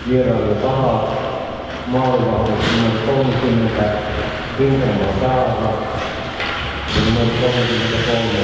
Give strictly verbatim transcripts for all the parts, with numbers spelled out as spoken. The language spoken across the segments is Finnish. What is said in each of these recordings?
vierailu paha maalivahvuus numero kolmekymmentä Rintamaa Saara ja numero kolmekymmentäkolme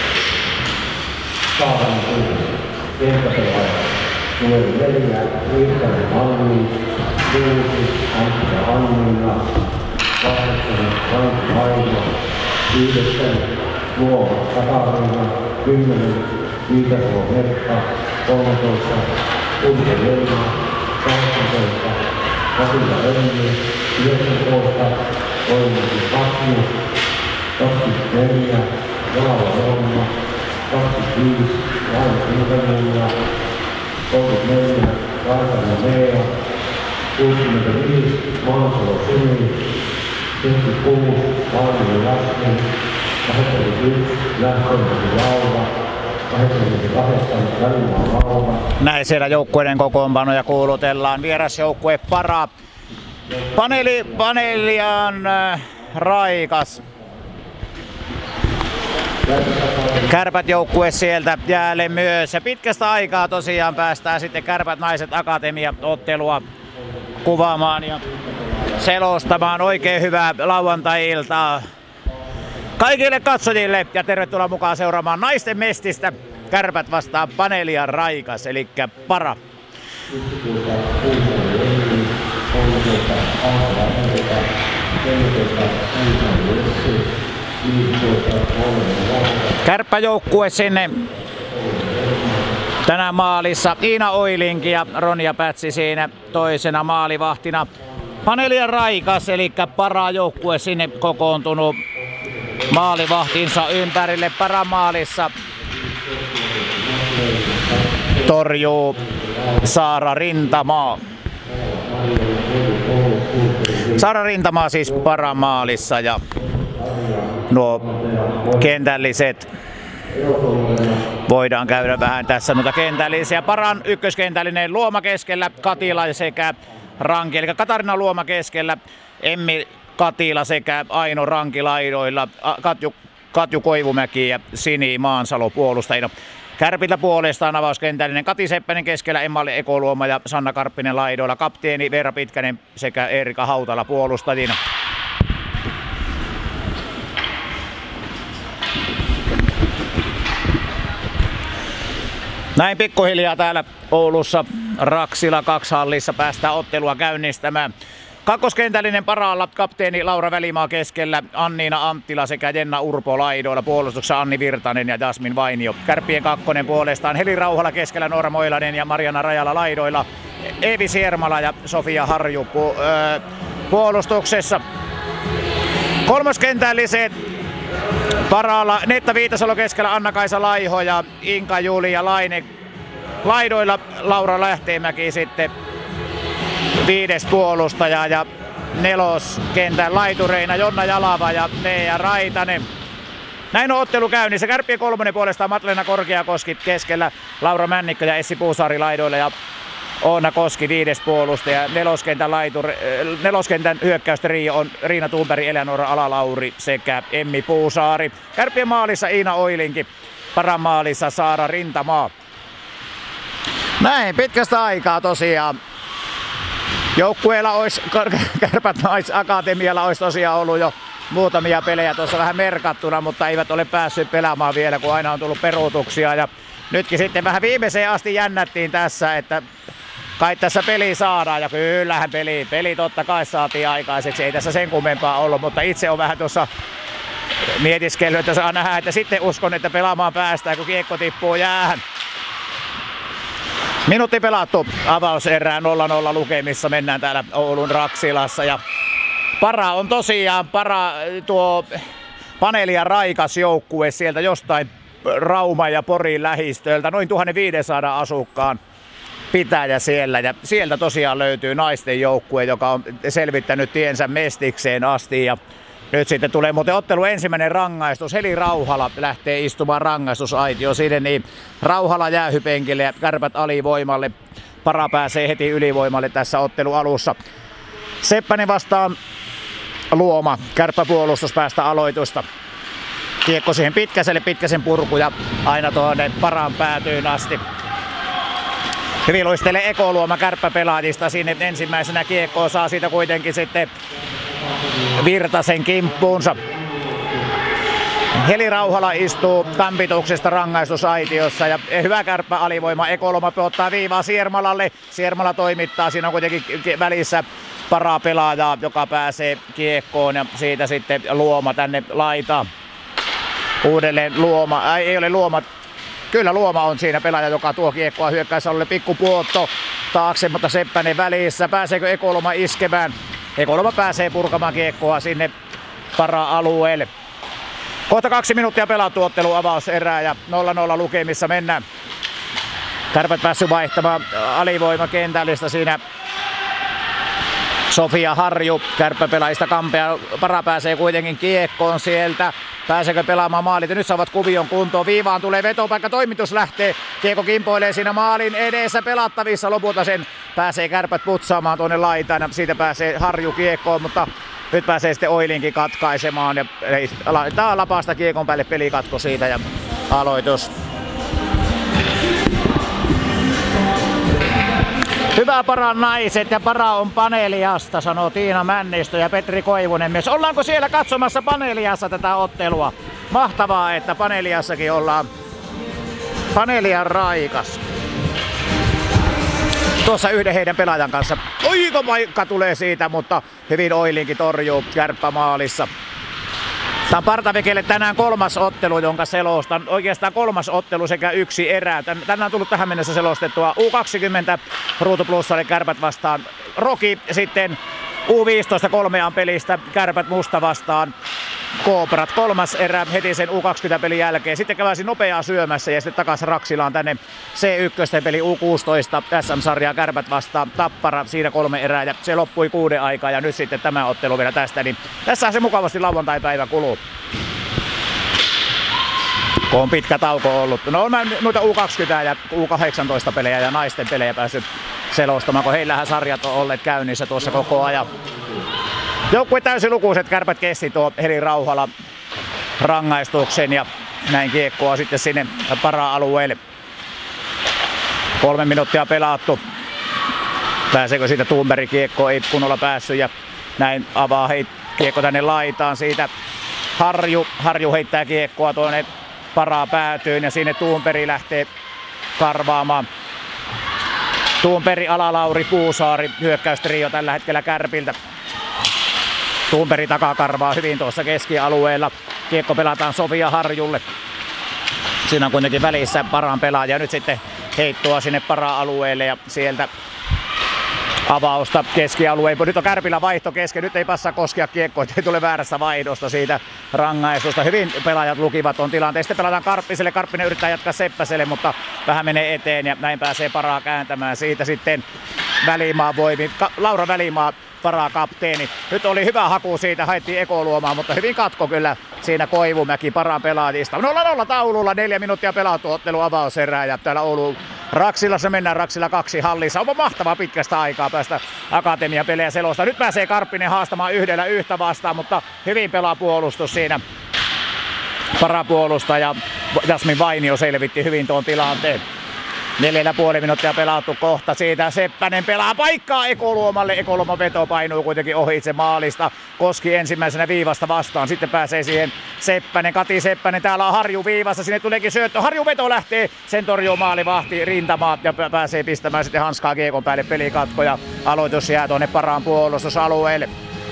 Saaran Kuusi kenttäpelaaja numero neljä Virtanen Anni kuusi Antti Anniina kahdeksan Rankki Aino yhdeksän Luova Katariina kymmenen Viitavuo Merkka kolmetoista Urho Leima kahdeksantoista Vasila Önni yhdeksäntoista Oimusi Kasvi kaksikymmentäneljä Raala Romma kaksikymmentäviisi Raala Iltamulla kolmekymmentäneljä Raitana Mea kuusikymmentäviisi Maansalo Sumi seitsemänkymmentäkuusi Lauri Lasken kahdeksankymmentäyksi Lähtömäki Laura kahdeksankymmentäkahdeksan Välimaa Laura. Näin siellä joukkueiden kokoonpanoja kuulutellaan. Vierasjoukkue Para. Paneeli, paneelian äh, Raikas. Kärpät joukkue sieltä jäälle myös. Ja pitkästä aikaa tosiaan päästään sitten Kärpät Naiset Akatemia ottelua kuvaamaan ja selostamaan. Oikein hyvää lauantai-iltaa kaikille katsojille ja tervetuloa mukaan seuraamaan naisten mestistä. Kärpät vastaan Paneelian Raikas, eli Para. Kärppäjoukkue sinne tänään maalissa. Iina Oilinki ja Ronja Pätsi siinä toisena maalivahtina. Paneelian Raikas, eli Para-joukkue sinne kokoontunut maalivahtinsa ympärille. Paramaalissa torjuu Saara Rintamaa. Saara Rintamaa siis Paramaalissa ja nuo kentälliset voidaan käydä vähän tässä noita kentällisiä. Paran ykköskentällinen Luoma keskellä, Katila sekä Ranki, eli Katarina Luoma keskellä, Emmi Katila sekä Aino Ranki laidoilla, Katju, Katju Koivumäki ja Sini Maansalo puolustajina. Kärpiltä puolestaan avauskentällinen Kati Seppänen keskellä, Emmalle Ekoluoma ja Sanna Karppinen laidoilla, kapteeni Veera Pitkänen sekä Erika Hautala puolustajina. Näin pikkuhiljaa täällä Oulussa Raksila kaksi hallissa päästään ottelua käynnistämään. Kakkoskentällinen Paralla kapteeni Laura Välimaa keskellä, Anniina Anttila sekä Jenna Urpo laidoilla, puolustuksessa Anni Virtanen ja Jasmin Vainio. Kärppien kakkonen puolestaan Heli Rauhala keskellä, Noora Moilanen ja Mariana Rajala laidoilla, Eevi Siermala ja Sofia Harju pu- öö, puolustuksessa. Kolmoskentälliset Paralla Netta Viitasalo keskellä, Anna-Kaisa Laiho ja Inka Julia Laine laidoilla, Laura Lähteenmäki sitten viides puolustaja ja neloskentän laitureina Jonna Jalava ja Meija Raitanen. Näin on ottelu käynnissä. Kärppien kolmonen puolestaan Matlena Korkeakoski keskellä, Laura Männikkö ja Essi Puusaari laidoilla ja Oona Koski viides puolustaja. Neloskentän, laitur, neloskentän hyökkäystrio on Riina Tuunberg, Eleonora Alalauri sekä Emmi Puusaari. Kärppien maalissa Iina Oilinki, Paramaalissa Saara Rintamaa. Näin pitkästä aikaa tosiaan. Joukkueella olisi, Kärpät Naisakatemialla olisi tosiaan ollut jo muutamia pelejä tuossa vähän merkattuna, mutta eivät ole päässyt pelaamaan vielä, kun aina on tullut peruutuksia. Ja nytkin sitten vähän viimeiseen asti jännättiin tässä, että kai tässä peli saadaan, ja kyllähän peli, peli totta kai saatiin aikaiseksi, ei tässä sen kummempaa ollut, mutta itse on vähän tuossa mietiskellyt, että saa nähdä, että sitten uskon, että pelaamaan päästään, kun kiekko tippuu jäähän. Minuutti pelattu avauserään nolla nolla lukemissa, mennään täällä Oulun Raksilassa ja Para on tosiaan Para, tuo Paneelian Raikas joukkue sieltä jostain Rauma ja Porin lähistöltä, noin tuhatviisisataa asukkaan pitäjä siellä ja sieltä tosiaan löytyy naisten joukkue, joka on selvittänyt tiensä mestikseen asti ja nyt sitten tulee muuten ottelu ensimmäinen rangaistus. Heli Rauhala lähtee istumaan rangaistusaitioon sinne, niin Rauhala jäähypenkille ja Kärpät alivoimalle. Para pääsee heti ylivoimalle tässä ottelu alussa. Seppänen vastaan Luoma. Kärppäpuolustus päästä aloitusta. Kiekko siihen Pitkäselle, Pitkäsen purku ja aina tuonne Paran päätyyn asti. Hyvin luistelee Ekoluoma kärppäpelaajista sinne ensimmäisenä kiekkoon, saa siitä kuitenkin sitten Virtasen kimppuunsa. Heli Rauhala istuu kampituksesta rangaistusaitiossa ja hyvä kärppä alivoima. Ekoluoma ottaa viivaa Siermalalle. Siermala toimittaa, siinä on kuitenkin välissä paraa pelaajaa, joka pääsee kiekkoon ja siitä sitten Luoma tänne laitaan. Uudelleen Luoma, ei, ei ole Luoma, kyllä Luoma on siinä pelaaja, joka tuo kiekkoa hyökkäysalueelle. Pikku puotto taakse, mutta Seppänen välissä. Pääseekö Ekoluoma iskemään? Ekoluoma pääsee purkamaan kiekkoa sinne para-alueelle. Kohta kaksi minuuttia pelattu ottelu avauserää ja nolla nolla lukemissa mennään. Kärpät päässyt vaihtamaan alivoimakentällistä siinä. Sofia Harju kärppäpelaajista Kampea. Para pääsee kuitenkin kiekkoon sieltä. Pääseekö pelaamaan maalit? Ja nyt saavat kuvion kuntoon. Viivaan tulee vetopaikka. Toimitus lähtee. Kiekko kimpoilee siinä maalin edessä pelattavissa. Lopulta sen pääsee Kärpät putsaamaan tuonne laitaan. Ja siitä pääsee Harju kiekkoon, mutta nyt pääsee sitten Oilinkin katkaisemaan. Ja laitetaan lapasta kiekon päälle, pelikatko siitä ja aloitus. Hyvä Paran naiset ja Para on Paneliasta, sanoo Tiina Männistö ja Petri Koivunen mies. Ollaanko siellä katsomassa Paneliassa tätä ottelua? Mahtavaa, että Paneliassakin ollaan. Panelia raikas. Tuossa yhden heidän pelaajan kanssa. Oiko paikka tulee siitä, mutta hyvin Oilinkin torjuu kärppämaalissa. Tämä on Partavekelle tänään kolmas ottelu, jonka selostan. Oikeastaan kolmas ottelu sekä yksi erä. Tänään on tullut tähän mennessä selostettua U kaksikymmentä Ruutu Plussalle Kärpät vastaan Roki. Sitten U viisitoista kolmean pelistä Kärpät Musta vastaan Kooprat. Kolmas erä heti sen U kaksikymmentä pelin jälkeen. Sitten käväsi nopeaa syömässä ja sitten takaisin Raksilaan tänne C yksi peli U kuusitoista S M-sarjaa Kärpät vastaan Tappara. Siinä kolme erää ja se loppui kuuden aikaa ja nyt sitten tämä ottelu vielä tästä. Niin tässä se mukavasti lauantai-päivä kuluu. Kun on pitkä tauko ollut. No on mä noita U kaksikymmentä ja U kahdeksantoista pelejä ja naisten pelejä päässyt selostamaan, kun heillähän sarjat on olleet käynnissä tuossa koko ajan. Joukkue täysin lukuiset. Kärpät kesti tuo Heli Rauhala rangaistuksen ja näin kiekkoa sitten sinne para-alueelle. Kolme minuuttia pelattu. Pääseekö siitä Thunberg kiekko? Ei kunnolla päässyt ja näin avaa heit, kiekko tänne laitaan. Siitä Harju, Harju heittää kiekkoa tuonne paraa päätyyn ja sinne Thunberg lähtee karvaamaan. Thunberg, Alalauri, Puusaari, hyökkäystrio tällä hetkellä Kärpiltä. Thunberg takakarvaa hyvin tuossa keskialueella. Kiekko pelataan Sofia Harjulle. Siinä on kuitenkin välissä Paran pelaaja. Nyt sitten heittoa sinne para-alueelle ja sieltä avausta keskialueen. Nyt on Kärpillä vaihto kesken. Nyt ei passaa koskea kiekkoa, ettei tule väärästä vaihdosta siitä rangaistusta. Hyvin pelaajat lukivat tuon tilanteen. Sitten pelataan Karppiselle. Karppinen yrittää jatkaa Seppäselle, mutta vähän menee eteen ja näin pääsee Paraa kääntämään. Siitä sitten Välimaa voimi. Laura Välimaa, Paraa kapteeni. Nyt oli hyvä haku siitä, haettiin Ekoluomaan, mutta hyvin katko kyllä siinä Koivumäki Paran pelaajista. nolla nolla taululla, neljä minuuttia pelattu ottelu avauserää ja täällä Oulun Raksilassa mennään Raksila kaksi hallissa. On mahtavaa pitkästä aikaa päästä akatemiapelejä selosta. Nyt pääsee Karppinen haastamaan yhdellä yhtä vastaan, mutta hyvin pelaa puolustus siinä. Parapuolustaja Jasmin Vainio selvitti hyvin tuon tilanteen. Neljällä puoli minuuttia pelattu kohta. Siitä Seppänen pelaa paikkaa Ekoluomalle. Ekoluoma veto painuu kuitenkin ohi itse maalista. Koski ensimmäisenä viivasta vastaan. Sitten pääsee siihen Seppänen. Kati Seppänen. Täällä on Harju viivassa. Sinne tuleekin syöttö. Harju veto lähtee. Sen torjuu maalivahti rintamaa ja pääsee pistämään sitten hanskaa kiekon päälle. Pelikatko ja aloitus jää tuonne Paran puolustusalueelle.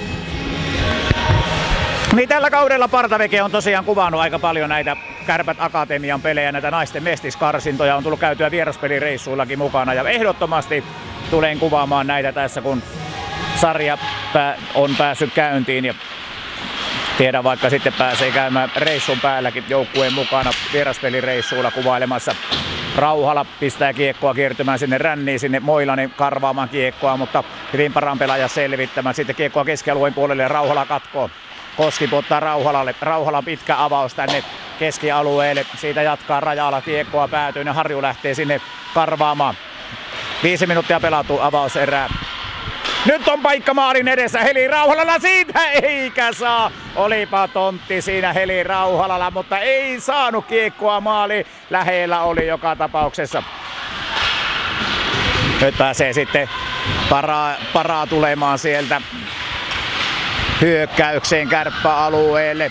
Niin tällä kaudella Partaveke on tosiaan kuvannut aika paljon näitä Kärpät Akatemian pelejä, näitä naisten mestiskarsintoja. On tullut käytyä vieraspelireissuillakin mukana ja ehdottomasti tulen kuvaamaan näitä tässä, kun sarja on päässyt käyntiin. Ja tiedän, vaikka sitten pääsee käymään reissun päälläkin joukkueen mukana vieraspelireissuilla kuvailemassa. Rauhala pistää kiekkoa kiertymään sinne ränniin, sinne Moilanen karvaamaan kiekkoa, mutta hyvin Paran pelaaja selvittämään. Sitten kiekkoa keskialueen puolelle ja Rauhala katkoo. Koski ottaa Rauhalalle. Rauhala pitkä avaus tänne keskialueelle. Siitä jatkaa Rajala kiekkoa päätyyn ja Harju lähtee sinne karvaamaan. Viisi minuuttia pelattu avauserää. Nyt on paikka maalin edessä Heli Rauhalalla. Siitä eikä saa. Olipa tontti siinä Heli Rauhalalla, mutta ei saanut kiekkoa maali. Lähellä oli joka tapauksessa. Nyt pääsee sitten paraa, paraa tulemaan sieltä hyökkäykseen Kärppä-alueelle.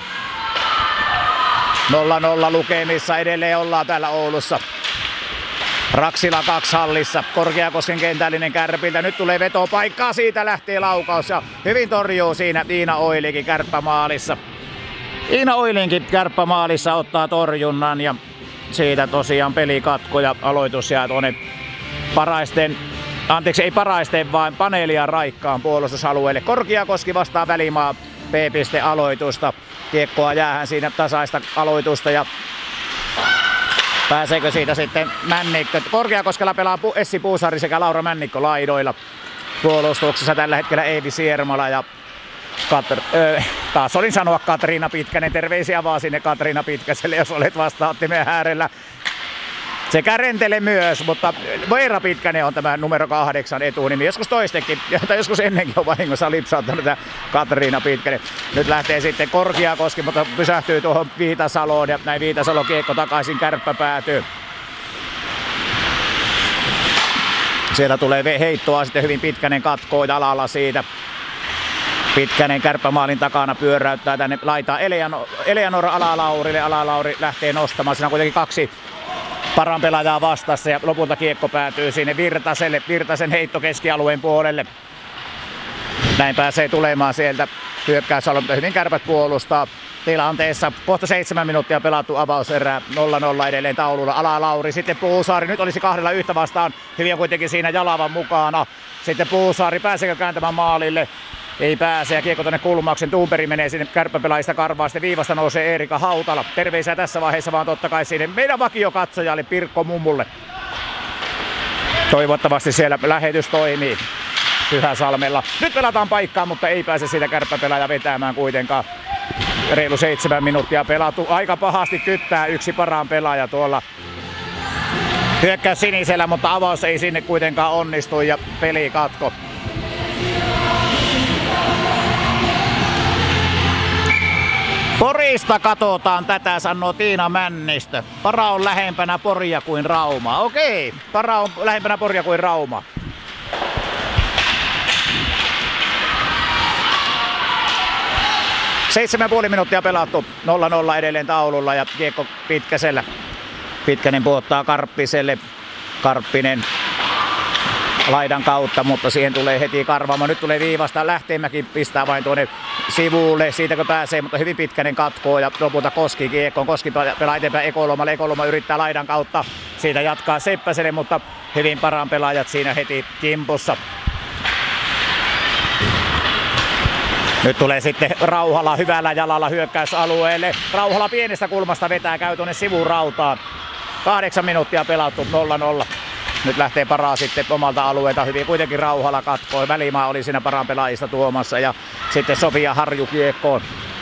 nolla nolla lukemissa edelleen ollaan täällä Oulussa. Raksila kaksi hallissa, Korkeakosken kentällinen Kärpiltä. Nyt tulee vetopaikkaa, siitä lähtee laukaus ja hyvin torjuu siinä Iina Oilikin Kärppämaalissa. Iina Oilinkin Kärppämaalissa ottaa torjunnan ja siitä tosiaan pelikatko ja aloitus jää tuonne Paraisten, anteeksi ei Paraisten vaan Paneelia Raikkaan puolustusalueelle. Korkeakoski vastaa Välimaa B-piste aloitusta. Kiekkoa jäähän siinä tasaista aloitusta ja pääseekö siitä sitten Männikkö. Korkeakoskella pelaa Essi Puusaari sekä Laura Männikkö laidoilla. Puolustuksessa tällä hetkellä Eivi Siermala ja Katr- öö, taas olin sanoa Katriina Pitkänen. Terveisiä vaan sinne Katriina Pitkäselle, jos olet vastaanottimen äärellä. Sekä Rentele myös, mutta Veera Pitkänen on tämä numero kahdeksan etunimi. Joskus toistekin, tai joskus ennenkin on vahingossa lipsauttanut tämä Katriina Pitkänen. Nyt lähtee sitten Korkeakoski, mutta pysähtyy tuohon Viitasaloon ja näin Viitasalo kiekko takaisin, Kärppä päätyy. Sieltä tulee heittoa, sitten hyvin Pitkänen katkoo jalalla siitä. Pitkänen Kärppämaalin takana pyöräyttää tänne laitaa Eleanora Alalaurille. Alalauri lähtee nostamaan, siinä on kuitenkin kaksi paran pelaajaa vastassa ja lopulta kiekko päätyy sinne Virtaselle, Virtasen heitto keskialueen puolelle. Näin pääsee tulemaan sieltä hyökkäysalue, mutta hyvin Kärpät puolustaa tilanteessa. Kohta seitsemän minuuttia pelattu avauserää, nolla nolla edelleen taululla. Alalauri, sitten Puusaari, nyt olisi kahdella yhtä vastaan, hyvin kuitenkin siinä Jalavan mukana. Sitten Puusaari, pääseekö kääntämään maalille? Ei pääse ja kiekko tuonne kulmauksen. Tuuperi menee sinne Kärppäpelaajista karvaa. Sitten viivasta nousee Eerika Hautala. Terveisiä tässä vaiheessa vaan totta kai sinne meidän vakiokatsojalle Pirkko Mummulle. Toivottavasti siellä lähetys toimii Pyhäsalmella. Nyt pelataan paikkaa, mutta ei pääse siitä Kärppäpelaaja vetämään kuitenkaan. Reilu seitsemän minuuttia pelattu. Aika pahasti kyttää yksi parhaan pelaaja tuolla hyökkäys sinisellä, mutta avaus ei sinne kuitenkaan onnistu ja peli katko. Porista katsotaan tätä, sanoo Tiina Männistö. Para on lähempänä Poria kuin Rauma. Okei, Para on lähempänä Poria kuin Rauma. Seitsemän ja puoli minuuttia pelattu, nolla nolla edelleen taululla ja kiekko Pitkäsellä. Pitkänen puottaa Karppiselle. Karppinen laidan kautta, mutta siihen tulee heti karvaama. Nyt tulee viivasta, Lähteenmäki pistää vain tuonne sivulle, siitäkö pääsee, mutta hyvin Pitkänen katkoo ja lopulta Koski kiekkoon. Koski pelaa eteenpäin Ekolomalle, Ekoloma yrittää laidan kautta, siitä jatkaa Seppäselle, mutta hyvin parhaan pelaajat siinä heti kimpussa. Nyt tulee sitten Rauhala hyvällä jalalla hyökkäysalueelle. Rauhala pienestä kulmasta vetää, käy tuonne sivurautaan. Kahdeksan minuuttia pelattu, nolla nolla. Nyt lähtee Paraa sitten omalta alueelta hyvin. Kuitenkin Rauhala katkoi. Välimaa oli siinä Paran pelaajista tuomassa ja sitten Sofia Harju kiekkoon.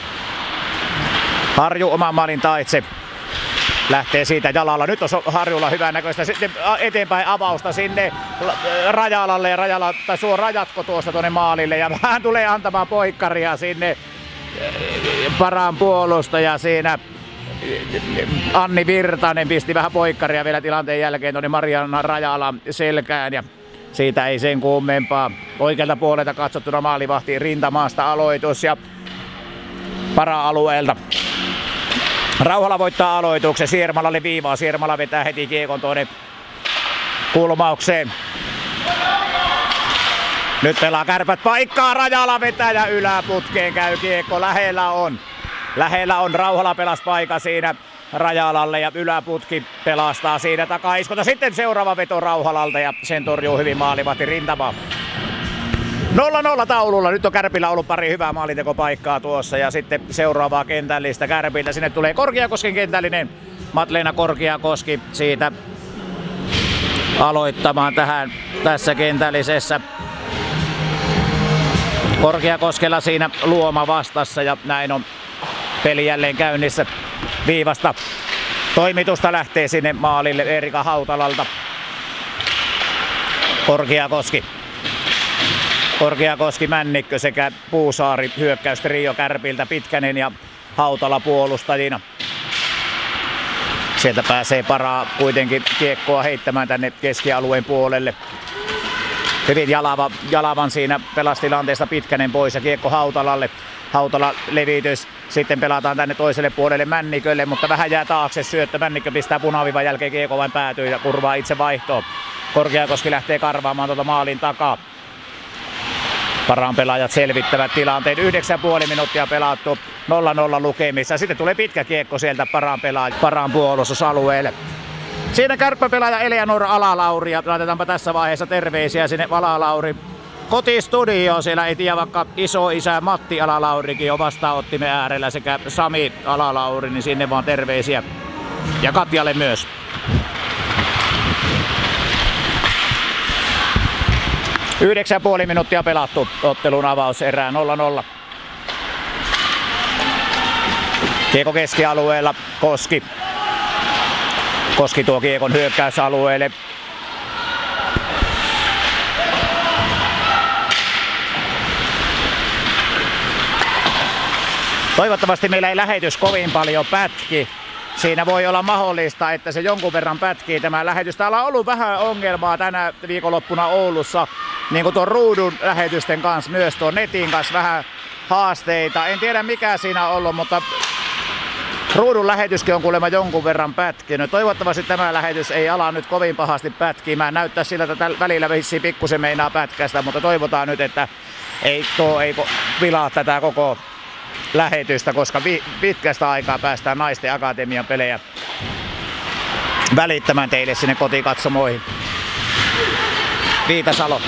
Harju oman maalin taitse. Lähtee siitä jalalla. Nyt on Harjulla hyvän näköistä. Sitten eteenpäin avausta sinne Rajalalle ja Rajala, tai suoraan jatko tuosta tuonne maalille. Ja hän tulee antamaan poikkaria sinne Paran puolustaja siinä. Anni Virtanen pisti vähän poikkaria vielä tilanteen jälkeen tuonne Marianna Rajalan selkään ja siitä ei sen kummempaa. Oikealta puolelta katsottuna maalivahti rintamaasta aloitus ja Para-alueelta. Rauhala voittaa aloituksen, Siermalalle viivaa, Siermala vetää heti kiekon tuonne kulmaukseen. Nyt pelaa Kärpät paikkaa, Rajala vetää ja yläputkeen käy kiekko, lähellä on. Lähellä on, Rauhala pelasi paikan siinä Rajalalle ja yläputki pelastaa siinä takaiskota. Sitten seuraava veto Rauhalalta ja sen torjuu hyvin maalivahti rintama. nolla nolla taululla, nyt on Kärpillä ollut pari hyvää maalintekopaikkaa tuossa ja sitten seuraavaa kentällistä Kärpiltä. Sinne tulee Korkeakosken kentällinen, Matleena Korkeakoski siitä aloittamaan tähän tässä kentällisessä. Korkeakoskella siinä Luoma vastassa ja näin on peli jälleen käynnissä. Viivasta toimitusta lähtee sinne maalille Eerika Hautalalta. Korkeakoski. Korkeakoski, Männikkö sekä Puusaari hyökkäystrio Kärpiltä, Pitkänen ja Hautala puolustajina. Sieltä pääsee Paraa kuitenkin kiekkoa heittämään tänne keskialueen puolelle. Hyvin Jalava, Jalavan siinä pelasi tilanteesta Pitkänen pois ja kiekko Hautalalle. Hautala levitys, sitten pelataan tänne toiselle puolelle Männikölle, mutta vähän jää taakse syöttö. Männikkö pistää punaviivan jälkeen, kiekko vain päätyy ja kurvaa itse vaihtoon. Korkeakoski lähtee karvaamaan tuota maalin takaa. Paraan pelaajat selvittävät tilanteen. yhdeksän pilkku viisi minuuttia pelattu, nolla nolla lukemissa. Sitten tulee pitkä kiekko sieltä Paraan pelaajat, Paraan puolustusalueelle. Siinä kärppäpelaaja Eleanor Alalauri ja laitetaanpa tässä vaiheessa terveisiä sinne Alalauri kotistudioon. Siellä ei tiedä, vaikka isoisä Matti Alalaurikin on vastaanottimen äärellä sekä Sami Alalauri, niin sinne vaan terveisiä. Ja Katjalle myös. Yhdeksän pilkku viisi minuuttia pelattu, ottelun avaus erää nolla nolla. Kiekko keskialueella, Koski. Koski tuo kiekon hyökkäysalueelle. Toivottavasti meillä ei lähetys kovin paljon pätki. Siinä voi olla mahdollista, että se jonkun verran pätkii tämä lähetys. Täällä on ollut vähän ongelmaa tänä viikonloppuna Oulussa, niin kuin tuon ruudun lähetysten kanssa, myös tuon netin kanssa vähän haasteita. En tiedä mikä siinä on ollut, mutta ruudun lähetyskin on kuulemma jonkun verran pätkinyt. Toivottavasti tämä lähetys ei ala nyt kovin pahasti pätkimään. Näyttää siltä, että välillä vissiin pikkusen meinaa pätkästä, mutta toivotaan nyt, että ei, tuo ei vilaa tätä koko lähetystä, koska vi- pitkästä aikaa päästään Naisten Akatemian pelejä välittämään teille sinne kotikatsomoihin. Viitasalo.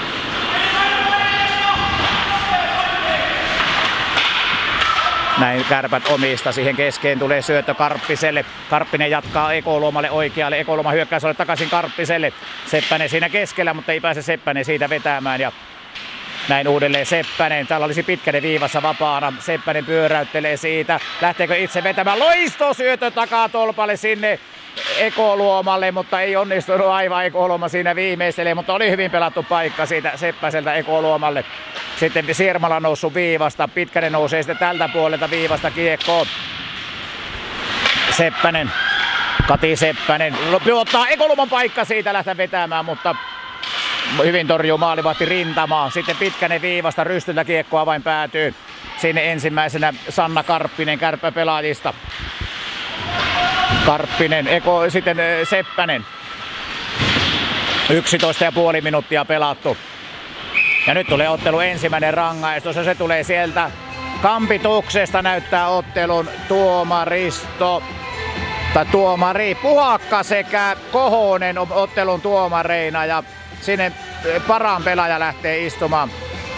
Näin Kärpät omista, siihen keskeen tulee syöttö Karppiselle. Karppinen jatkaa Ekoluomalle oikealle, Ekoluoma hyökkäysalueelle takaisin Karppiselle. Seppänen siinä keskellä, mutta ei pääse Seppänen siitä vetämään ja näin uudelleen Seppänen. Täällä olisi Pitkänen viivassa vapaana. Seppänen pyöräyttelee siitä. Lähteekö itse vetämään? Loistosyötö takaa tolpalle sinne Ekoluomalle, mutta ei onnistunut aivan. Ekoluoma siinä viimeistelee, mutta oli hyvin pelattu paikka siitä Seppäseltä Ekoluomalle. Sitten Siermala noussut viivasta. Pitkänen nousee sitten tältä puolelta viivasta kiekkoon. Seppänen. Kati Seppänen. Ottaa Ekoluoman paikka siitä lähteä vetämään, mutta hyvin torjuu maalivahti Rintamaa. Sitten Pitkänen viivasta, rystyltä kiekkoa vain päätyy. Sinne ensimmäisenä Sanna Karppinen kärppäpelaajista. Karppinen, Eko, sitten Seppänen. yksitoista pilkku viisi minuuttia pelattu. Ja nyt tulee ottelu ensimmäinen rangaistus ja se tulee sieltä kampituksesta, näyttää ottelun tuomaristo. Tai tuomari Puhakka sekä Kohonen on ottelun tuomareina ja sinne Paraan pelaaja lähtee istumaan.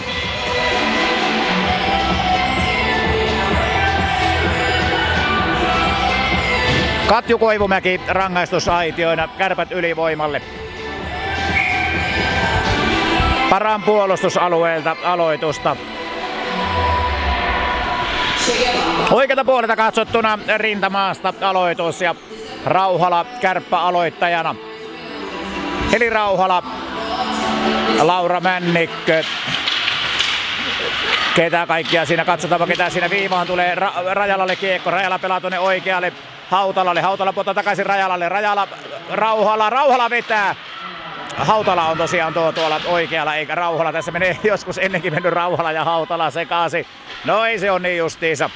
Katju Koivumäki rangaistusaitioina, Kärpät ylivoimalle. Paraan puolustusalueelta aloitusta. Oikealta puolelta katsottuna Rintamaasta aloitus ja Rauhala Kärppä aloittajana. Heli Rauhala, Laura Männikkö. Ketä kaikkia siinä, katsotaanpa ketä siinä viivaan tulee. Ra- Rajalalle kiekko, Rajala pelaa tuonne oikealle Hautalalle. Hautala puolta takaisin Rajalalle. Rajala, Rauhala, Rauhala vetää. Hautala on tosiaan tuo tuolla oikealla eikä Rauhala. Tässä menee joskus ennenkin mennyt Rauhala ja Hautala sekaisin. No ei se on niin justiinsa.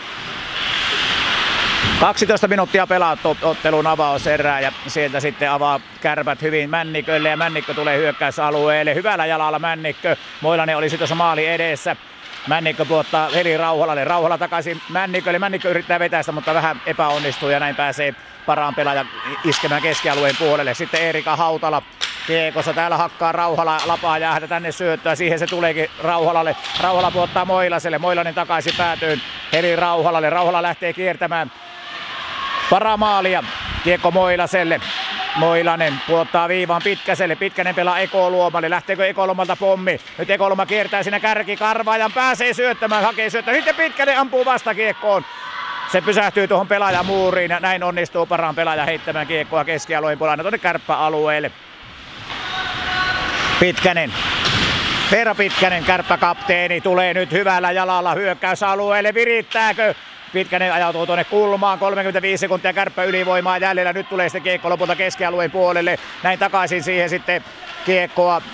kaksitoista minuuttia pelattu ottelun avauserää ja sieltä sitten avaa Kärpät hyvin Männikölle ja Männikkö tulee hyökkäysalueelle. Hyvällä jalalla Männikkö. Moilanen olisi tuossa maali edessä. Männikkö puottaa Heli Rauhalalle. Rauhala takaisin Männikölle. Männikkö yrittää vetää sitä, mutta vähän epäonnistuu ja näin pääsee Paraan pelaaja iskemään keskialueen puolelle. Sitten Eerika Hautala kiekossa. Täällä hakkaa Rauhala lapaa jäähdä tänne syöttöä. Siihen se tuleekin Rauhalalle. Rauhala puottaa Moilaselle. Moilanen takaisin päätyyn Heli Rauhalalle. Rauhala lähtee kiertämään Paramaalia. Kiekko Moilaselle. Moilanen puottaa viivaan Pitkäselle. Pitkänen pelaa Ekoluomalle. Lähteekö Ekoluomalta pommi? Nyt Ekoluoma kiertää siinä kärkikarvaajan. Pääsee syöttämään, hakee syöttämään. Sitten Pitkänen ampuu vastakiekkoon. Se pysähtyy tuohon pelaajamuuriin ja näin onnistuu Paraan pelaaja heittämään kiekkoa keskialueen puolella tuonne kärppäalueelle. Pitkänen. Veera Pitkänen, kärppäkapteeni, tulee nyt hyvällä jalalla hyökkäysalueelle. Virittääkö? Pitkänen ajautuu tuonne kulmaan, kolmekymmentäviisi sekuntia Kärppä ylivoimaa jäljellä. Nyt tulee sitten kiekko lopulta keskialueen puolelle. Näin takaisin siihen sitten kiekkoa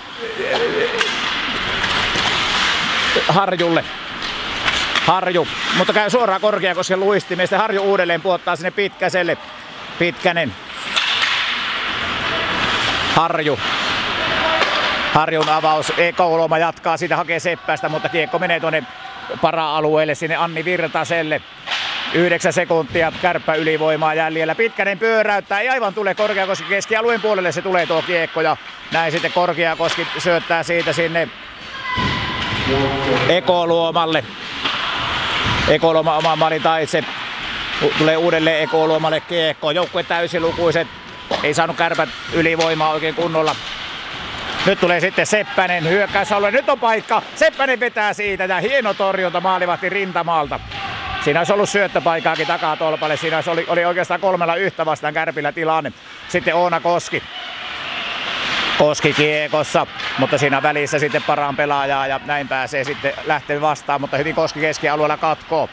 Harjulle. Harju, mutta käy suoraan Korkeakosken luistimeen. Sitten Harju uudelleen puottaa sinne Pitkäselle. Pitkänen. Harju. Harjun avaus. Eka Uloma jatkaa siitä, hakee Seppästä, mutta kiekko menee tuonne para-alueelle sinne Anni Virtaselle. Yhdeksän sekuntia Kärppä ylivoimaa jäljellä. Pitkänen pyöräyttää, ei aivan tule Korkeakoski keskialueen puolelle, se tulee tuo kiekko ja näin sitten Korkeakoski syöttää siitä sinne Ekoluomalle. Ekoluoma oman maalin taitse. Tulee uudelleen Ekoluomalle kiekko. Joukkue täysilukuiset. Ei saanut Kärpät ylivoimaa oikein kunnolla. Nyt tulee sitten Seppänen hyökkäysalue. Nyt on paikka. Seppänen vetää siitä ja hieno torjunta maalivahti rintamaalta. Siinä olisi ollut syöttöpaikaakin takatolpalle. Siinä olisi oli, oli oikeastaan kolmella yhtä vastaan Kärpillä tilanne. Sitten Oona Koski. Koski kiekossa, mutta siinä välissä sitten paraan pelaajaa ja näin pääsee sitten lähtee vastaan, mutta hyvin Koski keskialueella katkoo.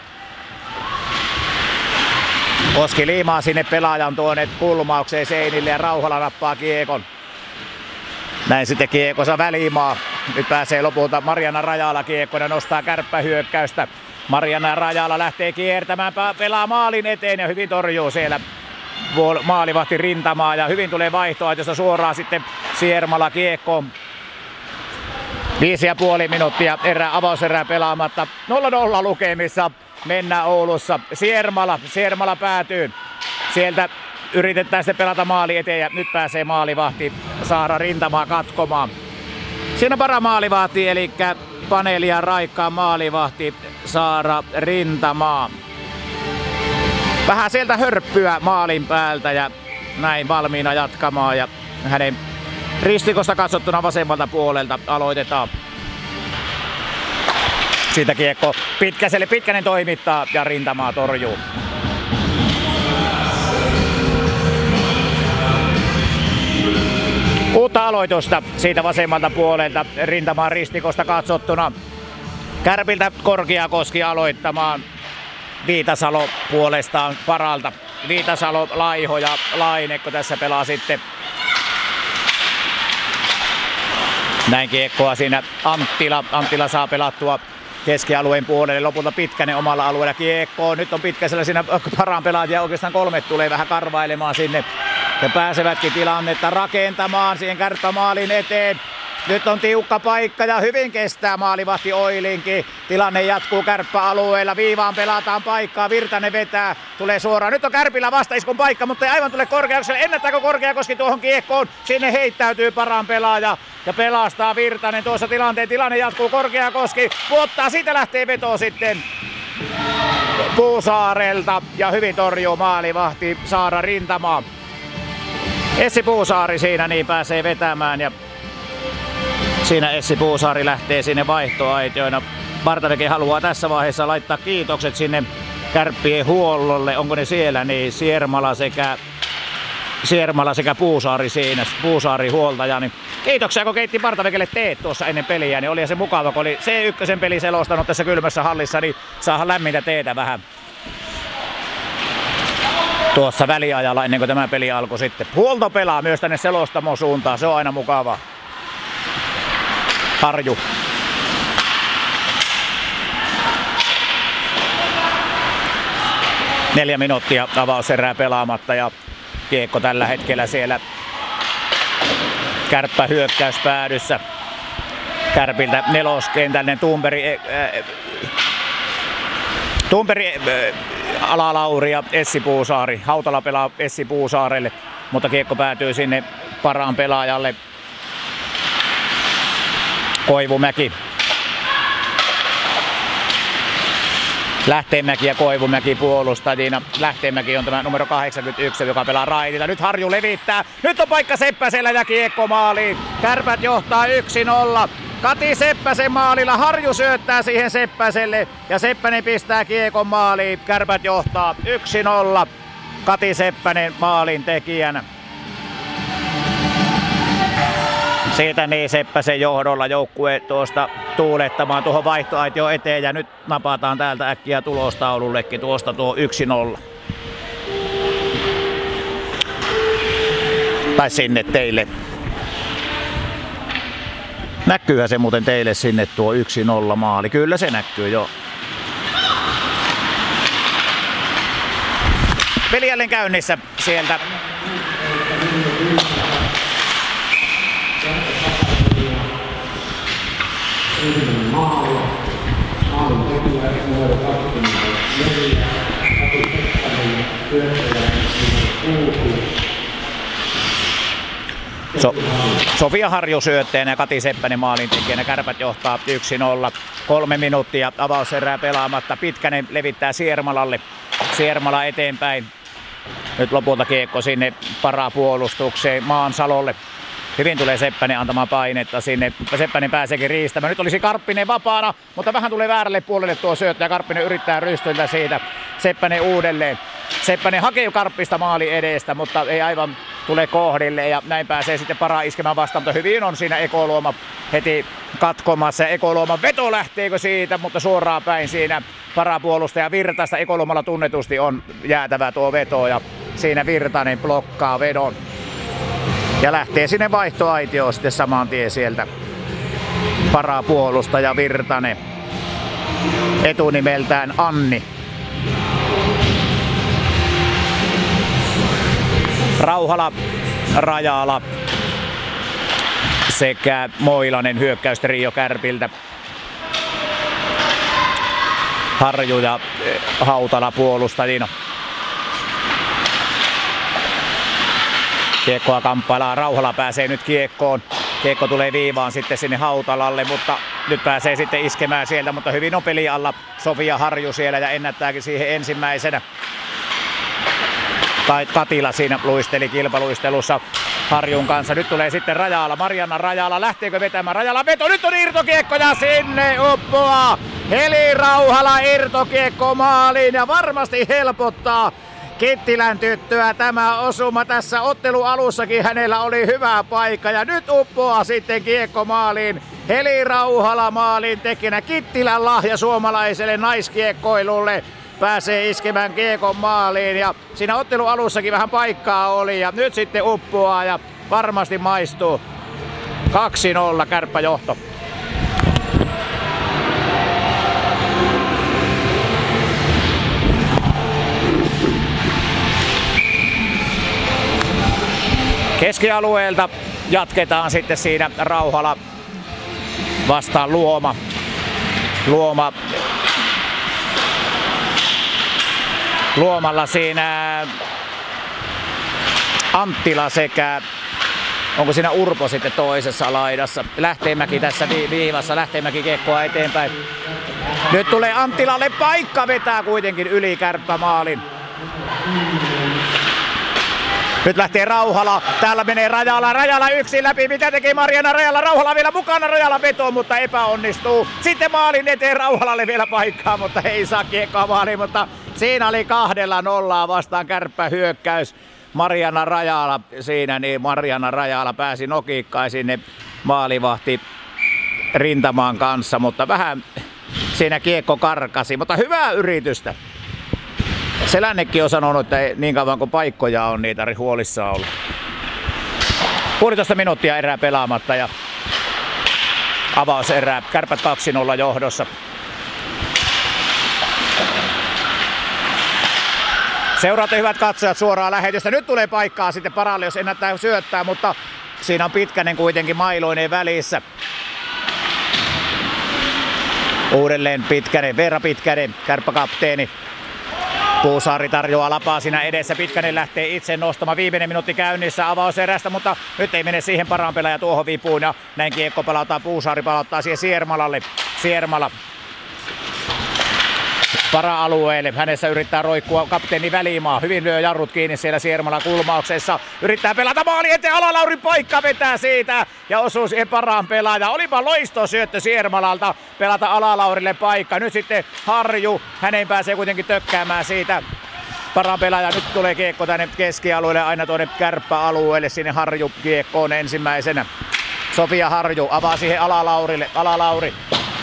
Koski liimaa sinne pelaajan tuonne kulmaukseen seinille ja Rauhala nappaa kiekon. Näin sitten kiekossa välimaa. Nyt pääsee lopulta Marjana Rajala kiekko ja nostaa kärppähyökkäystä. Marjana Rajala lähtee kiertämään, pelaa maalin eteen ja hyvin torjuu siellä maalivahti rintamaa ja hyvin tulee vaihtoa, josta suoraan sitten Siermala kiekkoon. Viisi ja puoli minuuttia erää, avauserää pelaamatta. nolla nolla lukemissa mennään Oulussa. Siermala, Siermala päätyy. Sieltä yritetään sitten pelata maali eteen ja nyt pääsee maalivahti Saara Rintamaa katkomaan. Siinä para maalivahti eli Panelia Raikkaan maalivahti Saara Rintamaa. Vähän sieltä hörppyä maalin päältä ja näin valmiina jatkamaan ja hänen ristikosta katsottuna vasemmalta puolelta aloitetaan. Siitä kiekko Pitkäselle, Pitkänen toimittaa ja Rintamaa torjuu. Uutta aloitusta siitä vasemmalta puolelta Rintamaan ristikosta katsottuna. Kärpiltä Korkeakoski aloittamaan. Viitasalo puolestaan paralta. Viitasalo, Laiho ja Lainekko tässä pelaa sitten. Näin kiekkoa siinä Anttila. Anttila saa pelattua keskialueen puolelle. Lopulta Pitkänen omalla alueella kiekkoon. Nyt on Pitkäsellä siinä paraan pelaajia. Oikeastaan kolme tulee vähän karvailemaan sinne. Ja pääsevätkin tilannetta rakentamaan siihen Kärppämaalin eteen. Nyt on tiukka paikka ja hyvin kestää maalivahti Oilinki. Tilanne jatkuu Kärppäalueella. Viivaan pelataan paikkaa. Virtanen vetää. Tulee suoraan. Nyt on Kärpillä vastaiskun paikka, mutta ei aivan tule Korkeakoskelle. Ennättääkö Korkeakoski tuohon kiekkoon? Sinne heittäytyy paraan pelaaja ja pelastaa Virtanen tuossa tilanteen. Tilanne jatkuu Korkeakoski. Puottaa. Siitä lähtee veto sitten Puusaarelta ja hyvin torjuu maalivahti Saara Rintamaa. Essi Puusaari siinä niin pääsee vetämään ja siinä Essi Puusaari lähtee sinne vaihtoaitioina. Partaväki haluaa tässä vaiheessa laittaa kiitokset sinne Kärppien huollolle. Onko ne siellä? Niin Siermala sekä, Siermala sekä Puusaari siinä. Puusaari huoltaja. Niin kiitoksia kun keitti Partaväkelle teet tuossa ennen peliä. Niin oli se mukava kun oli C yksi peli selostanut tässä kylmässä hallissa. Niin saadaan lämmintä teetä vähän tuossa väliajalla ennen kuin tämä peli alkoi sitten. Huolto pelaa myös tänne selostamon suuntaan. Se on aina mukavaa. Harju. Neljä minuuttia avauserää pelaamatta ja kiekko tällä hetkellä siellä Kärppä hyökkäyspäädyssä. Kärpiltä neloskentällinen Tumperi, äh, Tumperi äh, Alalauri ja Essi Puusaari. Hautala pelaa Essi Puusaarelle, mutta kiekko päätyy sinne paraan pelaajalle Koivumäki. Lähteenmäki ja Koivumäki puolustajina. Lähteenmäki on tämä numero kahdeksankymmentäyksi, joka pelaa raidilla. Nyt Harju levittää. Nyt on paikka Seppäsellä ja kiekko maaliin. Kärpät johtaa yksi nolla. Kati Seppäsen maalilla. Harju syöttää siihen Seppäselle ja Seppänen pistää kiekon maaliin. Kärpät johtaa yksi nolla. Kati Seppänen maalin tekijänä. Siitä niin Seppäsen johdolla joukkue tuosta tuulettamaan tuohon vaihtoaitioon eteen ja nyt napataan täältä äkkiä tulostaulullekin tuosta tuo yksi nolla. Tai sinne teille. Näkyyhän se muuten teille sinne tuo yksi nolla maali? Kyllä se näkyy jo. Peli jälleen käynnissä sieltä. Maali. Maalin tekijä numero kaksikymmentäneljä. Kati Seppänen, syöttäjä numero kuusi. So, Sofia Harju syötteenä ja Kati Seppänen maalintekijänä. Kärpät johtaa yksi nolla. Kolme minuuttia avauserää pelaamatta. Pitkänen levittää Siermalalle. Siermala eteenpäin. Nyt lopulta kiekko sinne parapuolustukseen Maansalolle. Hyvin tulee Seppänen antamaan painetta sinne. Seppänen pääseekin riistämään. Nyt olisi Karppinen vapaana, mutta vähän tulee väärälle puolelle tuo syöttö ja Karppinen yrittää rystyillä siitä. Seppänen uudelleen. Seppänen hakee Karppista maali edestä, mutta ei aivan tule kohdille ja näin pääsee sitten Para iskemään vastaan. Mutta hyvin on siinä Ekoluoma heti katkomassa. Ekoluoman veto lähteekö siitä, mutta suoraan päin siinä parapuolustaja Virtasta. Ekoluomalla tunnetusti on jäätävä tuo veto ja siinä Virtanen blokkaa vedon. Ja lähtee sinne vaihtoaitioon sitten saman tien sieltä parapuolustaja Virtanen. Etunimeltään Anni. Rauhala, Rajala sekä Moilanen hyökkäystrio Kärpiltä. Harju ja Hautala puolustajina. Kiekkoa kamppaillaan, Rauhala pääsee nyt kiekkoon. Kiekko tulee viivaan sitten sinne Hautalalle, mutta nyt pääsee sitten iskemään sieltä, mutta hyvin on peli alla Sofia Harju siellä ja ennättääkin siihen ensimmäisenä. Katila siinä luisteli kilpaluistelussa Harjun kanssa. Nyt tulee sitten Rajala, Marianna Rajala, lähteekö vetämään? Rajala veto, nyt on irtokiekko ja sinne uppoaa Heli Rauhala irtokiekko maaliin ja varmasti helpottaa Kittilän tyttöä tämä osuma. Tässä ottelualussakin hänellä oli hyvä paikka ja nyt uppoaa sitten kiekko maaliin. Heli Rauhala maalin tekijänä. Kittilän lahja suomalaiselle naiskiekkoilulle. Pääsee iskemään kiekon maaliin ja siinä ottelualussakin vähän paikkaa oli ja nyt sitten uppoaa ja varmasti maistuu. kaksi nolla Kärppäjohto. Keskialueelta jatketaan sitten siinä Rauhala vastaan Luoma. Luoma Luomalla siinä Anttila sekä onko siinä Urpo sitten toisessa laidassa. Lähteenmäki tässä viivassa, Lähteenmäki kiekkoa eteenpäin. Nyt tulee Anttilalle paikka, vetää kuitenkin yli Kärppämaalin. Nyt lähtee Rauhala, täällä menee Rajala, Rajala yksin läpi, mitä tekee Marianna Rajala, Rauhala vielä mukana, Rajala veto, mutta epäonnistuu. Sitten maalin eteen Rauhalalle vielä paikkaa, mutta ei saa kiekkoa maaliin, mutta siinä oli kahdella nollaa vastaan Kärppä hyökkäys. Marianna Rajala siinä, niin Marianna Rajala pääsi nokikkaan sinne maalivahti rintamaan kanssa, mutta vähän siinä kiekko karkasi, mutta hyvää yritystä. Selännekin on sanonut, että niin kauan kuin paikkoja on, niitä ei huolissaan ollut. Puolitoista minuuttia erää pelaamatta ja avauserää. Kärpät kaksi nolla johdossa. Seuraatte hyvät katsojat suoraan lähetystä. Nyt tulee paikkaa sitten Paralle, jos ennättää syöttää, mutta siinä on Pitkänen kuitenkin Mailoinen välissä. Uudelleen Pitkänen, Veera Pitkänen, Kärppäkapteeni. Puusaari tarjoaa lapaa siinä edessä. Pitkänen lähtee itse nostamaan. Viimeinen minuutti käynnissä avauserästä, mutta nyt ei mene siihen Paran pelaaja tuohon vipuun. Ja näin kiekko palauttaa. Puusaari palauttaa siihen Siermalalle. Siermala Para-alueelle. Hänessä yrittää roikkua kapteeni Välimaa. Hyvin lyö jarrut kiinni siellä Siermala kulmauksessa. Yrittää pelata maali eteen. Alalaurin paikka vetää siitä. Ja osuu siihen Paran pelaaja. Olipa loistosyöttö Siermalalta pelata Alalaurille paikka. Nyt sitten Harju. Hänen pääsee kuitenkin tökkäämään siitä. Paran pelaaja. Nyt tulee kiekko tänne keskialueelle. Aina tuonne Kärppäalueelle. Sinne Harju kiekkoon ensimmäisenä. Sofia Harju avaa siihen Alalaurille. Alalauri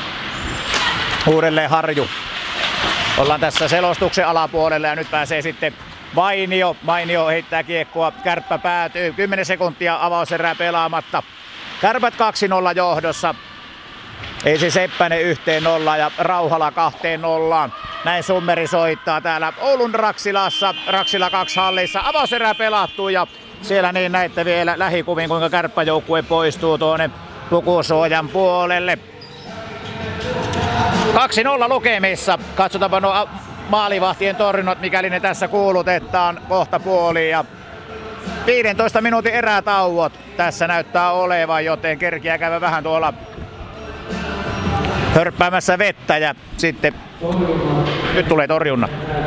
uudelleen Harju. Ollaan tässä selostuksen alapuolella ja nyt pääsee sitten Vainio. Vainio heittää kiekkoa, Kärppä päätyy. kymmenen sekuntia avauserää pelaamatta. Kärpät kaksi nolla johdossa. Ei se Seppänen yhteen nollaan ja Rauhala kahteen nollaan. Näin Summeri soittaa täällä Oulun Raksilassa. Raksila kaksi hallissa. Avauserää pelattu ja siellä niin näette vielä lähikuvin kuinka kärppäjoukkue poistuu tuonne pukusuojan puolelle. kaksi nolla lukemissa. Katsotaanpa nuo maalivahtien torjunnat, mikäli ne tässä kuulutetaan kohta puoliin. Ja viidentoista minuutin erätauot tässä näyttää olevan, joten kerkiä käydä vähän tuolla hörppäämässä vettä ja sitten nyt tulee torjunna.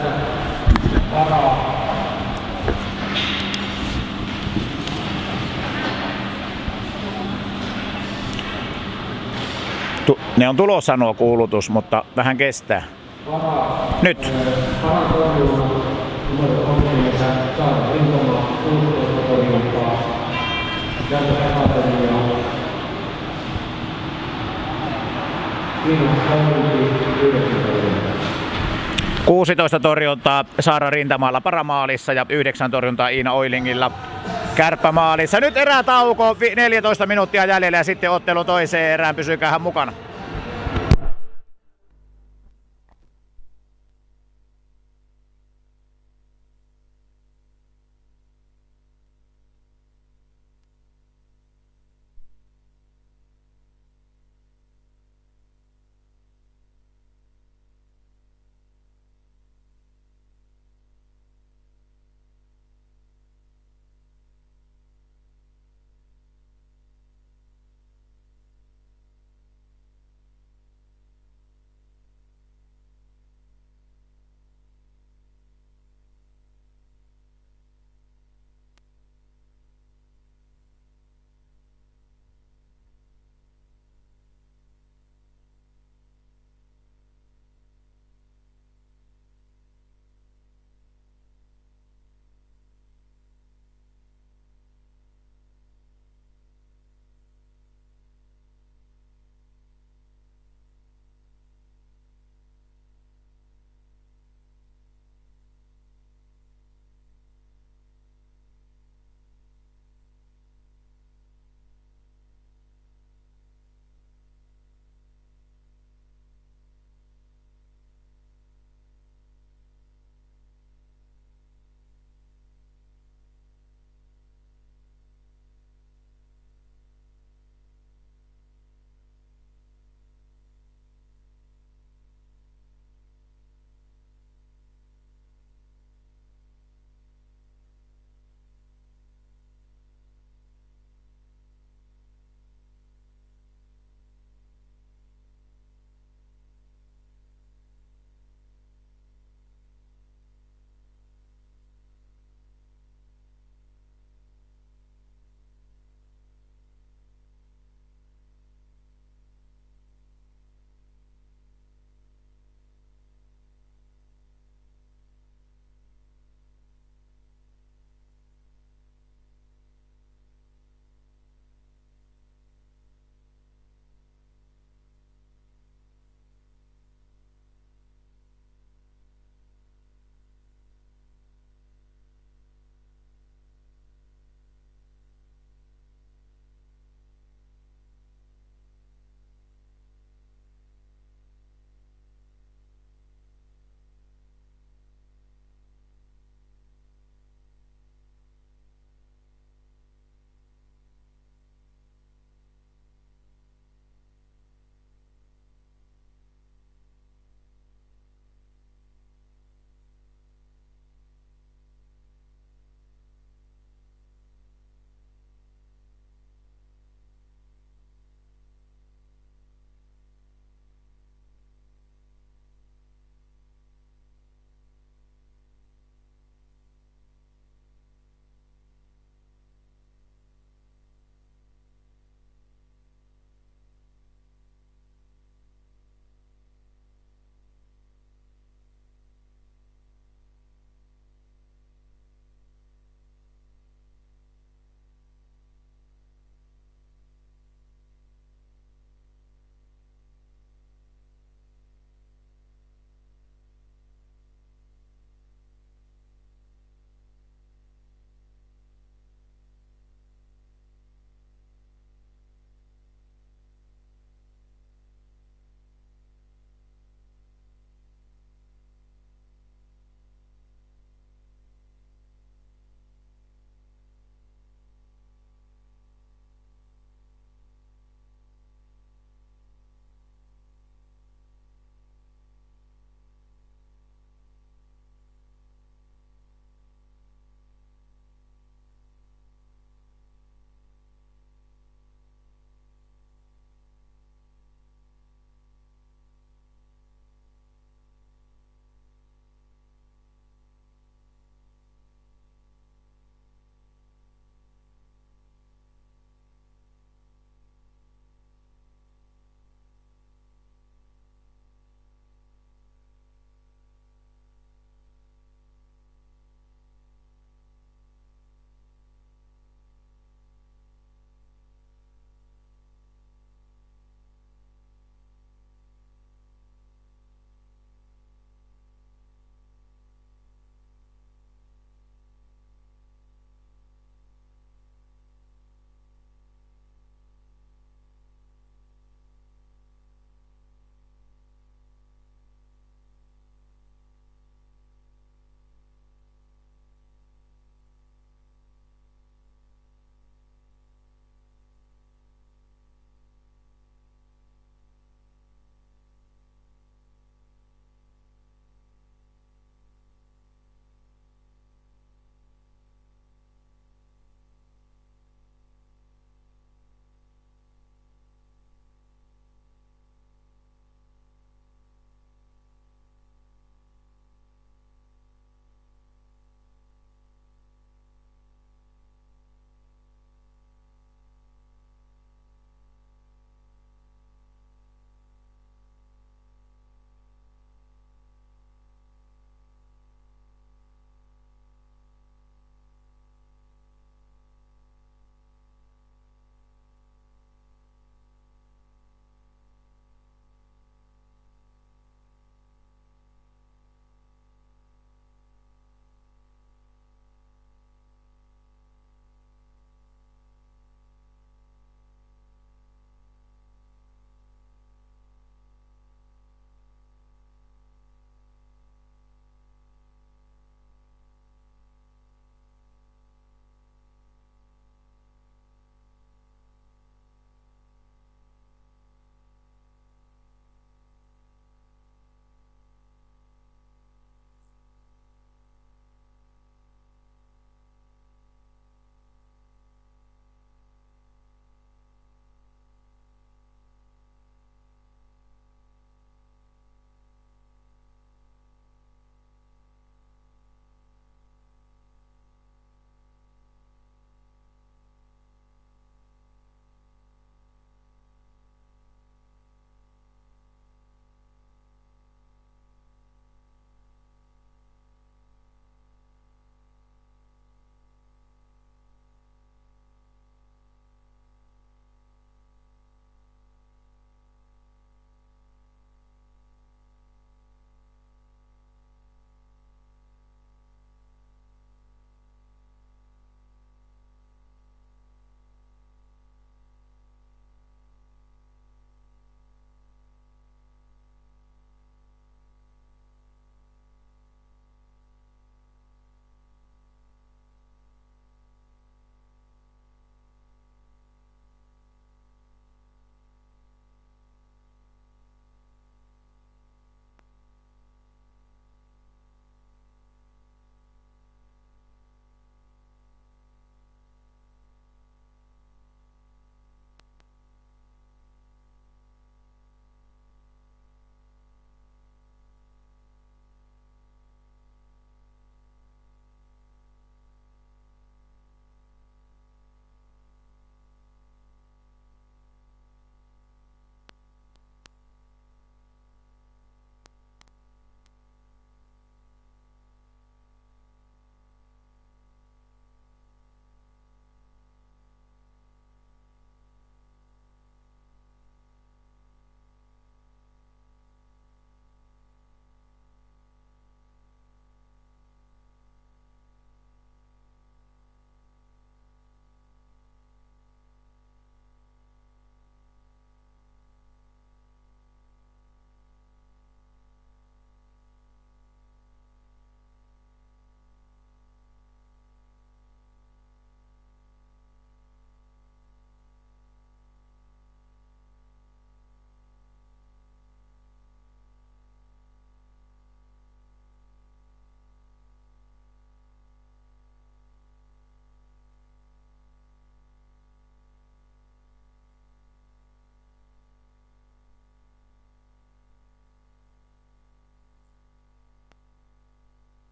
Ne on tulossa nuo kuulutus, mutta vähän kestää. Nyt. kuusitoista torjuntaa Saara Rintamalla Paramaalissa ja yhdeksän torjuntaa Iina Oilingilla Kärppämaalissa. Nyt erätauko, neljätoista minuuttia jäljellä ja sitten ottelu toiseen erään, pysykäähän mukana.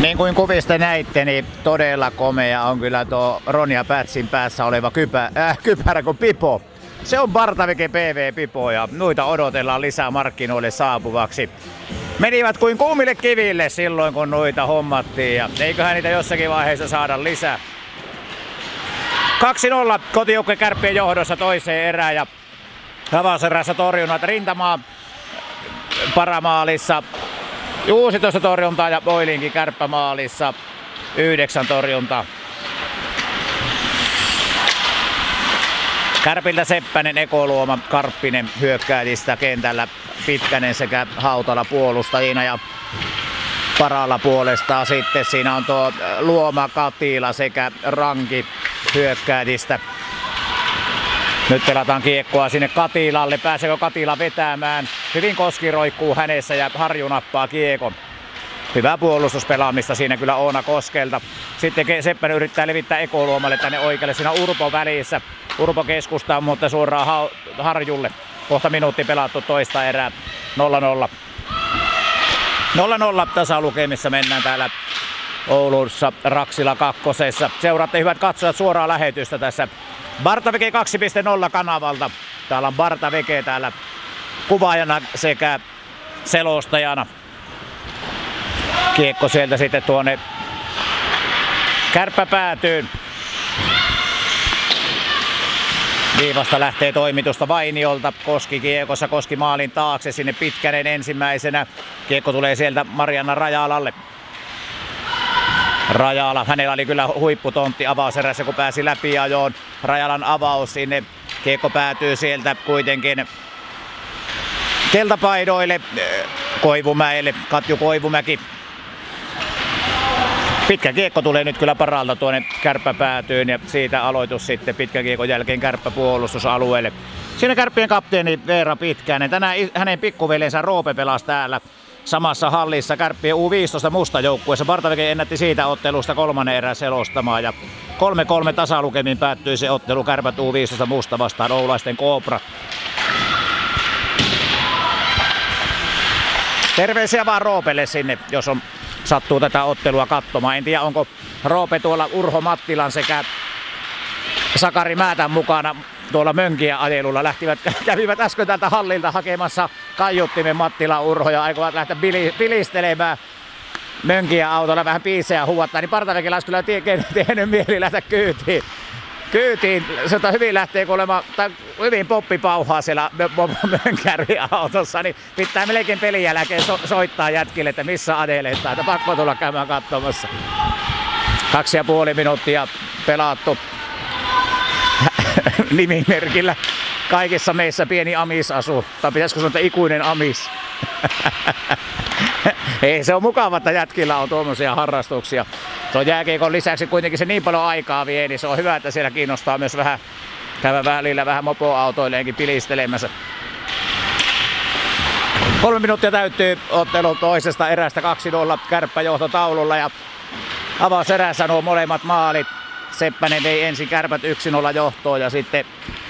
Niin kuin kuvista näitte, niin todella komea on kyllä tuo Ronja Pätsin päässä oleva kypä, äh, kypärä kuin pipo. Se on Bartavike P V-pipo ja noita odotellaan lisää markkinoille saapuvaksi. Menivät kuin kuumille kiville silloin, kun noita hommattiin ja eiköhän niitä jossakin vaiheessa saada lisää. kaksi nolla kotijoukkueen Kärppien johdossa toiseen erään ja avauserässä torjunnat Rintamaa paramaalissa kuusitoista torjuntaa ja Oilinki Kärppämaalissa yhdeksän torjuntaa. Kärpiltä Seppänen, Ekoluoma, Karppinen hyökkääjistä kentällä, Pitkänen sekä Hautala puolustajina ja Paralla puolestaan sitten siinä on tuo Luoma, Katila sekä Ranki hyökkääjistä. Nyt pelataan kiekkoa sinne Katilalle. Pääseekö Katila vetämään? Hyvin Koski roikkuu hänessä ja Harju nappaa kiekon. Hyvää puolustuspelaamista siinä kyllä Oona Koskelta. Sitten Seppänen yrittää levittää Ekoluomalle tänne oikealle. Siinä Urpo välissä. Urpo keskustaa, mutta suoraan Harjulle. Kohta minuutti pelattu toista erää. nolla nolla. nolla nolla tasalukemissa mennään täällä Oulussa Raksila kakkosessa. Seuraatte hyvät katsojat suoraa lähetystä tässä Bartavike kaksi piste nolla kanavalta. Täällä on Bartavike täällä kuvaajana sekä selostajana. Kiekko sieltä sitten tuonne kärppäpäätyyn. Viivasta lähtee toimitusta Vainiolta. Koski kiekossa, Koski maalin taakse, sinne Pitkänen ensimmäisenä. Kiekko tulee sieltä Marianna Rajalalle. Rajala, hänellä oli kyllä huipputontti avauserässä, kun pääsi läpi ajoon. Rajalan avaus sinne. Kiekko päätyy sieltä kuitenkin keltapaidoille Koivumäelle, Katju Koivumäki. Pitkä kiekko tulee nyt kyllä Paralta tuonne kärppäpäätyyn ja siitä aloitus sitten pitkän kiekon jälkeen kärppäpuolustusalueelle. Siinä Kärppien kapteeni Veera Pitkänen. Tänään hänen pikkuveljensä Roope pelasi täällä samassa hallissa Kärppien U viisitoista mustajoukkueessa. Bartavike ennätti siitä ottelusta kolmannen erän selostamaan ja kolme kolme tasalukemin päättyi se ottelu Kärpät U viisitoista musta vastaan Oulaisten Koopra. Terveisiä vaan Roopelle sinne, jos on sattuu tätä ottelua katsomaan. En tiedä, onko Roope tuolla Urho Mattilan sekä Sakari Määtän mukana tuolla Mönkiä ajelulla. Lähtivät, kävivät äsken tältä hallilta hakemassa kaiuttimen Mattila Urho ja aikovat lähteä bilistelemään Mönkiä autolla vähän biisejä huvattaa. Niin Bartavekilla olisi kyllä tehnyt mieli lähteä kyytiin. Kyytiin, se hyvin lähtee kuulemma, tai hyvin poppipauhaa siellä Mönkärvi autossa, niin pitää melkein pelin jälkeen so- soittaa jätkille, että missä adelettaa, että pakko tulla käymään katsomassa. Kaksi ja puoli minuuttia pelattu nimimerkillä. Kaikissa meissä pieni amis asuu, tai pitäisikö sanoa, että ikuinen amis. Ei, se on mukava, että jätkillä on tuommoisia harrastuksia. Se on jääkiekon lisäksi kuitenkin se niin paljon aikaa vie, niin se on hyvä, että siellä kiinnostaa myös vähän käydä välillä vähän mopoautoilleenkin pilistelemässä. Kolme minuuttia täyttyy ottelun toisesta erästä kaksi nolla Kärppäjohto taululla ja avauserässä nuo molemmat maalit. Seppänen vei ensin Kärpät yksi nolla johtoon ja sitten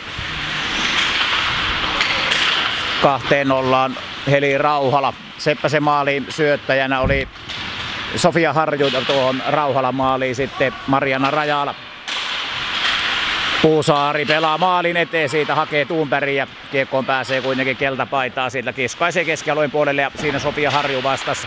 kahteen nollaan Heli Rauhala. Seppäsen maaliin syöttäjänä oli Sofia Harju, tuohon Rauhala maaliin sitten Marianna Rajala. Puusaari pelaa maalin eteen, siitä hakee Tuunbergin ja kiekkoon pääsee kuitenkin keltapaitaa, siitä kiskaisee keskialueen puolelle ja siinä Sofia Harju vastassa.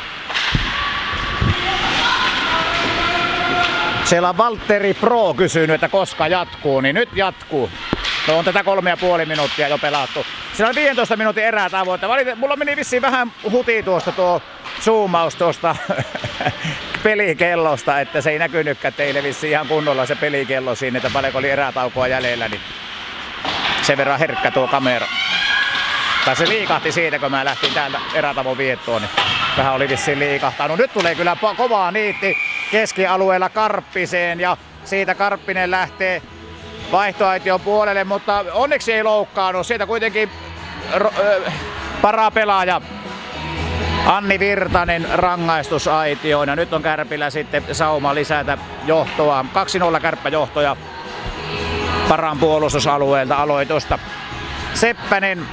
Siellä on Valtteri Pro kysynyt, että koska jatkuu, niin nyt jatkuu. No on tätä kolme ja puoli minuuttia jo pelattu. Siinä on viisitoista minuutin erätavoite. Mulla meni vissiin vähän huti tuosta tuo zoomaus tuosta pelikellosta, että se ei näkynytkään teille vissiin ihan kunnolla se pelikello siinä, että paljonko oli erätaukoa jäljellä, niin sen verran herkkä tuo kamera. Tai se liikahti siitä, kun mä lähtin täältä erätavon viettoon, niin vähän oli vissiin liikahtanut. Nyt tulee kyllä kovaa niitti keskialueella Karppiseen ja siitä Karppinen lähtee vaihtoaition puolelle, mutta onneksi ei loukkaannut. Siitä kuitenkin äh, parapelaaja Anni Virtanen rangaistusaitioon. Ja nyt on Kärpillä sitten sauma lisätä johtoa. kaksi nolla Kärppäjohto ja Paran puolustusalueelta aloitusta. Seppänen,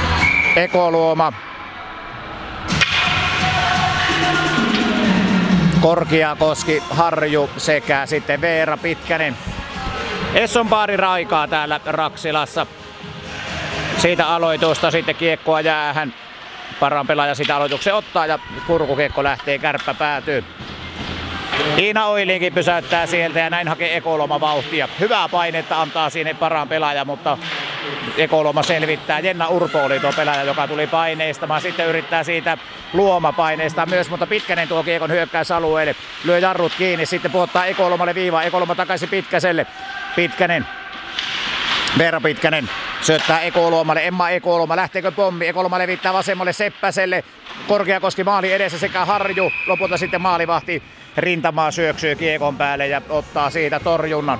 Ekoluoma Korkeakoski, Harju sekä sitten Veera Pitkänen. Esson Baari Raikaa täällä Raksilassa. Siitä aloitusta sitten kiekkoa jäähän. Paran pelaaja sitä aloituksen ottaa ja purkukiekko lähtee, Kärppä päätyy. Iina Oilinkin pysäyttää sieltä ja näin hakee Ekoloma vauhtia. Hyvää painetta antaa sinne Paran pelaaja, mutta Ekoloma selvittää. Jenna Urpo oli tuo pelaaja, joka tuli paineistamaan. Sitten yrittää siitä Luoma paineistaa myös, mutta Pitkänen tuo kiekon hyökkäysalueelle. Lyö jarrut kiinni, sitten puottaa Ekolomalle viivaa. Ekoloma takaisin Pitkäselle. Pitkänen. Veera Pitkänen syöttää Ekoluomalle, Emma Ekoluoma, lähteekö pommi, Ekoluoma levittää vasemmalle Seppäselle, Korkeakoski maali edessä sekä Harju, lopulta sitten maalivahti rintamaa syöksyy kiekon päälle ja ottaa siitä torjunnan.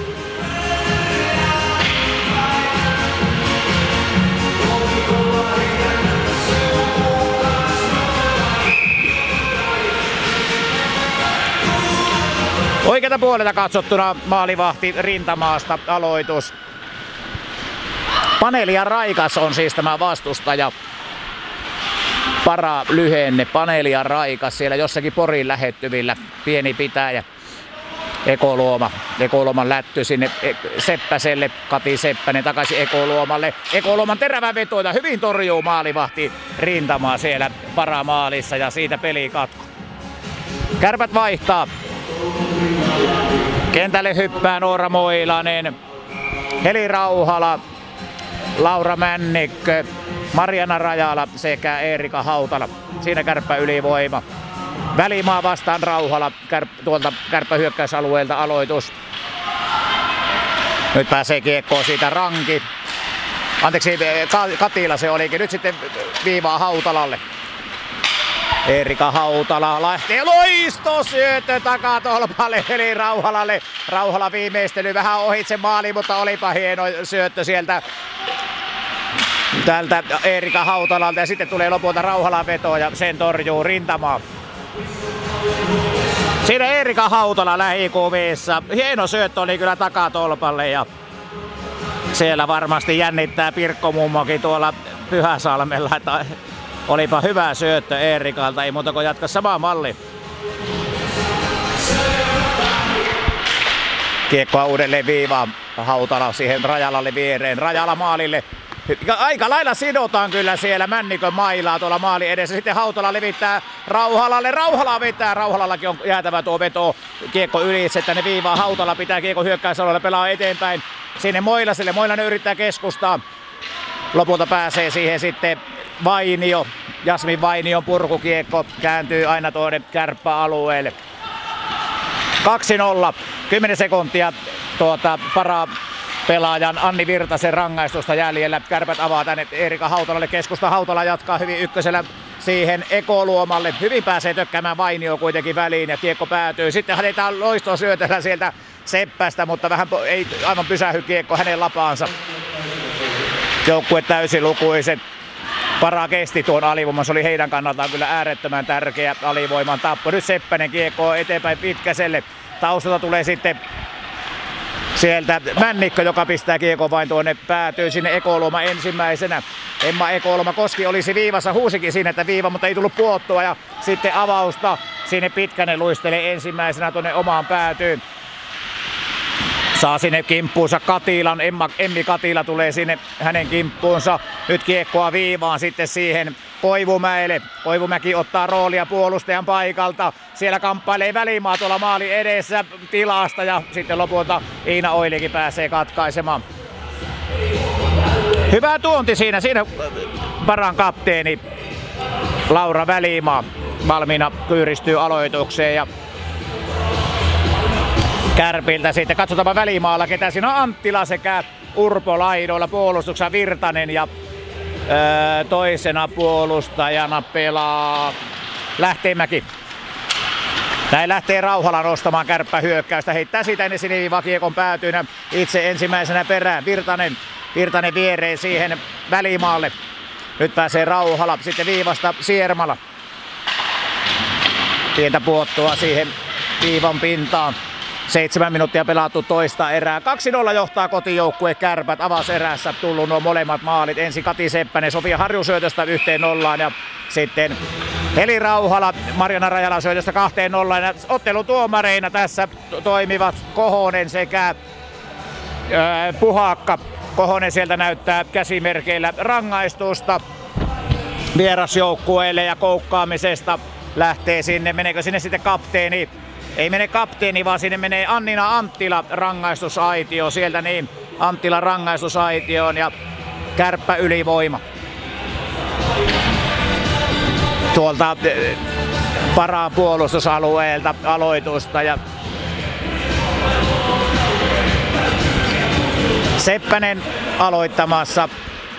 Oikealta puolelta katsottuna maalivahti rintamaasta aloitus. Paneelia Raikas on siis tämä vastustaja. Para lyhenne, Paneelia Raikas siellä jossakin Porin lähettyvillä. Pieni pitäjä. Ekoluoma. Ekoluoman lätty sinne Seppäselle. Kati Seppänen takaisin Ekoluomalle. Ekoluoman terävä veto ja hyvin torjuu maalivahti rintamaa siellä Paramaalissa ja siitä pelikatko. Kärpät vaihtaa. Kentälle hyppää Noora Moilanen, Heli Rauhala, Laura Männikkö, Mariana Rajala sekä Eerika Hautala. Siinä Kärppä ylivoima. Välimaa vastaan Rauhala kärp, tuolta Kärppä hyökkäysalueelta aloitus. Nyt pääsee kiekkoon siitä Ranki. Anteeksi, Katila se olikin. Nyt sitten viivaa Hautalalle. Eerika Hautala lähtee loistosyöttö takatolpalle eli Rauhalalle. Rauhala viimeistely vähän ohitse maaliin, mutta olipa hieno syöttö sieltä tältä Eerika Hautalalta. Ja sitten tulee lopulta Rauhalan veto ja sen torjuu rintamaa. Siinä Eerika Hautala lähikuvissa. Hieno syöttö oli kyllä takatolpalle ja siellä varmasti jännittää Pirkko mummokin tuolla Pyhäsalmella. Että olipa hyvä syöttö Eerikalta, ei muuta kuin jatka sama malli. Kiekkoa uudelleen viivaan, Hautala siihen Rajalalle viereen, Rajala maalille. Aika lailla sidotaan kyllä siellä Männikön mailaa tuolla maali edessä. Sitten Hautala levittää Rauhalalle, Rauhala vetää, Rauhalallakin on jäätävä tuo veto. Kiekko ylitse tänne viivaan, Hautala pitää kiekko hyökkäysalueelle, pelaa eteenpäin sinne Moilaselle, Moilanen yrittää keskustaa. Lopulta pääsee siihen sitten Vainio, Jasmin Vainion purkukiekko kääntyy aina tuonne Kärppäalueelle. kaksi nolla, kymmenen sekuntia tuota para pelaajan Anni Virtasen rangaistusta jäljellä. Kärpät avaa tänne Eerika Hautalalle keskusta. Hautala jatkaa hyvin ykkösellä siihen Ekoluomalle. Hyvin pääsee tökkäämään Vainio kuitenkin väliin ja kiekko päätyy. Sitten hätetään loistoa syötellä sieltä Seppästä, mutta vähän ei aivan pysähy kiekko hänen lapaansa. Joukkue täysin lukuiset. Para kesti tuon alivoiman, se oli heidän kannaltaan kyllä äärettömän tärkeä alivoiman tappo. Nyt Seppänen kiekko eteenpäin Pitkäselle. Taustalta tulee sitten sieltä Männikkö, joka pistää kiekon vain tuonne päätyy sinne Ekoluoma ensimmäisenä. Emma Ekoluoma Koski olisi viivassa, huusikin siinä, että viiva, mutta ei tullut puottua ja sitten avausta. Sinne Pitkänen luistelee ensimmäisenä tuonne omaan päätyyn. Saa sinne kimppuunsa Katilan, Emma, Emmi Katila tulee sinne hänen kimppuunsa. Nyt kiekkoa viivaan sitten siihen Koivumäelle. Koivumäki ottaa roolia puolustajan paikalta. Siellä kamppailee Välimaa tuolla maali edessä tilasta ja sitten lopulta Iina Oilikin pääsee katkaisemaan. Hyvä tuonti siinä. Siinä Paran kapteeni Laura Välimaa valmiina kyyristyy aloitukseen. Ja Kärpiltä sitten katsotaanpa Välimaalla, ketä siinä on Anttila sekä Urpo laidoilla, puolustuksessa Virtanen ja öö, toisena puolustajana pelaa Lähteenmäki. Näin lähtee Rauhala nostamaan Kärppä hyökkäystä, heittää siitä ennen siniviivaa kiekon päätyynä itse ensimmäisenä perään. Virtanen, Virtanen viereen siihen Välimaalle. Nyt pääsee Rauhala, sitten viivasta Siermala. Pientä puottua siihen viivan pintaan. Seitsemän minuuttia pelattu toista erää. kaksi nolla johtaa kotijoukkue Kärpät. Avauserässä tullut nuo molemmat maalit. Ensin Kati Seppänen Sofia Harjun syötöstä yhteen nollaan ja sitten Heli Rauhala Marjana Rajalan syötöstä kahteen nollaan. Ja ottelutuomareina tässä toimivat Kohonen sekä ää, Puhakka. Kohonen sieltä näyttää käsimerkeillä rangaistusta vierasjoukkueelle ja koukkaamisesta lähtee sinne. Meneekö sinne sitten kapteeni? Ei mene kapteeni, vaan sinne menee Annina Anttila rangaistusaitio. Sieltä niin Anttila rangaistusaitioon ja Kärppä ylivoima. Tuolta Paraan puolustusalueelta aloitusta ja Seppänen aloittamassa.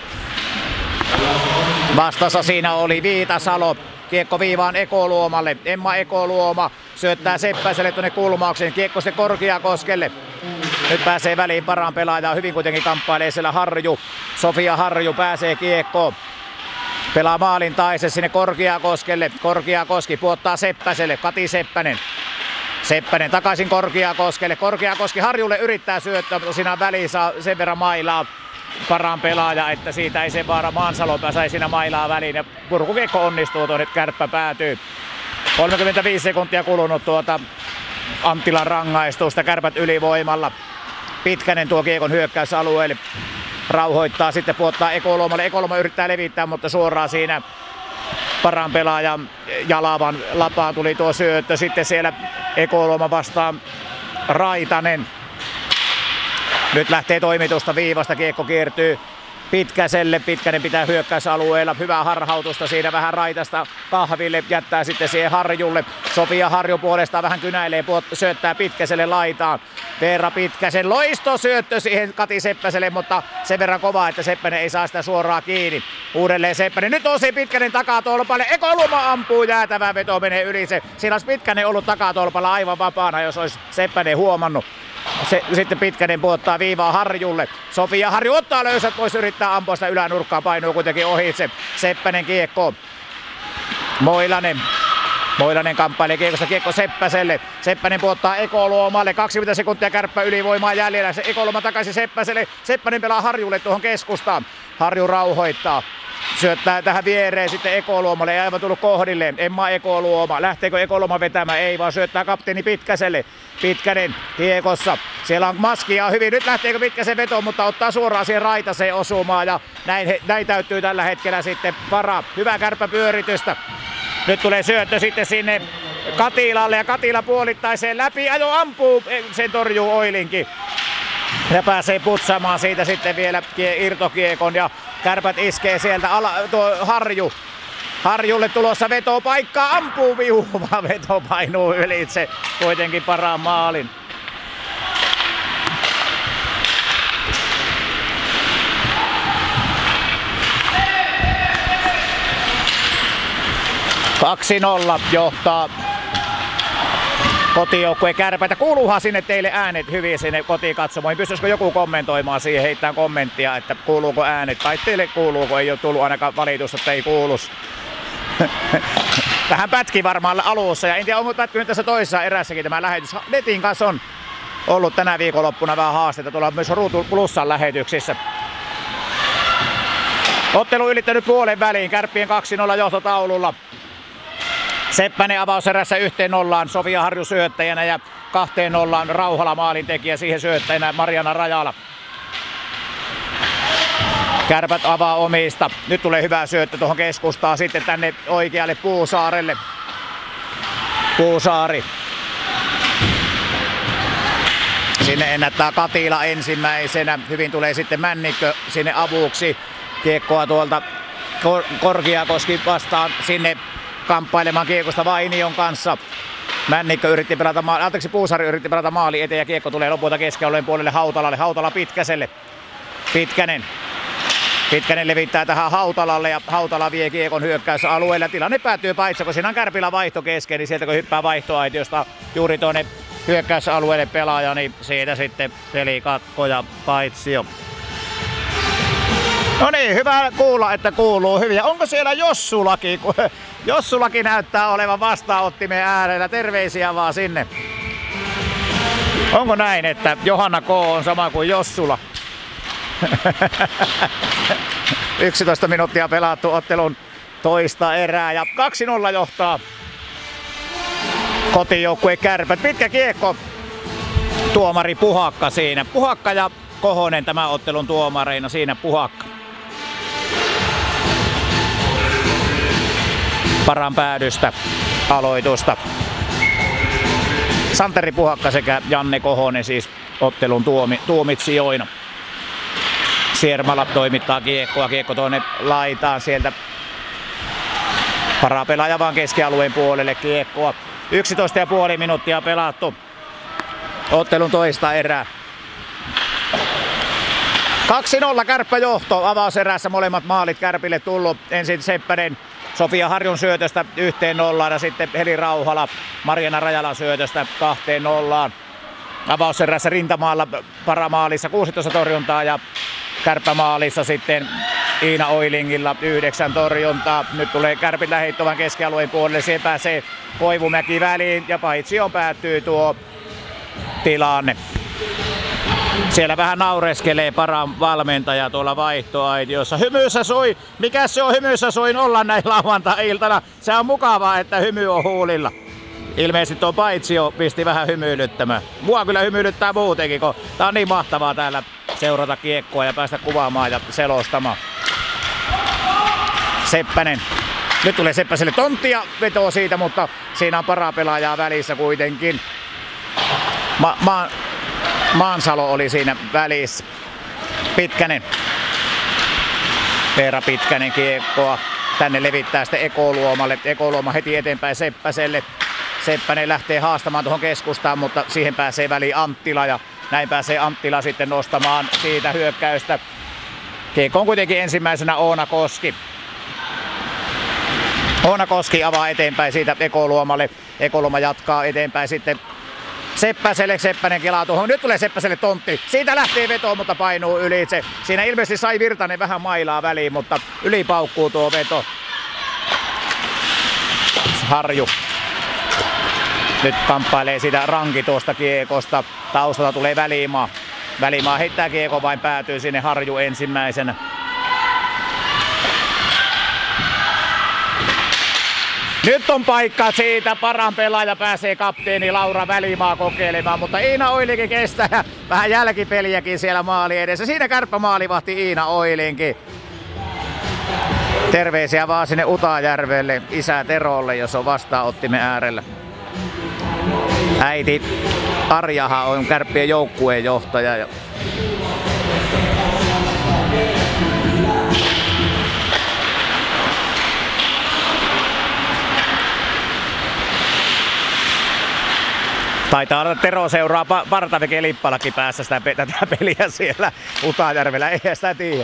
Vastassa siinä oli Viitasalo. Kiekko viivaan Ekoluomalle. Emma Ekoluoma syöttää Seppäselle tuonne kulmaukseen. Kiekko sitten Korkeakoskelle. Nyt pääsee väliin Paraan pelaaja. Hyvin kuitenkin kamppailee siellä Harju. Sofia Harju pääsee kiekkoon. Pelaa maalin taise sinne Korkeakoskelle. Korkeakoski puottaa Seppäselle. Kati Seppänen. Seppänen takaisin Korkeakoskelle. Korkeakoski Harjulle yrittää syöttää, mutta siinä väliin saa sen verran mailaa Paraan pelaaja, että siitä ei sen vaara Maansalopää sai siinä mailaa väliin. Ja purkukiekko onnistuu tuonne, Kärppä päätyy. kolmekymmentäviisi sekuntia kulunut tuota Anttilan rangaistusta. Kärpät ylivoimalla. Pitkänen tuo kiekon hyökkäysalueelle. Rauhoittaa sitten puottaa Ekoluomalle. Ekoluoma yrittää levittää, mutta suoraan siinä Paraan pelaaja Jalavan lapaan tuli tuo syöttö. Sitten siellä Ekoluoma vastaan Raitanen. Nyt lähtee toimitusta viivasta, kiekko kiertyy Pitkäselle. Pitkänen pitää hyökkäysalueella. Hyvää harhautusta siinä vähän Raitasta Kahville. Jättää sitten siihen Harjulle. Sofia Harju puolestaan vähän kynäilee. Syöttää Pitkäselle laitaan. Veera Pitkäsen loistosyöttö siihen Kati Seppäselle, mutta sen verran kova, että Seppänen ei saa sitä suoraan kiinni. Uudelleen Seppänen. Nyt on se Pitkänen takatolpalle. Ekoluoma ampuu, jäätävä veto menee yli se. Siinä olisi Pitkänen ollut takatolpalla aivan vapaana, jos olisi Seppänen huomannut. Se, sitten Pitkänen puottaa viivaa Harjulle. Sofia Harju ottaa löysät pois, yrittää ampua sitä ylänurkkaan, painuu kuitenkin ohitse. Seppänen kiekko. Moilanen. Moilanen kamppailee kiekosta, kiekko Seppäselle. Seppänen puottaa Ekoluomalle. kaksikymmentä sekuntia Kärppä ylivoimaa jäljellä. Se Ekoluoma takaisin Seppäselle. Seppänen pelaa Harjulle tuohon keskustaan. Harju rauhoittaa. Syöttää tähän viereen sitten Ekoluomalle, ei aivan tullut kohdilleen. Emma Ekoluoma. Lähteekö Ekoluoma vetämään? Ei, vaan syöttää kapteeni Pitkäselle. Pitkänen kiekossa. Siellä on maskia hyvin. Nyt lähteekö Pitkäsen veto, mutta ottaa suoraan siihen Raitaseen osumaan. Ja näin, näin täytyy tällä hetkellä sitten Para. Hyvä kärppäpyöritystä. Nyt tulee syöttö sitten sinne Katilalle ja Katila puolittaiseen läpi. Ajo ampuu, sen torjuu Oilinki. Ja pääsee putsaamaan siitä sitten vielä irtokiekon ja Kärpät iskee sieltä ala, tuo Harju. Harjulle tulossa vetopaikkaa, ampuu viuva, veto painuu ylitse kuitenkin Paraan maalin. kaksi nolla johtaa kotijoukkue Kärpäitä. Kuuluuhan sinne teille äänet hyvin sinne kotikatsomoihin. Pystyisikö joku kommentoimaan siihen, heittää kommenttia, että kuuluuko äänet? Tai teille kuuluuko? Ei ole tullut ainakaan valitusta, että ei kuulus. Vähän pätki varmaan alussa ja en tiedä onko pätkinyt tässä toisessa erässäkin tämä lähetys. Netin kanssa on ollut tänä viikonloppuna vähän haasteita tuolla myös Ruutu Plussan lähetyksissä. Ottelu ylittänyt puolen väliin, Kärppien kaksi nolla johtotaululla. Seppänen avauserässä yhteen nollaan, Sofia Harju syöttäjänä ja kahteen nollaan Rauhala maalintekijä, siihen syöttäjänä Marjana Rajala. Kärpät avaa omista. Nyt tulee hyvä syöttö tuohon keskustaan, sitten tänne oikealle Puusaarelle. Puusaari. Sinne ennättää Katila ensimmäisenä. Hyvin tulee sitten Männikkö sinne avuksi. Kiekkoa tuolta Kor- Korkeakoski vastaan sinne kamppailemaan kiekosta Vainion kanssa. Männikkö yritti pelata maali, anteeksi Puusaari yritti pelata maali eteen ja kiekko tulee lopulta keskialueen puolelle Hautalalle. Hautala Pitkäselle. Pitkänen. Pitkänen levittää tähän Hautalalle ja Hautala vie kiekon hyökkäysalueelle. Tilanne päättyy paitsi, kun siinä on Kärpillä vaihto kesken, niin sieltä kun hyppää vaihtoaitiosta juuri tuonne hyökkäysalueelle pelaaja, niin siitä sitten pelikatko ja paitsio. No niin, hyvä kuulla, että kuuluu hyvin. Ja onko siellä Jossulaki? Jossulaki näyttää olevan vastaanottimen äärellä. Terveisiä vaan sinne. Onko näin, että Johanna K. on sama kuin Jossula? yksitoista minuuttia pelattu ottelun toista erää ja kaksi nolla johtaa kotijoukkue Kärpät. Pitkä kiekko, tuomari Puhakka siinä. Puhakka ja Kohonen tämä ottelun tuomareina, siinä Puhakka. Paran päädystä aloitusta. Santeri Puhakka sekä Janne Kohonen siis ottelun tuomi, tuomitsijoina. Siermala toimittaa kiekkoa, kiekko tuonne laitaan sieltä. Parapelaaja vaan keskialueen puolelle kiekkoa. yksitoista pilkku viisi minuuttia pelattu ottelun toista erää. kaksi nolla Kärppäjohto avauserässä, molemmat maalit Kärpille tullut. Ensin Seppänen Sofia Harjun syötöstä yhteen nollaan ja sitten Heli Rauhala Marjana Rajalan syötöstä kahteen nollaan. Avauserässä rintamaalla paramaalissa kuusitoista torjuntaa ja Kärppämaalissa sitten Iina Oilingilla yhdeksän torjuntaa. Nyt tulee Kärpillä heittovan keskialueen puolelle, siihen pääsee Koivumäki väliin ja paitsioon päättyy tuo tilanne. Siellä vähän naureskelee Paran valmentaja tuolla vaihtoaitiossa. Hymyssä soi, mikä se on hymyssä soin olla näin lauantai-iltana? Se on mukavaa, että hymy on huulilla. Ilmeisesti tuo paitsio pisti vähän hymyilyttämään. Mua kyllä hymyilyttää muutenkin, kun tää on niin mahtavaa täällä seurata kiekkoa ja päästä kuvaamaan ja selostamaan. Seppänen. Nyt tulee Seppäselle tonttia, vetoo siitä, mutta siinä on parapelaajaa välissä kuitenkin. Ma- ma- Maansalo oli siinä välissä. Pitkänen. Veera Pitkänen kiekkoa. Tänne levittää sitten Ekoluomalle. Ekoluoma heti eteenpäin Seppäselle. Seppänen lähtee haastamaan tuohon keskustaan, mutta siihen pääsee väliin Anttila ja näin pääsee Anttila sitten nostamaan siitä hyökkäystä. Kiekko on kuitenkin ensimmäisenä Oona Koski. Oona Koski avaa eteenpäin siitä Ekoluomalle. Ekoluoma jatkaa eteenpäin sitten Seppäselle. Seppänen kelaa tuohon. Nyt tulee Seppäselle tontti. Siitä lähtee veto, mutta painuu ylitse. Siinä ilmeisesti sai Virtanen vähän mailaa väliin, mutta yli paukkuu tuo veto. Harju. Nyt kamppailee sitä Ranki tuosta kiekosta. Taustalta tulee Välimaa. Välimaa heittää kiekko, vain päätyy sinne Harju ensimmäisenä. Nyt on paikka siitä, Paran pelaaja pääsee kapteeni Laura Välimaa kokeilemaan, mutta Iina Oilinki kestää ja vähän jälkipeliäkin siellä maali edessä. Siinä Kärppä maalivahti Iina Oilinki. Terveisiä vaan sinne Utajärvelle, isä Terolle, jos on vastaanottimen äärellä. Äiti Arjaha on Kärppien joukkueen johtaja. Taitaa olla, että Tero seuraa Partaveke Lippalakin päässä sitä, tätä peliä siellä Utajärvellä, eihän sitä tiedä.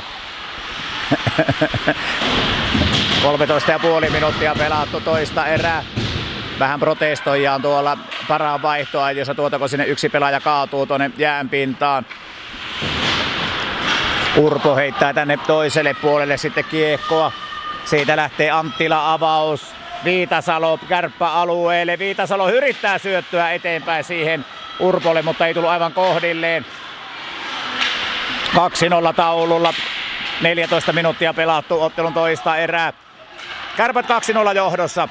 kolmetoista pilkku viisi minuuttia pelattu toista erää. Vähän protestoijaa tuolla Paran vaihtoaitiossa, tuota kun sinne yksi pelaaja kaatuu tuonne jäänpintaan. Urpo heittää tänne toiselle puolelle sitten kiekkoa. Siitä lähtee Anttila avaus. Viitasalo Kärppäalueelle. Viitasalo yrittää syöttyä eteenpäin siihen Urpolle, mutta ei tullut aivan kohdilleen. kaksi nolla taululla. neljätoista minuuttia pelattu ottelun toista erää. Kärpät kaksi nolla johdossa.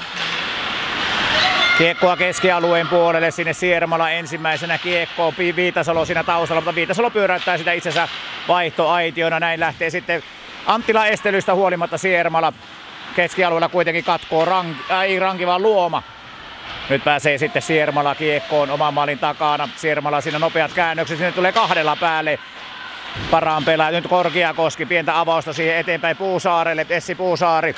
Kiekkoa keskialueen puolelle, sinne Siermala ensimmäisenä kiekkoon. Viitasalo siinä taustalla, mutta Viitasalo pyöräyttää sitä itsensä vaihtoaitiona. Näin lähtee sitten Anttila estelystä huolimatta Siermala. Keskialueella kuitenkin katkoo ranki, äh, ei ranki vaan Luoma. Nyt pääsee sitten Siermala kiekkoon oman maalin takana. Siermala siinä nopeat käännökset, sinne tulee kahdella päälle. Paran pelaaja, nyt Korkeakoski, pientä avausta siihen eteenpäin Puusaarelle, Essi Puusaari.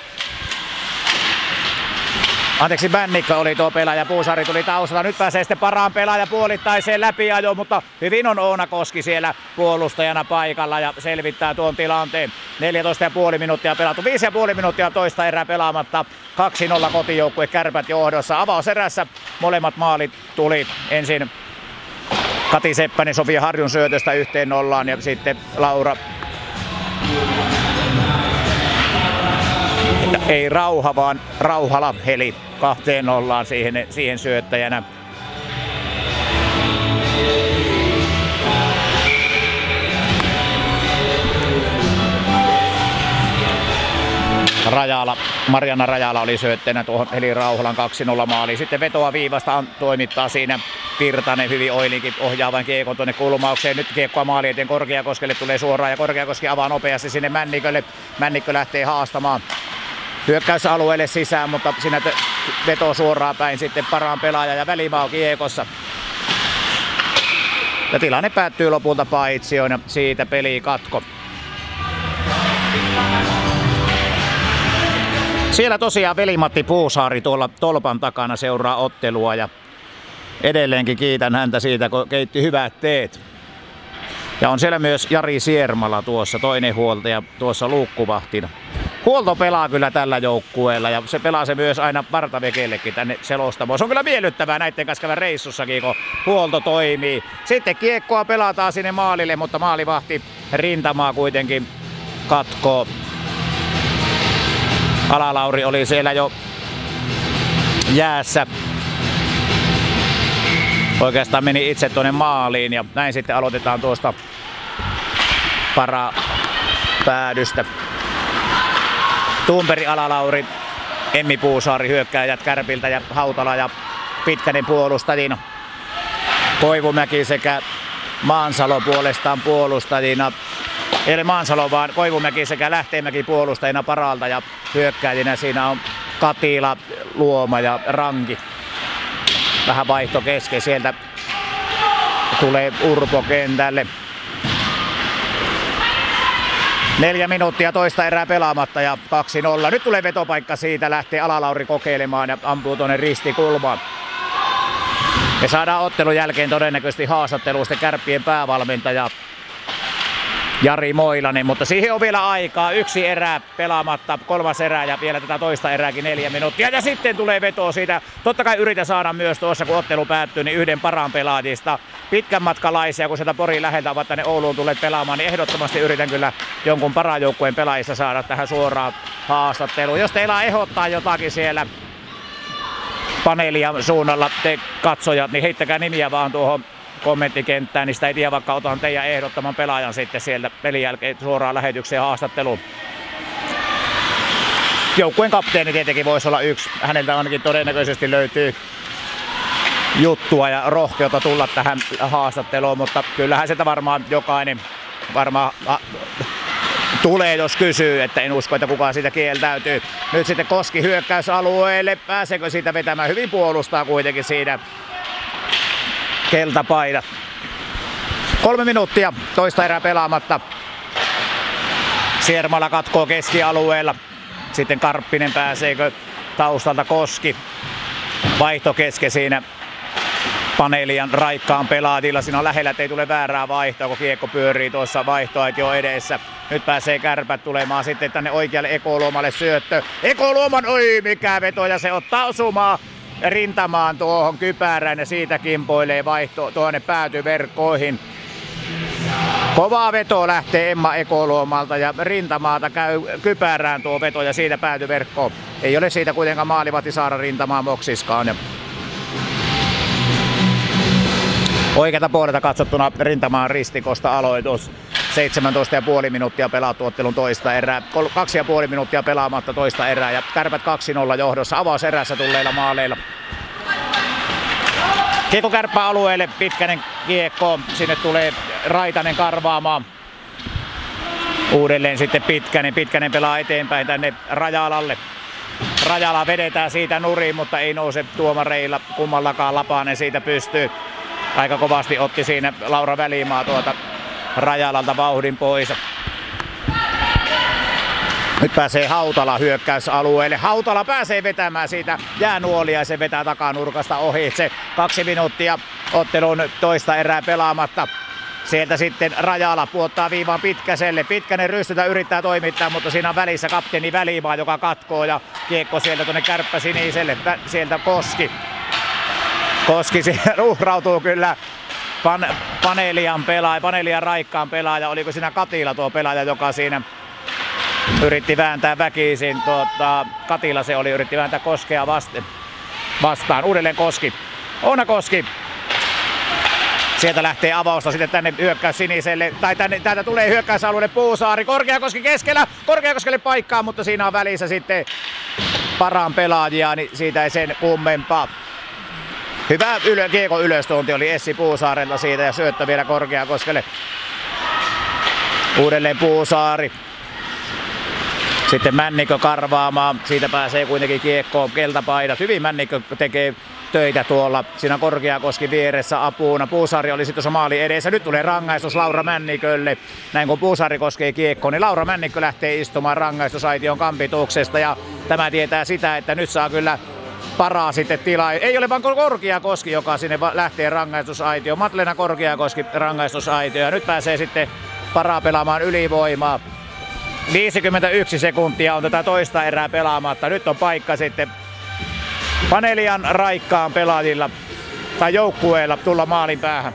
Anteeksi, Bännikka oli tuo pelaaja, Puusaari tuli taustalla. Nyt pääsee sitten Paran pelaaja puolittaiseen läpiajoon, mutta hyvin on Oona Koski siellä puolustajana paikalla ja selvittää tuon tilanteen. neljätoista pilkku viisi minuuttia pelattu, viisi pilkku viisi minuuttia toista erää pelaamatta. kaksi nolla kotijoukkue Kärpät johdossa. Avauserässä molemmat maalit tuli ensin Kati Seppänen Sofia Harjun syötöstä yhteen nollaan ja sitten Laura ei Rauha, vaan Rauhala Heli kahteen nollaan siihen, siihen syöttäjänä. Rajala, Marianna Rajala oli syötteenä tuohon Heli Rauhalan kaksi nolla maaliin. Sitten vetoa viivasta on, toimittaa siinä Virtanen hyvin oilinkin ohjaavan kiekon tuonne kulmaukseen. Nyt kiekkoa maali eteen Korkeakoskelle tulee suoraan ja Korkeakoski avaa nopeasti sinne Männikölle. Männikkö lähtee haastamaan hyökkäysalueelle sisään, mutta siinä veto suoraan päin sitten Paraan pelaaja ja Välimaa on kiekossa. Ja tilanne päättyy lopulta paitsioon ja siitä peli katko. Siellä tosiaan Veli-Matti Puusaari tuolla tolpan takana seuraa ottelua ja edelleenkin kiitän häntä siitä, kun keitti hyvät teet. Ja on siellä myös Jari Siermala tuossa, toinen huoltaja tuossa luukkuvahtina. Huolto pelaa kyllä tällä joukkueella ja se pelaa se myös aina Partavekellekin tänne selostamoon. Se on kyllä miellyttävää näiden kanssa käydä reissussakin, kun huolto toimii. Sitten kiekkoa pelataan sinne maalille, mutta maalivahti rintamaa kuitenkin katkoo. Alalauri oli siellä jo jäässä. Oikeastaan meni itse tuonne maaliin ja näin sitten aloitetaan tuosta parapäädystä. Tumperi, Alalauri, Emmi Puusaari hyökkääjät Kärpiltä ja Hautala ja Pitkänen puolustajina. Koivumäki sekä Maansalo puolestaan puolustajina. Ei ole Maansalo, vaan Koivumäki sekä Lähteenmäki puolustajina Paralta ja hyökkääjinä siinä on Katila, Luoma ja Ranki. Vähän vaihto kesken, sieltä tulee Urpo kentälle. Neljä minuuttia toista erää pelaamatta ja kaksi nolla. Nyt tulee vetopaikka siitä, lähtee Alalauri kokeilemaan ja ampuu tuonne ristikulmaan. Me saadaan ottelun jälkeen todennäköisesti haastattelusta Kärppien päävalmentaja Jari Moilanen, mutta siihen on vielä aikaa. Yksi erää pelaamatta, kolmas erää ja vielä tätä toista erääkin neljä minuuttia. Ja sitten tulee veto siitä. Totta kai yritän saada myös tuossa, kun ottelu päättyy, niin yhden Paran pelaajista. Pitkän matkalaisia, kun sieltä Porin läheltä ovat tänne Ouluun tulleet pelaamaan, niin ehdottomasti yritän kyllä jonkun Paran joukkueen pelaajista saada tähän suoraan haastatteluun. Jos teillä ehdottaa jotakin siellä paneelia suunnalla, te katsojat, niin heittäkää nimiä vaan tuohon kommenttikenttään, niin sitä ei tiedä, vaikka otan teidän ehdottoman pelaajan sitten sieltä pelin jälkeen suoraan lähetykseen haastatteluun. Joukkueen kapteeni tietenkin voisi olla yksi. Häneltä ainakin todennäköisesti löytyy juttua ja rohkeutta tulla tähän haastatteluun, mutta kyllähän sieltä varmaan jokainen varmaan tulee, jos kysyy, että en usko, että kukaan siitä kieltäytyy. Nyt sitten Koski hyökkäysalueelle, pääseekö siitä vetämään? Hyvin puolustaa kuitenkin siinä keltapaidat. Kolme minuuttia toista erää pelaamatta. Siermala katkoo keskialueella. Sitten Karppinen, pääseekö taustalta Koski. Vaihto kesken siinä Paneelian Raikkaan pelaatilla. Siinä on lähellä, ettei tule väärää vaihtoa, kun kiekko pyörii tuossa vaihtoaitio edessä. Nyt pääsee Kärpät tulemaan sitten tänne oikealle Ekoluomalle syöttö. Ekoluoman, oi mikä veto, ja se ottaa osumaa rintamaan tuohon kypärään ja siitä kimpoilee vaihto tuonne päätyverkkoihin. Kovaa veto lähtee Emma Ekoluomalta ja rintamaata käy kypärään tuo veto ja siitä päätyverkkoon. Ei ole siitä kuitenkaan maalivahti saada rintamaan moksiskaan. Oikealta puolelta katsottuna rintamaan ristikosta aloitus. seitsemäntoista pilkku viisi minuuttia pelattu ottelun toista erää. kaksi pilkku viisi minuuttia pelaamatta toista erää ja Kärpät kaksi nolla johdossa avauserässä tulleilla maaleilla. Kiekko Kärppä-alueelle, Pitkänen kiekko. Sinne tulee Raitanen karvaamaan. Uudelleen sitten Pitkänen. Pitkänen pelaa eteenpäin tänne Rajalalle. Rajala vedetään siitä nuriin, mutta ei nouse tuomareilla kummallakaan. Lapanen siitä pystyy. Aika kovasti otti siinä Laura Välimaa tuota Rajalalta vauhdin pois. Nyt pääsee Hautala hyökkäysalueelle. Hautala pääsee vetämään siitä jäänuolia ja se vetää takanurkasta ohi. Se kaksi minuuttia ottelun toista erää pelaamatta. Sieltä sitten Rajala puottaa viivaan Pitkäselle. Pitkänen rystytä yrittää toimittaa, mutta siinä on välissä kapteeni Välimaa, joka katkoo ja kiekko sieltä tuonne Kärppä siniselle. Sieltä Koski. Koski siihen uhrautuu kyllä. Pan, Paneelian pelaaja, Paneelian Raikkaan pelaaja, oliko siinä Katila tuo pelaaja, joka siinä yritti vääntää väkisin, tuota, Katila se oli, yritti vääntää Koskea vasten, vastaan, uudelleen Koski, Oona Koski, Sieltä lähtee avausta sitten tänne hyökkäys siniselle, tai tänne, täältä tulee hyökkäysalueelle Puusaari, Korkeakoski keskellä, Korkeakoskelle paikkaa, mutta siinä on välissä sitten Paran pelaajia, niin siitä ei sen kummempaa. Hyvä ylö, kiekon ylöstuonti oli Essi Puusaarelta siitä ja syöttö vielä Korkeakoskelle. Uudelleen Puusaari. Sitten Männikö karvaamaan, siitä pääsee kuitenkin kiekkoon, keltapaidat. Hyvin Männikö tekee töitä tuolla, siinä Korkeakoski vieressä apuna. Puusaari oli sitten tuossa maali edessä, nyt tulee rangaistus Laura Männikölle. Näin kun Puusaari koskee kiekkoon, niin Laura Männikkö lähtee istumaan rangaistusaition kampituksesta. Ja tämä tietää sitä, että nyt saa kyllä Paraa sitten tilaa. Ei ole vaan Korkeakoski, joka sinne lähtee rangaistusaitioon. Madlena Korkeakoski rangaistusaitioon. Ja nyt pääsee sitten Paraa pelaamaan ylivoimaa. viisikymmentäyksi sekuntia on tätä toista erää pelaamatta. Nyt on paikka sitten Panelian Raikkaan pelaajilla tai joukkueella tulla maalin päähän.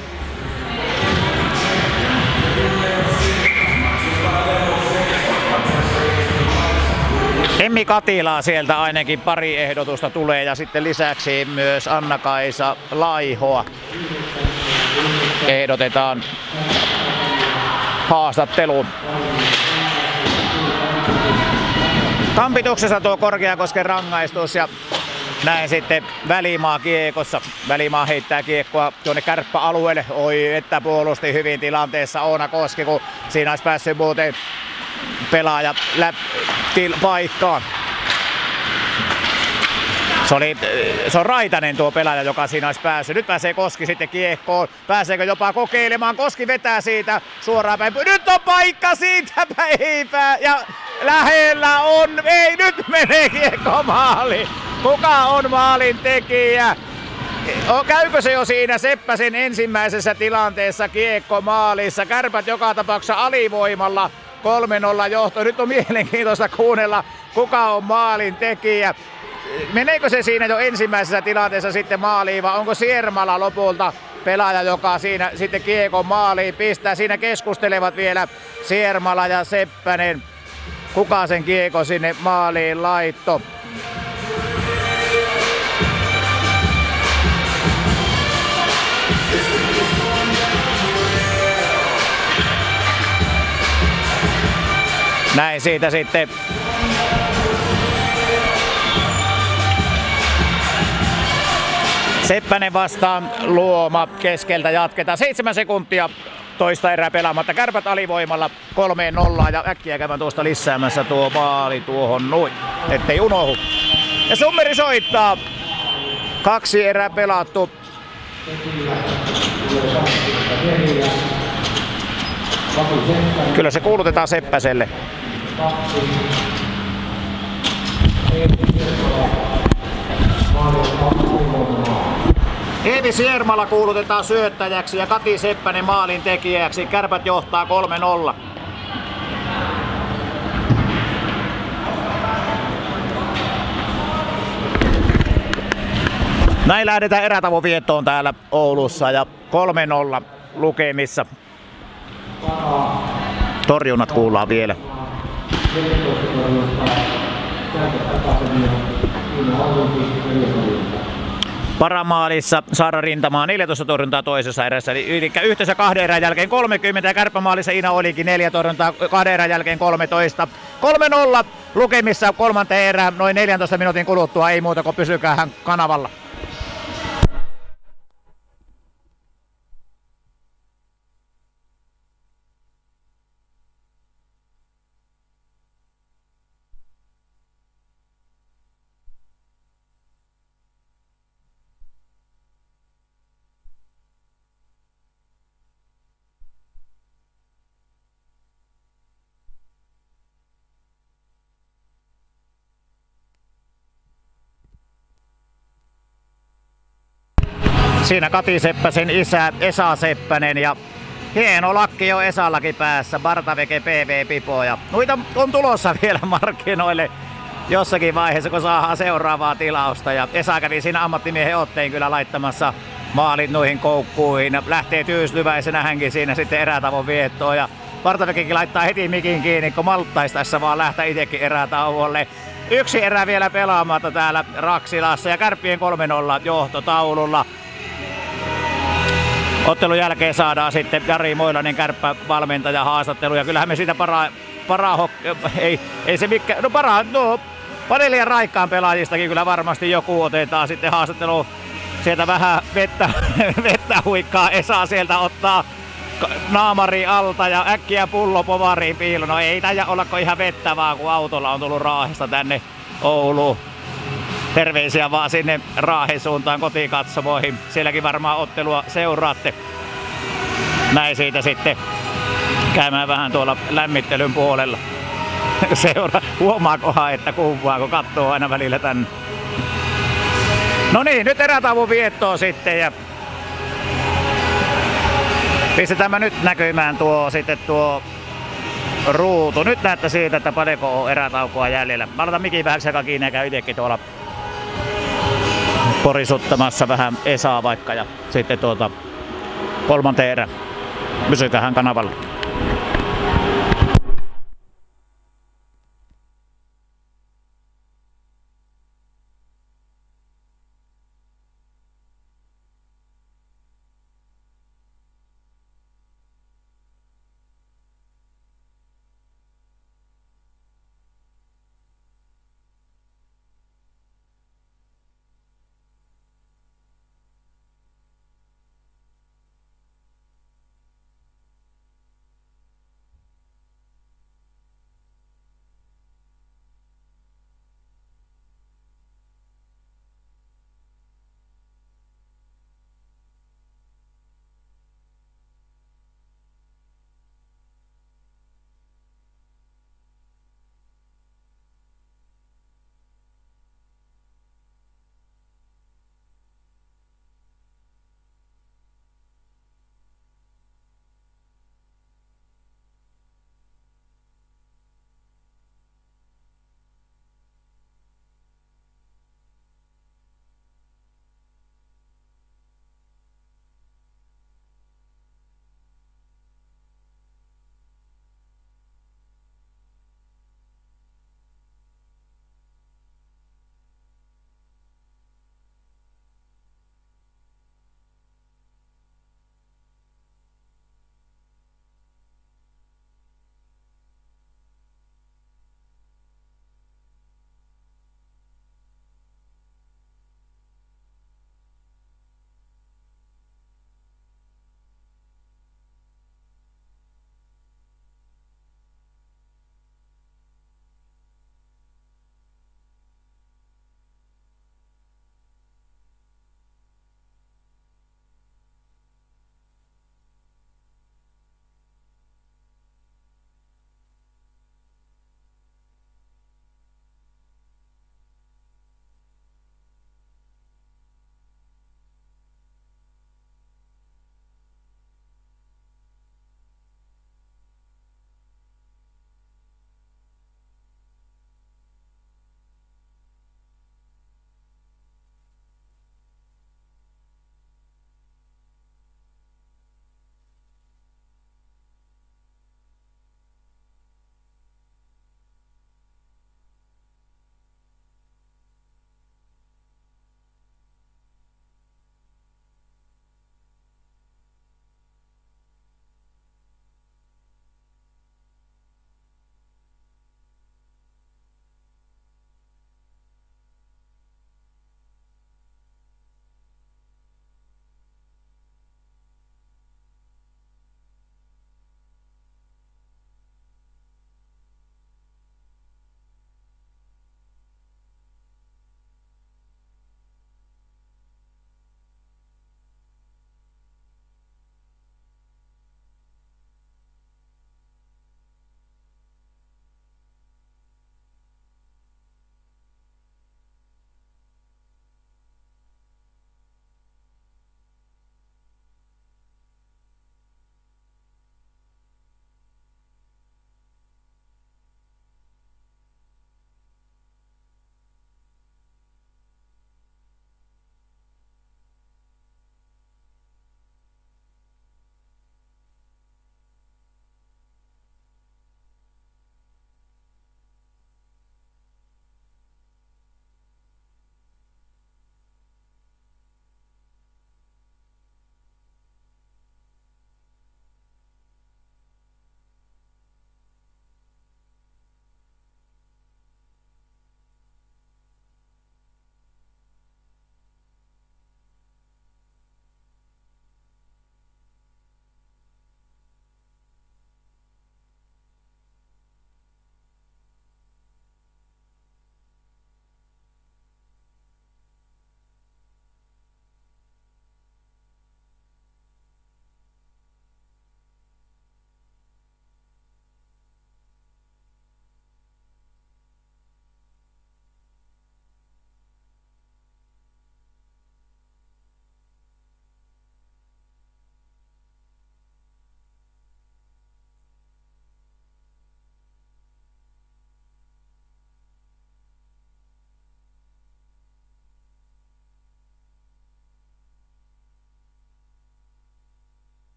Emmi Katilaa sieltä ainakin pari ehdotusta tulee ja sitten lisäksi myös Anna-Kaisa Laihoa ehdotetaan haastatteluun. Kampituksessa tuo Korkeakosken rangaistus ja näin sitten Välimaa kiekossa. Välimaa heittää kiekkoa tuonne kärppäalueelle. Oi, että puolusti hyvin tilanteessa Oona Koski, kun siinä olisi päässyt muuten pelaaja läpi paikkaan. Se, oli, se on Raitanen tuo pelaaja, joka siinä olisi päässyt. Nyt pääsee Koski sitten kiekkoon. Pääseekö jopa kokeilemaan? Koski vetää siitä suoraan päin. Nyt on paikka siitä päivää ja lähellä on. Ei, nyt menee kiekko maali. Kuka on maalin tekijä? Käykö se jo siinä Seppäsen ensimmäisessä tilanteessa kiekko maalissa? Kärpät joka tapauksessa alivoimalla. kolme nolla johto. Nyt on mielenkiintoista kuunnella, kuka on maalin tekijä. Meneekö se siinä jo ensimmäisessä tilanteessa sitten maaliin vai onko Siermala lopulta pelaaja, joka siinä sitten kiekon maaliin pistää? Siinä keskustelevat vielä Siermala ja Seppänen, kuka sen kiekko sinne maaliin laitto. Näin siitä sitten Seppänen vastaan Luoma, keskeltä jatketaan. Seitsemän sekuntia toista erää pelaamatta. Kärpät alivoimalla kolmeen nollaan ja äkkiä käydään tuosta lisäämässä tuo maali tuohon noin, ettei unohu. Ja summeri soittaa. Kaksi erää pelattu. Kyllä se kuulutetaan Seppäselle. Eevi Siermala kuulutetaan syöttäjäksi ja Kati Seppänen maalin tekijäksi. Kärpät johtaa kolme nolla. Näin lähdetään erätavon viettoon täällä Oulussa ja kolme nolla lukemissa. Torjunnat kuullaan vielä. Paramaalissa Saara Rintamaa neljätoista torjuntaa toisessa erässä, eli yhteensä kahden erän jälkeen kolmekymmentä ja Kärppämaalissa Ina olikin neljä torjuntaa kahden erän jälkeen kolmetoista. kolme nolla lukemissa kolmanteen erään noin neljäntoista minuutin kuluttua, ei muuta kuin pysykäähän kanavalla. Siinä Kati Seppäsen isä Esa Seppänen ja hieno lakki jo Esallakin päässä, Bartaveke P V Pipo ja noita on tulossa vielä markkinoille jossakin vaiheessa, kun saadaan seuraavaa tilausta ja Esa kävi siinä ammattimiehen otteen kyllä laittamassa maalit noihin koukkuihin, lähtee tyyslyväisenä hänkin siinä sitten erätavon viettoon ja Bartavekekin laittaa heti mikin kiinni, kun malttaisi tässä vaan lähteä itsekin erätauolle. Yksi erä vielä pelaamatta täällä Raksilassa ja Kärppien kolme nolla johtotaululla. Ottelun jälkeen saadaan sitten Jari Moilanen, Kärppä valmentaja haastattelu ja kyllähän me siitä paraa, paraa ei, ei se mikä, no paraa, no Padelien Raikkaan pelaajistakin kyllä varmasti joku otetaan sitten haastatteluun. Sieltä vähän vettä, vettä huikkaa Esa sieltä ottaa naamari alta ja äkkiä pullo povariin piilo. No ei taida ollako ihan vettä vaan, kun autolla on tullut Raahesta tänne Ouluun. Terveisiä vaan sinne Raahen suuntaan kotikatsomoihin. Sielläkin varmaan ottelua seuraatte. Näin siitä sitten käymään vähän tuolla lämmittelyn puolella. Seura, huomaakohan, että kuvaa, kun katsoo aina välillä tänne. No niin, nyt erätauon viettoa sitten ja pistetään nyt näkymään tuo sitten tuo ruutu. Nyt näyttää siitä, että paljonko on erätaukoa jäljellä. Mä aloitan mikin vähän sekä kiinni ja käy itsekin tuolla porisuttamassa vähän Esaa vaikka ja sitten tuota kolmanteen erä. Pysykähän kanavalla.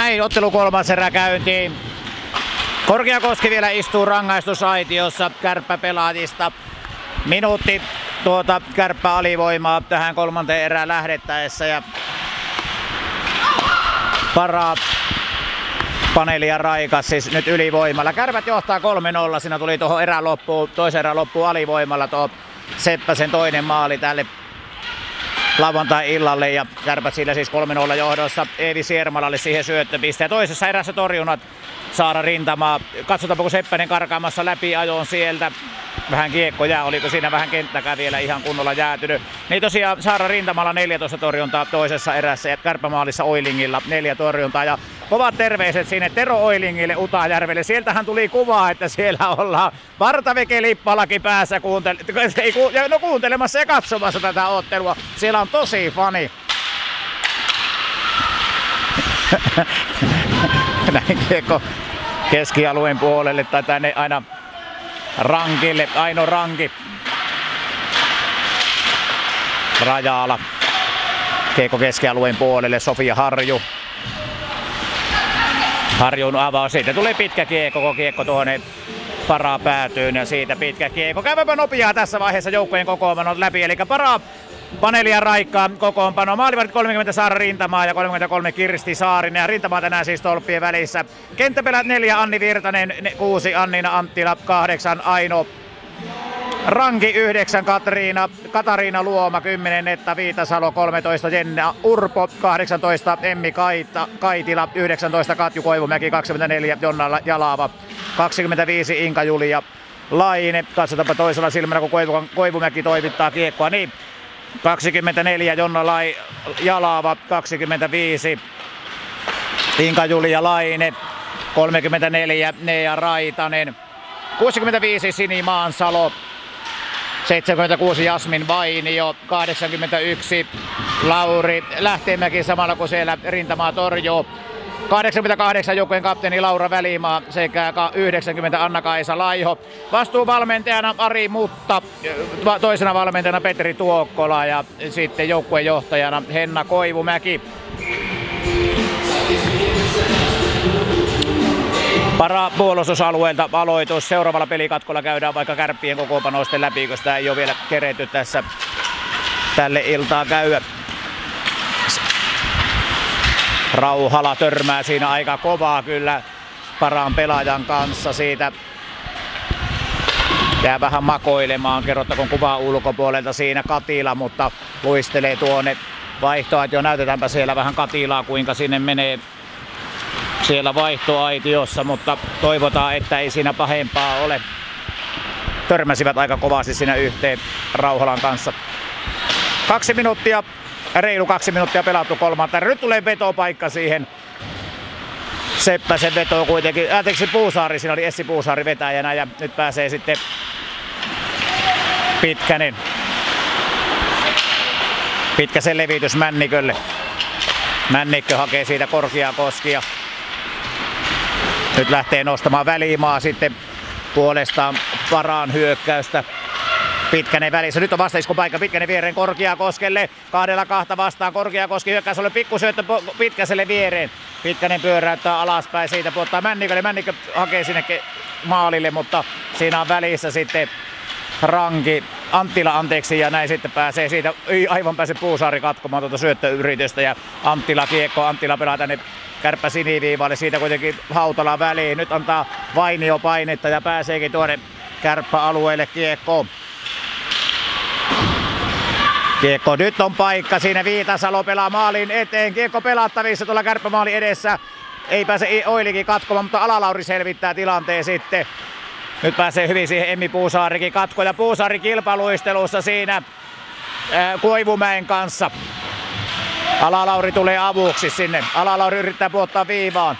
Näin ottelu kolmas erä käyntiin. Korkeakoski vielä istuu rangaistusaitiossa kärppäpelaajista. Minuutti tuota Kärppä alivoimaa tähän kolmanteen erään lähdettäessä ja Para, Paneli ja Raikas siis nyt ylivoimalla. Kärpät johtaa kolme nolla, siinä tuli tuohon erän loppuun, toisen erän loppuun alivoimalla tuo Seppäsen toinen maali tälle lauantai-illalle ja Kärpät sillä siis kolme nolla johdossa. Eevi Siermalalle siihen syöttöpiste ja toisessa erässä torjunnat Saara Rintamaa. Katsotaanpa kun Seppänen karkaamassa läpi ajoon sieltä. Vähän kiekko jää, oliko siinä vähän kenttäkään vielä ihan kunnolla jäätynyt. Niin tosiaan Saara Rintamalla neljätoista torjuntaa toisessa erässä ja Kärppämaalissa Oilingilla neljä torjuntaa. Ja kovat terveiset sinne Tero Oilingille Utajärvelle. Sieltähän tuli kuvaa, että siellä ollaan Partaveke Lippalakin päässä kuuntele- no, kuuntelemassa ja katsomassa tätä ottelua. Siellä on tosi fani. Näin kiekko keskialueen puolelle tai tänne aina rankille, Aino Ranki. Rajala. Kiekko keskialueen puolelle, Sofia Harju. Harjun avaus, siitä tulee pitkä kiekko, koko kiekko tuonne Paraa päätyyn ja siitä pitkä kiekko. Käyväpä nopeaa tässä vaiheessa joukkojen kokoonpanon läpi, eli Paraa, Paneli ja Raikka kokoonpano. Maalivahdit kolmekymmentä Saara Rintamaa ja kolmekymmentäkolme Kirsti Saarinen ja Rintamaa tänään siis tolppien välissä. Kenttäpelät neljä Anni Virtanen, kuusi Annina Anttila, kahdeksan Aino Ranki, yhdeksän Katriina, Katariina Luoma, kymmenen Netta Viitasalo, kolmetoista Jenna Urpo, kahdeksantoista Emmi Kaita, Kaitila, yhdeksäntoista Katju Koivumäki, kaksikymmentäneljä Jonna Jalava, kaksikymmentäviisi Inka Julia Laine. Katsotaanpa toisella silmällä kun Koivu, Koivumäki toimittaa kiekkoa. Niin, kaksikymmentäneljä Jonna Lai, Jalava, kaksikymmentäviisi Inka Julia Laine, kolmekymmentäneljä Nea Raitanen, kuusikymmentäviisi Sini Maansalo, seitsemänkymmentäkuusi Jasmin Vainio, kahdeksankymmentäyksi Lauri Lähteenmäki samalla kun siellä Rintamaa torjuu. kahdeksankymmentäkahdeksan joukkueen kapteeni Laura Välimaa sekä yhdeksänkymmentä Anna-Kaisa Laiho. Vastuuvalmentajana Ari Mutta, toisena valmentajana Petri Tuokkola ja sitten joukkueen johtajana Henna Koivumäki. Para puolustusalueelta aloitus. Seuraavalla pelikatkolla käydään vaikka Kärppien kokoonpanoisten läpi, koska sitä ei ole vielä keretty tässä tälle iltaa käydä. Rauhala törmää siinä aika kovaa kyllä Paraan pelaajan kanssa siitä. Jää vähän makoilemaan, kerrottakoon kuvaa ulkopuolelta siinä Katila, mutta luistelee tuonne vaihtoa. Jo näytetäänpä siellä vähän Katilaa kuinka sinne menee siellä vaihtoaitiossa, mutta toivotaan, että ei siinä pahempaa ole. Törmäsivät aika kovasti siinä yhteen Rauhalan kanssa. Kaksi minuuttia, reilu kaksi minuuttia pelattu kolmatta. Nyt tulee vetopaikka siihen. Seppäsen veto kuitenkin. Anteeksi, Puusaari, siinä oli Essi Puusaari vetäjänä ja nyt pääsee sitten Pitkänen. Pitkäsen levitys Männikölle. Männikkö hakee siitä Korkeakoskia. Nyt lähtee nostamaan Välimaa sitten puolestaan Paraan hyökkäystä. Pitkänen välissä. Nyt on vastaiskupaikka Pitkänen viereen Korkeakoskelle. Kahdella kahta vastaan Korkeakoski hyökkäys oli pikkusyöttö Pitkäselle viereen. Pitkänen pyöräyttää alaspäin. Siitä puottaa Männikölle. Männikkö hakee sinne maalille, mutta siinä on välissä sitten Ranki, Anttila anteeksi ja näin sitten pääsee siitä. Ei aivan pääse Puusaari katkomaan tuota syöttöyritystä ja Anttila kiekko. Anttila pelaa tänne Kärppä siniviivalle. Siitä kuitenkin Hautala väliin. Nyt antaa Vainio painetta ja pääseekin tuonne Kärppä-alueelle kiekkoon. Kiekko, nyt on paikka siinä, Viitasalo pelaa maalin eteen, kiekko pelattavissa tuolla Kärppämaalin edessä. Ei pääse Oilikin katkomaan, mutta Alalauri selvittää tilanteen sitten. Nyt pääsee hyvin siihen Emmi Puusaarikin katko ja Puusaari kilpailuistelussa siinä ää, Koivumäen kanssa. Alalauri tulee avuksi sinne, Alalauri yrittää puottaa viivaan.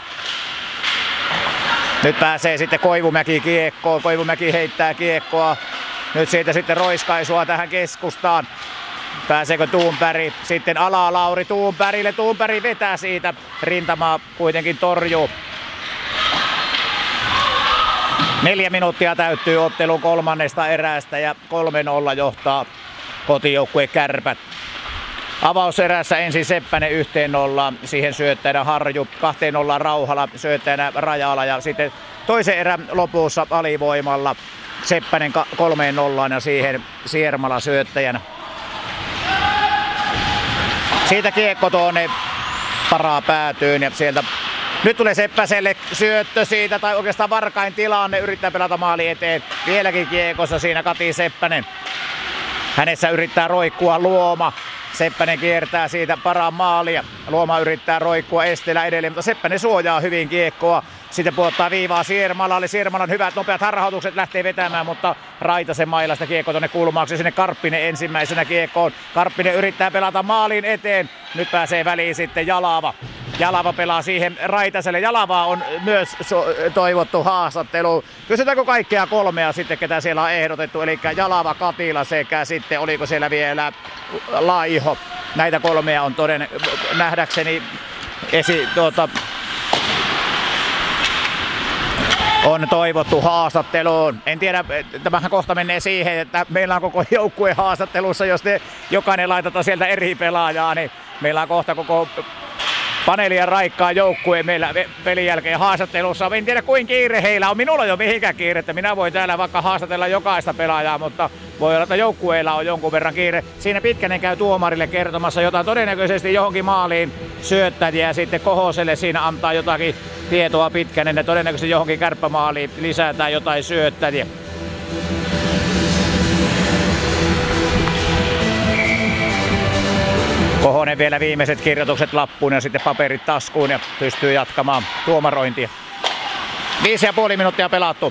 Nyt pääsee sitten Koivumäki kiekkoon, Koivumäki heittää kiekkoa. Nyt siitä sitten roiskaisua tähän keskustaan. Pääseekö Tuunpäri? Sitten Alalauri Tuunpärille. Tuunpäri vetää siitä. Rintamaa kuitenkin torjuu. Neljä minuuttia täyttyy ottelun kolmannesta erästä ja kolme nolla johtaa kotijoukkue Kärpät. Avauserässä ensin Seppänen yhteen nollaan, siihen syöttäjänä Harju, kahteen nollaan Rauhala, syöttäjänä Rajala ja sitten toisen erän lopussa alivoimalla Seppänen kolmeen nollaan ja siihen Siermala syöttäjänä. Siitä kiekko tuonne Paraa päätyyn ja sieltä nyt tulee Seppäselle syöttö siitä, tai oikeastaan Varkain tilanne, yrittää pelata maali eteen. Vieläkin kiekossa siinä Kati Seppänen. Hänessä yrittää roikkua Luoma. Seppänen kiertää siitä Paraan maalia. Luoma yrittää roikkua Estelä edelleen, mutta Seppänen suojaa hyvin kiekkoa. Sitten puottaa viivaa Siermalalle. Siermalan hyvät nopeat harhautukset lähtee vetämään, mutta Raitasen mailasta kiekko tuonne kulmaaksi. Sinne Karppinen ensimmäisenä kiekkoon. Karppinen yrittää pelata maalin eteen. Nyt pääsee väliin sitten Jalava. Jalava pelaa siihen Raitaselle. Jalavaa on myös so- toivottu haastattelu. Kysytäänkö kaikkea kolmea sitten, ketä siellä on ehdotettu? Eli Jalava, Katila sekä sitten oliko siellä vielä Laiho. Näitä kolmea on toden nähdäkseni esi, tuota, on toivottu haastatteluun. En tiedä, tämähän kohta menee siihen, että meillä on koko joukkue haastattelussa, jos te jokainen laitetaan sieltä eri pelaajaa, niin meillä on kohta koko paneelien raikkaa joukkue meillä pelin jälkeen haastattelussa. En tiedä kuinka kiire heillä on. Minulla ei ole mihinkään kiirettä. Minä voin täällä vaikka haastatella jokaista pelaajaa, mutta voi olla, että joukkueilla on jonkun verran kiire. Siinä Pitkänen käy tuomarille kertomassa jotain, todennäköisesti johonkin maaliin syöttäjiä ja sitten Kohoselle siinä antaa jotakin tietoa Pitkänen ja todennäköisesti johonkin kärppämaaliin lisätään jotain syöttäjiä. Kohonen vielä viimeiset kirjoitukset lappuun ja sitten paperit taskuun ja pystyy jatkamaan tuomarointia. Viisi ja puoli minuuttia pelattu.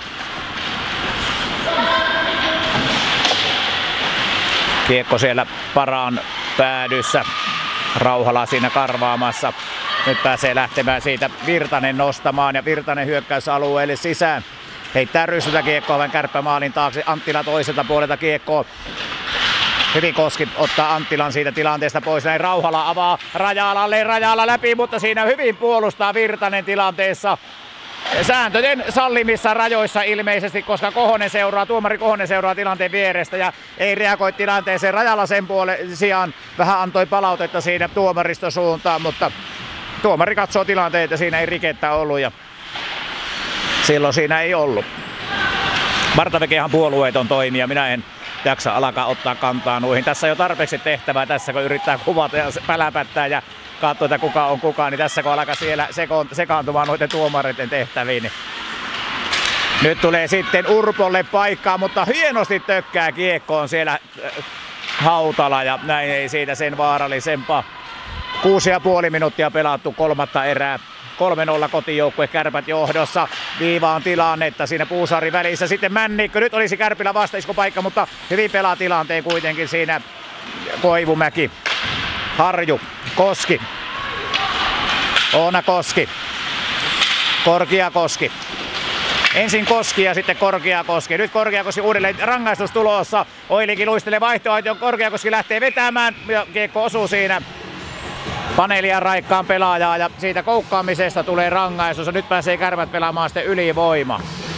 Kiekko siellä Paraan päädyssä. Rauhala siinä karvaamassa. Nyt pääsee lähtemään siitä Virtanen nostamaan ja Virtanen hyökkäysalueelle sisään. Heittää rystytä kiekkoa vain kärppämaalin taakse. Anttila toiselta puolelta kiekkoa. Hyvin Koski ottaa Anttilan siitä tilanteesta pois. Näin Rauhala avaa Rajalalle, Rajala läpi, mutta siinä hyvin puolustaa Virtanen tilanteessa. Sääntöjen sallimissa rajoissa ilmeisesti, koska Kohonen seuraa, tuomari Kohonen seuraa tilanteen vierestä ja ei reagoi tilanteeseen. Rajala sen puolen sijaan vähän antoi palautetta siinä tuomaristosuuntaan, mutta tuomari katsoo tilanteen, että siinä ei rikettä ollut ja silloin siinä ei ollut. Martavekehan puolueeton toimija, minä en jaksa alkaa ottaa kantaa noihin. Tässä on jo tarpeeksi tehtävää, tässä kun yrittää kuvata ja päläpättää ja katsoa, että kuka on kuka, niin tässä kun alkaa siellä seko- sekaantumaan noiden tuomareiden tehtäviin. Niin nyt tulee sitten Urpolle paikkaa, mutta hienosti tökkää kiekkoon siellä Hautala ja näin ei siitä sen vaarallisempaa. Kuusi ja puoli minuuttia pelattu kolmatta erää. kolme nolla kotijoukkue, Kärpät johdossa. Viivaan tilannetta siinä Puusaari välissä. Sitten Männikkö. Nyt olisi Kärpillä vastaiskupaikka, mutta hyvin pelaa tilanteen kuitenkin siinä Koivumäki. Harju. Koski. Oona Koski. Korkeakoski. Ensin Koski ja sitten Korkeakoski. Nyt Korkeakoski uudelleen rangaistus tulossa. Oilikin luistelee vaihtoehto. Korkeakoski lähtee vetämään ja kiekko osuu siinä paneelia raikkaan pelaajaa ja siitä koukkaamisesta tulee rangaistus. Nyt pääsee Kärpät pelaamaan sitten ylivoima.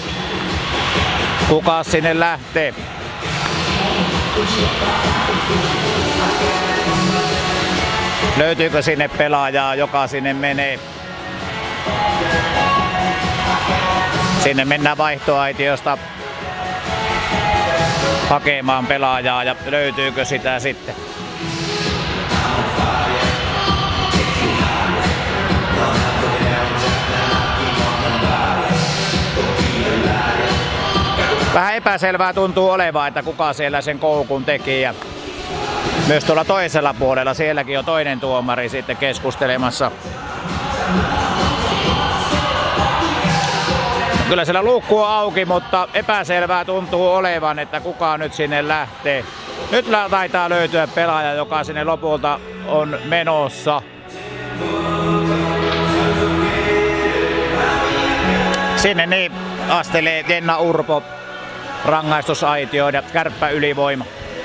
Kuka sinne lähtee? Löytyykö sinne pelaajaa, joka sinne menee? Sinne mennään vaihtoaitiosta hakemaan pelaajaa ja löytyykö sitä sitten? Vähän epäselvää tuntuu olevan, että kuka siellä sen koukun teki. Ja myös tuolla toisella puolella, sielläkin on toinen tuomari sitten keskustelemassa. Kyllä siellä luukku on auki, mutta epäselvää tuntuu olevan, että kuka nyt sinne lähtee. Nyt taitaa löytyä pelaaja, joka sinne lopulta on menossa. Sinne niin astelee Jenna Urpo rangaistusaitioon ja Kärppä ylivoima.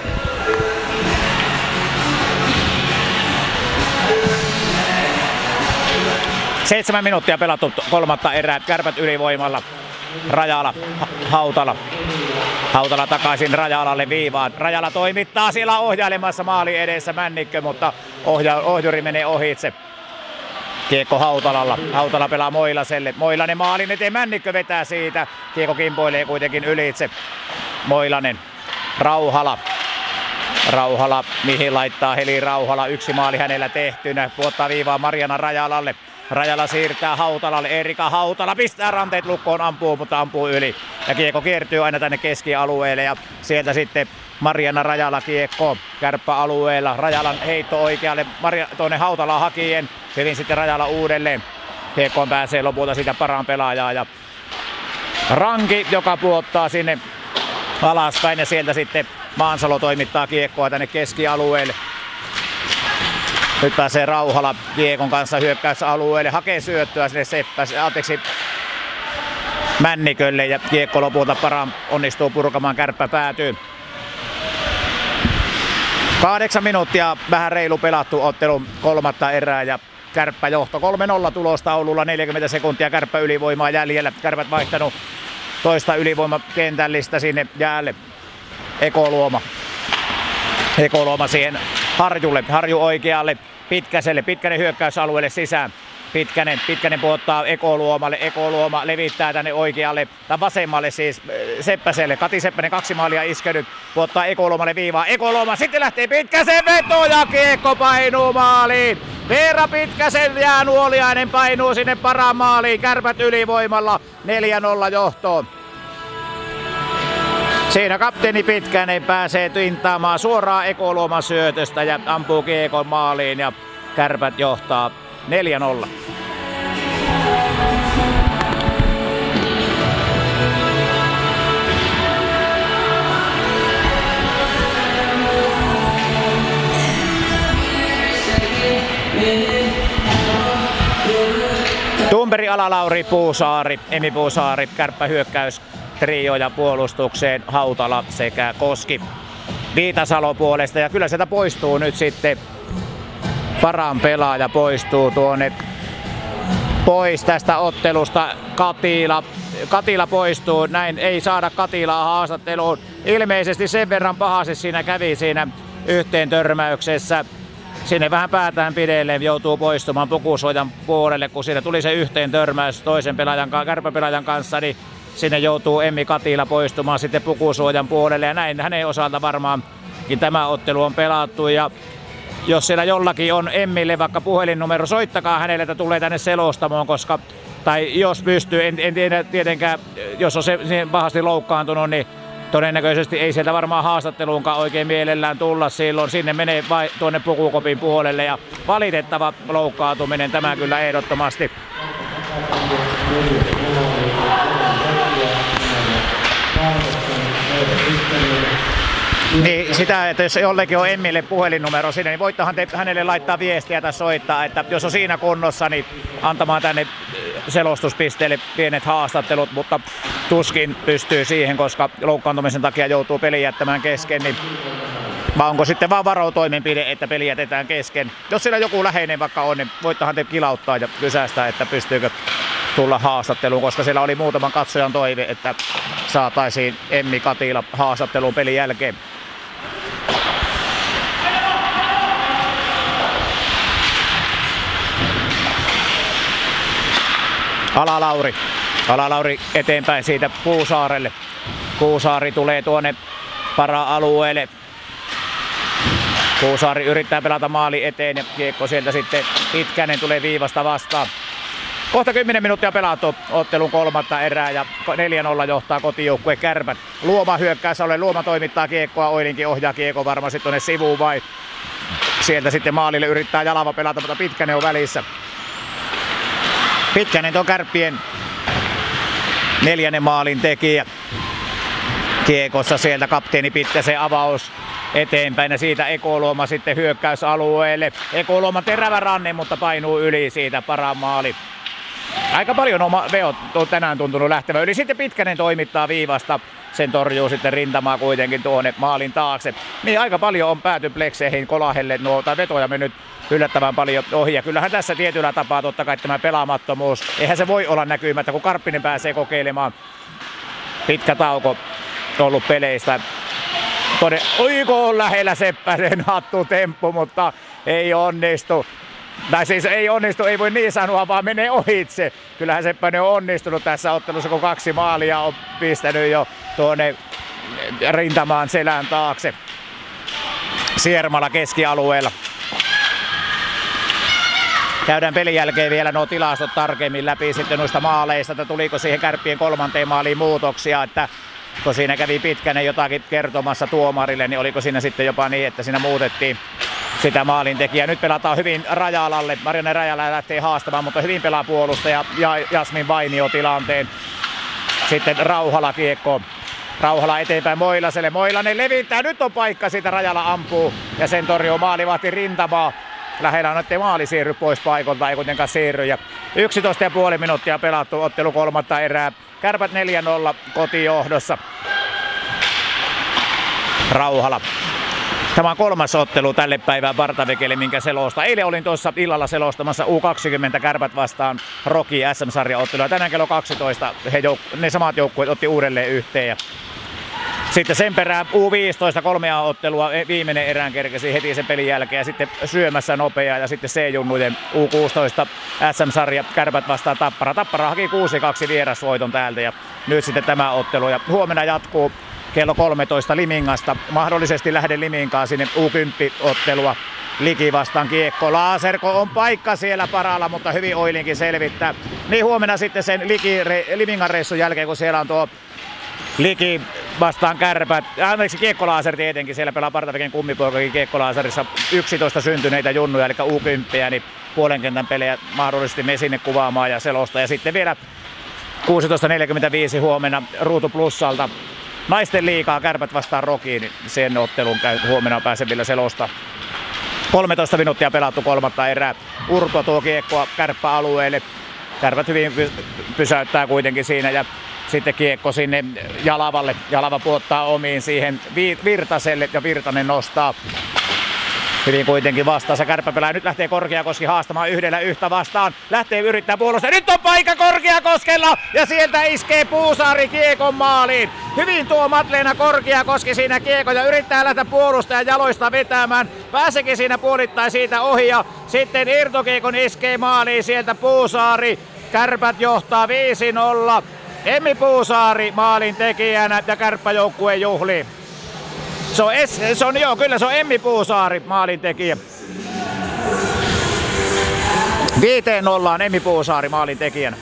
Seitsemän minuuttia pelattu kolmatta erää. Kärpät ylivoimalla. Rajala, Hautala. Hautala takaisin Rajalalle viivaan. Rajala toimittaa siellä ohjailemassa maali edessä Männikkö, mutta ohja, ohjuri menee ohitse. Kiekko Hautalalla. Hautala pelaa Moilaselle. Moilanen maalin eteen, Männikkö vetää siitä. Kiekko kimpoilee kuitenkin ylitse. Moilanen. Rauhala. Rauhala, mihin laittaa Heli Rauhala. Yksi maali hänellä tehtynä. Puottaa viivaa Marjana Rajalalle. Rajala siirtää Hautalalle. Erika Hautala pistää ranteet lukkoon, ampuu, mutta ampuu yli. Ja kiekko kiertyy aina tänne keskialueelle ja sieltä sitten Marjana Rajala kiekko kärppäalueella. Rajalan heitto oikealle Marja, tuonne Hautala hakien. Hyvin sitten Rajala uudelleen. Kiekkoon pääsee lopulta sitä parhaan pelaajaa ja Ranki, joka puottaa sinne alaspäin ja sieltä sitten Maansalo toimittaa kiekkoa tänne keskialueelle. Nyt pääsee Rauhala kiekon kanssa hyökkäysalueelle, hakee syöttöä sinne Seppäs, anteeksi, Männikölle ja kiekko lopulta parhaan onnistuu purkamaan, Kärppä päätyy. Kahdeksan minuuttia vähän reilu pelattu ottelun kolmatta erää ja Kärppä johto kolme nolla tulostaululla, neljäkymmentä sekuntia Kärppä ylivoimaa jäljellä. Kärpät vaihtanut toista ylivoimakentällistä sinne jäälle. Ekoluoma. Ekoluoma siihen Harjulle, Harju oikealle, Pitkäselle, Pitkänen hyökkäysalueelle sisään. Pitkänen, Pitkänen puottaa Ekoluomalle, Ekoluoma levittää tänne oikealle, tai vasemmalle siis Seppäselle. Kati Seppänen kaksi maalia iskenyt, puottaa Ekoluomalle viivaa, Ekoluoma sitten lähtee Pitkäsen veto ja kiekko painuu maaliin. Veera Pitkäsen jää Nuoliainen painuu sinne parhaan maaliin, Kärpät ylivoimalla neljä nolla johtoon. Siinä kapteeni Pitkänen pääsee tintaamaan suoraan Ekoluoman syötöstä ja ampuu kiekon maaliin ja Kärpät johtaa neljä nolla. Tumperi, Alalauri, Puusaari, Emi Puusaari, Kärppä hyökkäys. Trio ja puolustukseen Hautala sekä Koski Viitasalo puolesta ja kyllä sieltä poistuu nyt sitten parhaan pelaaja poistuu tuonne pois tästä ottelusta. Katila, Katila poistuu, näin ei saada Katilaa haastatteluun. Ilmeisesti sen verran pahasti siinä kävi siinä yhteen törmäyksessä. Sinne vähän päätään pidelleen joutuu poistumaan Pukusuojan puolelle, kun siinä tuli se yhteen törmäys toisen pelaajan, kärpäpelaajan kanssa, niin sinne joutuu Emmi Katila poistumaan sitten Pukusuojan puolelle ja näin hänen osalta varmaankin tämä ottelu on pelattu. Ja jos siellä jollakin on Emmille vaikka puhelinnumero, soittakaa hänelle, että tulee tänne selostamoon, koska tai jos pystyy, en, en tiedä tietenkään, jos on se, se pahasti loukkaantunut, niin todennäköisesti ei sieltä varmaan haastatteluunkaan oikein mielellään tulla silloin. Sinne menee vai tuonne Pukukopin puolelle ja valitettava loukkaantuminen tämä kyllä ehdottomasti. Niin sitä, että jos jollekin on Emmille puhelinnumero sinne, niin voittahan te hänelle laittaa viestiä tai soittaa, että jos on siinä kunnossa, niin antamaan tänne selostuspisteelle pienet haastattelut, mutta tuskin pystyy siihen, koska loukkaantumisen takia joutuu pelin jättämään kesken, niin vai onko sitten vaan varotoimenpide, että peli jätetään kesken. Jos siellä joku läheinen vaikka on, niin voittahan te kilauttaa ja kysästä, että pystyykö tulla haastatteluun, koska siellä oli muutaman katsojan toive, että saataisiin Emmi Katila haastatteluun pelin jälkeen. Alalauri. Alalauri eteenpäin siitä Puusaarelle. Puusaari tulee tuonne para-alueelle. Puusaari yrittää pelata maali eteen ja kiekko sieltä sitten Pitkänen tulee viivasta vastaan. Kohta kymmenen minuuttia pelattu ottelun kolmatta erää ja neljä nolla johtaa kotijoukkue Kärpät. Luoma hyökkäässä ole, Luoma toimittaa kiekkoa, Oilinkin ohjaa kiekko varmasti tuonne sivuun vai sieltä sitten maalille yrittää Jalava pelata, mutta Pitkänen on välissä. Pitkänen on Kärppien neljännen maalin tekijä. Kiekossa sieltä kapteeni Pitkäsen avaus eteenpäin ja siitä Ekoluoma sitten hyökkäysalueelle. Ekoluoma terävä ranne, mutta painuu yli siitä parhaan maali. Aika paljon oma veot on tänään tuntunut lähtevä yli. Sitten Pitkänen toimittaa viivasta. Sen torjuu sitten rintamaa kuitenkin tuonne maalin taakse. Niin aika paljon on pääty plekseihin Kolahelle nuo vetoja mennyt yllättävän paljon ohi. Ja kyllähän tässä tietyllä tapaa totta kai tämä pelaamattomuus. Eihän se voi olla näkymättä, kun Karppinen pääsee kokeilemaan. Pitkä tauko. ollut peleistä. Tode, oiko on lähellä Seppäsen hattutemppu, mutta ei onnistu. Tai siis ei onnistu, ei voi niin sanoa, vaan menee ohitse. Kyllähän Seppänen on onnistunut tässä ottelussa, kun kaksi maalia on pistänyt jo tuonne rintamaan selän taakse. Siermala keskialueella. Käydään pelin jälkeen vielä nuo tilastot tarkemmin läpi sitten noista maaleista, että tuliko siihen Kärppien kolmanteen maaliin muutoksia, että kun siinä kävi Pitkänen jotakin kertomassa tuomarille, niin oliko siinä sitten jopa niin, että siinä muutettiin sitä maalintekijää. Nyt pelataan hyvin Rajalalle. Marianne Rajala lähtee haastamaan, mutta hyvin pelaa puolustaja ja Jasmin Vainio tilanteen. Sitten Rauhala kiekko. Rauhala eteenpäin Moilaselle. Moilanen levittää. Nyt on paikka, siitä Rajala ampuu ja sen torjuu maalivahti Rintamaa. Lähellä on, ettei maali siirry pois paikolta, ei kuitenkaan siirry. Ja yksitoista pilkku viisi minuuttia pelattu ottelu kolmatta erää. Kärpät neljä nolla kotijohdossa. Rauhala. Tämä on kolmas ottelu tälle päivään Partavekelle, minkä selosta. Eilen olin tuossa illalla selostamassa U kaksikymmentä Kärpät vastaan Roki S M-sarjaottelua. Tänään kello kaksitoista he jouk- ne samat joukkueet otti uudelleen yhteen. Ja sitten sen perään U viisitoista kolmea ottelua viimeinen erään kerkesi heti sen pelin jälkeen ja sitten syömässä nopeaa ja sitten C-junnujen U kuusitoista S M-sarja Kärpät vastaan Tappara. Tappara haki kuusi kaksi vierasvoiton täältä ja nyt sitten tämä ottelu ja huomenna jatkuu kello kolmetoista Limingasta. Mahdollisesti lähden Liminkaan sinne U kymmenen ottelua. Liki vastaan kiekko. Laaserko on paikka siellä Paralla, mutta hyvin Oilinkin selvittää. Niin huomenna sitten sen Liki, Limingan reissun jälkeen, kun siellä on tuo Liki vastaan Kärpät. Anteeksi, Kiekkolaaser tietenkin. Siellä pelaa Partaveken kummipoikakin Kiekkolaaserissa yksitoista syntyneitä junnuja, eli U kymmenen, niin puolen kentän pelejä mahdollisesti me sinne kuvaamaan ja selosta. Ja sitten vielä kuusitoista neljäkymmentäviisi huomenna Ruutu Plussalta. Naisten liigaa Kärpät vastaan Rokiin, niin sen ottelun huomenna pääsevillä selosta. kolmetoista minuuttia pelattu kolmatta erää. Urpo tuo kiekkoa kärppäalueelle. Kärpät hyvin pysäyttää kuitenkin siinä ja sitten kiekko sinne Jalavalle. Jalava puottaa omiin siihen Virtaselle ja Virtanen nostaa. Hyvin kuitenkin vastaansa Kärppäpelaaja. Nyt lähtee Korkeakoski haastamaan yhdellä yhtä vastaan. Lähtee yrittää puolustaa. Nyt on paikka Korkeakoskella ja sieltä iskee Puusaari kiekon maaliin. Hyvin tuo Matleena Korkeakoski siinä kiekon ja yrittää lähteä puolustajan jaloista vetämään. Pääsekin siinä puolittain siitä ohi ja sitten irtokiekon iskee maaliin sieltä Puusaari. Kärpät johtaa viisi nolla. Emmi Puusaari maalin tekijänä ja kärppäjoukkue juhlii. Se on, es, se on, joo, kyllä se on Emmi Puusaari maalintekijä. Viiteen nollaan Emmi Puusaari maalintekijänä.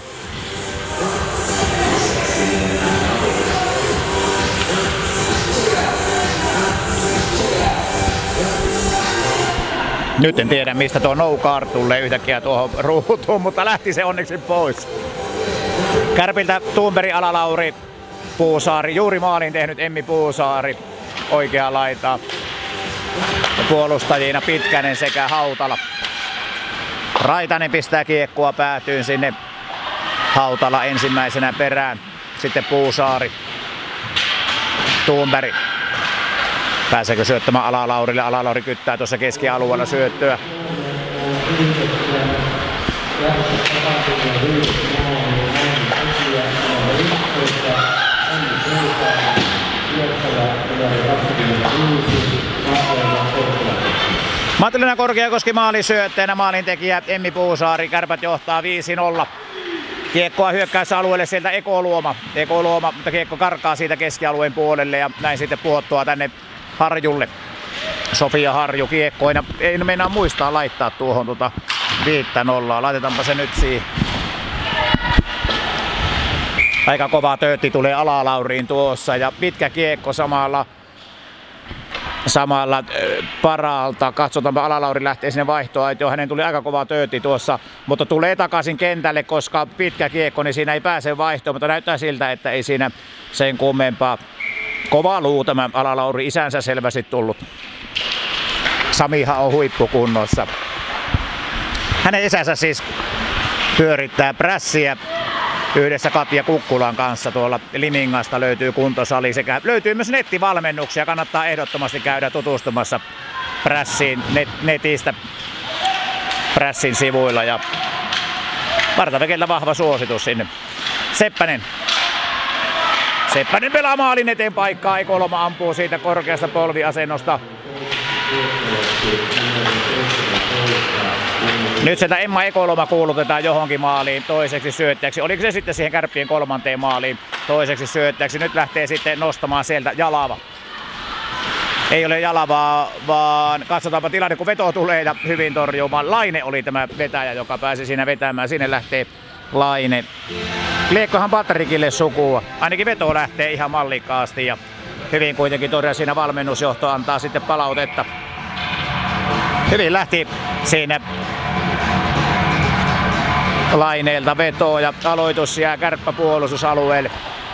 Nyt en tiedä mistä tuo no card tulee yhtäkkiä tuohon ruutuun, mutta lähti se onneksi pois. Kärpiltä Thunberg, Alalauri, Puusaari. Juuri maalin tehnyt Emmi Puusaari. Oikea laita. Puolustajina Pitkänen sekä Hautala. Raitanen pistää kiekkoa päätyyn sinne. Hautala ensimmäisenä perään. Sitten Puusaari. Thunberg. Pääseekö syöttämään Alalaurille? Alalauri kyttää tuossa keskialueella syöttöä. Matleena Korkeakoski maalisyötteenä, maalintekijä Emmi Puusaari. Kärpät johtaa viisi nolla. Kiekkoa hyökkäysalueelle sieltä Eko Luoma. Eko Luoma, mutta kiekko karkaa siitä keskialueen puolelle ja näin sitten puottoa tänne Harjulle. Sofia Harju kiekkoina. Ei meinaa muistaa laittaa tuohon tuota viittä nollaa. Laitetaanpa se nyt siihen. Aika kova töötti tulee Alalauriin tuossa ja pitkä kiekko samalla. Samalla äh, Paralta. Katsotaanpa, Alalauri lähtee sinne vaihtoon. Jo, hänen tuli aika kova töötti tuossa, mutta tulee takaisin kentälle, koska pitkä kiekko, niin siinä ei pääse vaihtoon, mutta näyttää siltä, että ei siinä sen kummempaa. Kova luu tämä Alalauri, isänsä selvästi tullut. Samihan on huippukunnossa. Hänen isänsä siis pyörittää prässiä yhdessä Katja Kukkulan kanssa tuolla Limingasta löytyy kuntosali sekä löytyy myös nettivalmennuksia. Kannattaa ehdottomasti käydä tutustumassa prässiin net, netistä prässin sivuilla ja Partavekellä vahva suositus sinne. Seppänen. Seppänen pelaa maalin eteen paikkaa. Ekoloma ampuu siitä korkeasta polviasennosta. Nyt sieltä Emma Ekoloma kuulutetaan johonkin maaliin toiseksi syöttäjäksi. Oliko se sitten siihen Kärppien kolmanteen maaliin toiseksi syöttäjäksi? Nyt lähtee sitten nostamaan sieltä Jalava. Ei ole Jalavaa, vaan katsotaanpa tilanne, kun veto tulee ja hyvin torjumaan. Laine oli tämä vetäjä, joka pääsi siinä vetämään. Sinne lähtee Laine. Liekkohan Patrikille sukua. Ainakin veto lähtee ihan mallikkaasti ja hyvin kuitenkin todella siinä valmennusjohto antaa sitten palautetta. Hyvin lähti siinä Laineelta vetoa ja aloitus jää Kärppä puolustusalueelle.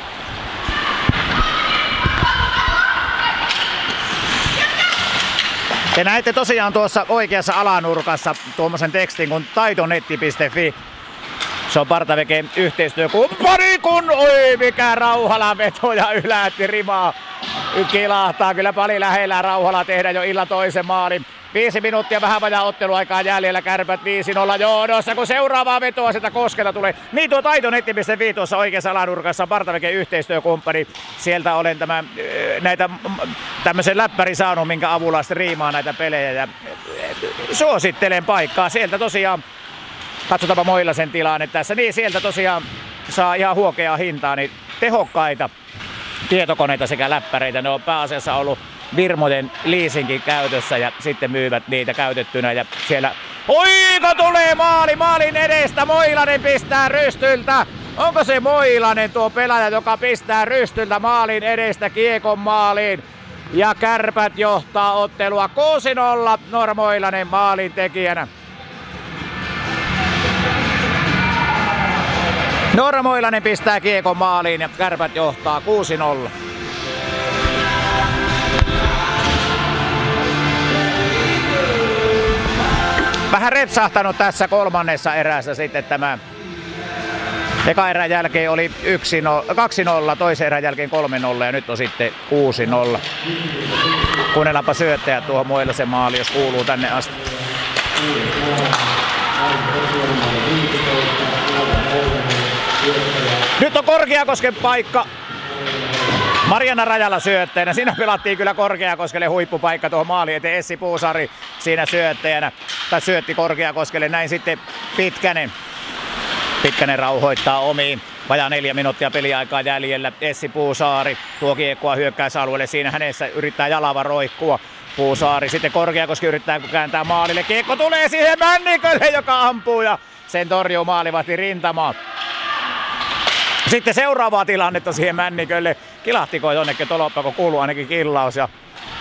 Te näette tosiaan tuossa oikeassa alanurkassa tuommoisen tekstin kuin taitonetti piste fi. Se on Partaveken yhteistyökumppani, kun oi mikä Rauhala veto ja ylätti rimaa. Kilahtaa kyllä paljon lähellä Rauhala tehdä jo illan toisen maalin. Viisi minuuttia vähän vajaa otteluaikaa jäljellä, Kärpät viisi nolla johdossa, kun seuraavaa vetoa sitä Koskelta tulee. Niin tuo taitonetti piste fi tuossa oikeassa alanurkassa Partaveken yhteistyökumppani. Sieltä olen tämä, näitä tämmöisen läppäri saanut, minkä avulla sitten riimaa näitä pelejä ja suosittelen paikkaa. Sieltä tosiaan, katsotaanpa Moilasen tilanne tässä, niin sieltä tosiaan saa ihan huokeaa hintaa, niin tehokkaita tietokoneita sekä läppäreitä. Ne on pääasiassa ollut Virmojen leasingin käytössä ja sitten myyvät niitä käytettynä ja siellä oiko tulee maali maalin edestä, Moilanen pistää rystyltä. Onko se Moilanen tuo pelaaja, joka pistää rystyltä maalin edestä kiekon maaliin? Ja Kärpät johtaa ottelua kuusi nolla, Noora Moilanen maalin tekijänä. Noora Moilanen pistää kiekon maaliin ja Kärpät johtaa kuusi nolla. Vähän repsahtanut tässä kolmannessa erässä sitten tämä. Eka erän jälkeen oli kaksi nolla, toisen erän jälkeen kolme nolla ja nyt on sitten kuusi nolla. Kuunnellaanpa syöttäjä tuohon Moilasen maali, jos kuuluu tänne asti. Nyt on Korkeakosken paikka. Marianna Rajala syöttäjänä. Siinä pelattiin kyllä Korkeakoskelle huippupaikka tuohon maali eteen. Essi Puusaari siinä syöttäjänä. Tai syötti Korkeakoskelle. Näin sitten Pitkänen. Pitkänen rauhoittaa omiin. Vajaa neljä minuuttia peliaikaa jäljellä. Essi Puusaari tuo kiekkoa hyökkäysalueelle. Siinä hänessä yrittää Jalava roikkua. Puusaari sitten Korkeakoski yrittää kääntää maalille. Kiekko tulee siihen Männikölle, joka ampuu ja sen torjuu maalivahti Rintamaa. Sitten seuraavaa tilannetta siihen Männikölle. Kilahtiko jonnekin toloppa, kun kuuluu ainakin killaus. Ja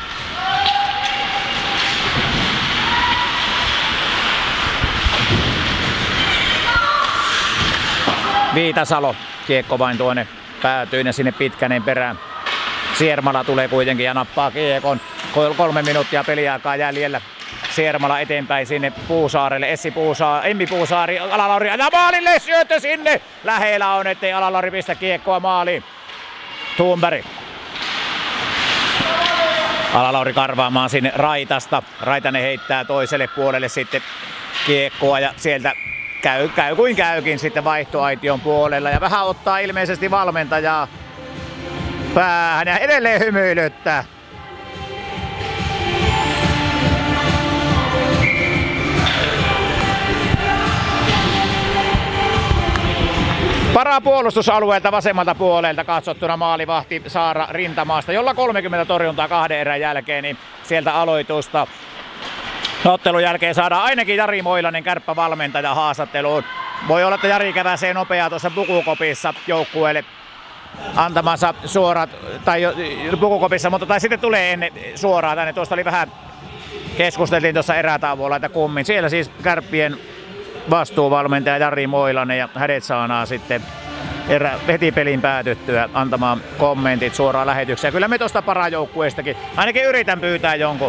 Viitasalo, kiekko vain tuonne päätyy ja sinne Pitkänen perään. Siermala tulee kuitenkin ja nappaa kiekon. Kolme minuuttia peliaikaa jäljellä. Siermala eteenpäin sinne Puusaarelle. Essi Puusaari, Emmi Puusaari, Alalauri ja maalille syöttö sinne. Lähellä on, ettei Alalauri pistä kiekkoa maaliin. Thunberg. Alalauri karvaamaan sinne Raitasta. Raitanen heittää toiselle puolelle sitten kiekkoa ja sieltä käy, käy kuin käykin sitten vaihtoaition puolella. Ja vähän ottaa ilmeisesti valmentajaa päähän ja edelleen hymyilyttää. Paraa puolustusalueelta vasemmalta puolelta katsottuna maalivahti Saara Rintamaasta, jolla kolmekymmentä torjuntaa kahden erän jälkeen, niin sieltä aloitusta. Ottelun jälkeen saadaan ainakin Jari Moilanen Kärppä-valmentaja haastatteluun. Voi olla, että Jari käväsee nopeaa tuossa Pukukopissa joukkueelle antamansa suorat, tai Pukukopissa, mutta tai sitten tulee ennen suoraan tänne. Tuosta oli vähän, keskusteltiin tuossa erätauolla, että kummin. Siellä siis Kärppien vastuuvalmentaja Jari Moilanen ja hänet saadaan sitten erä, heti pelin päätyttyä antamaan kommentit suoraan lähetykseen. Kyllä me tuosta parajoukkueestakin ainakin yritän pyytää jonkun.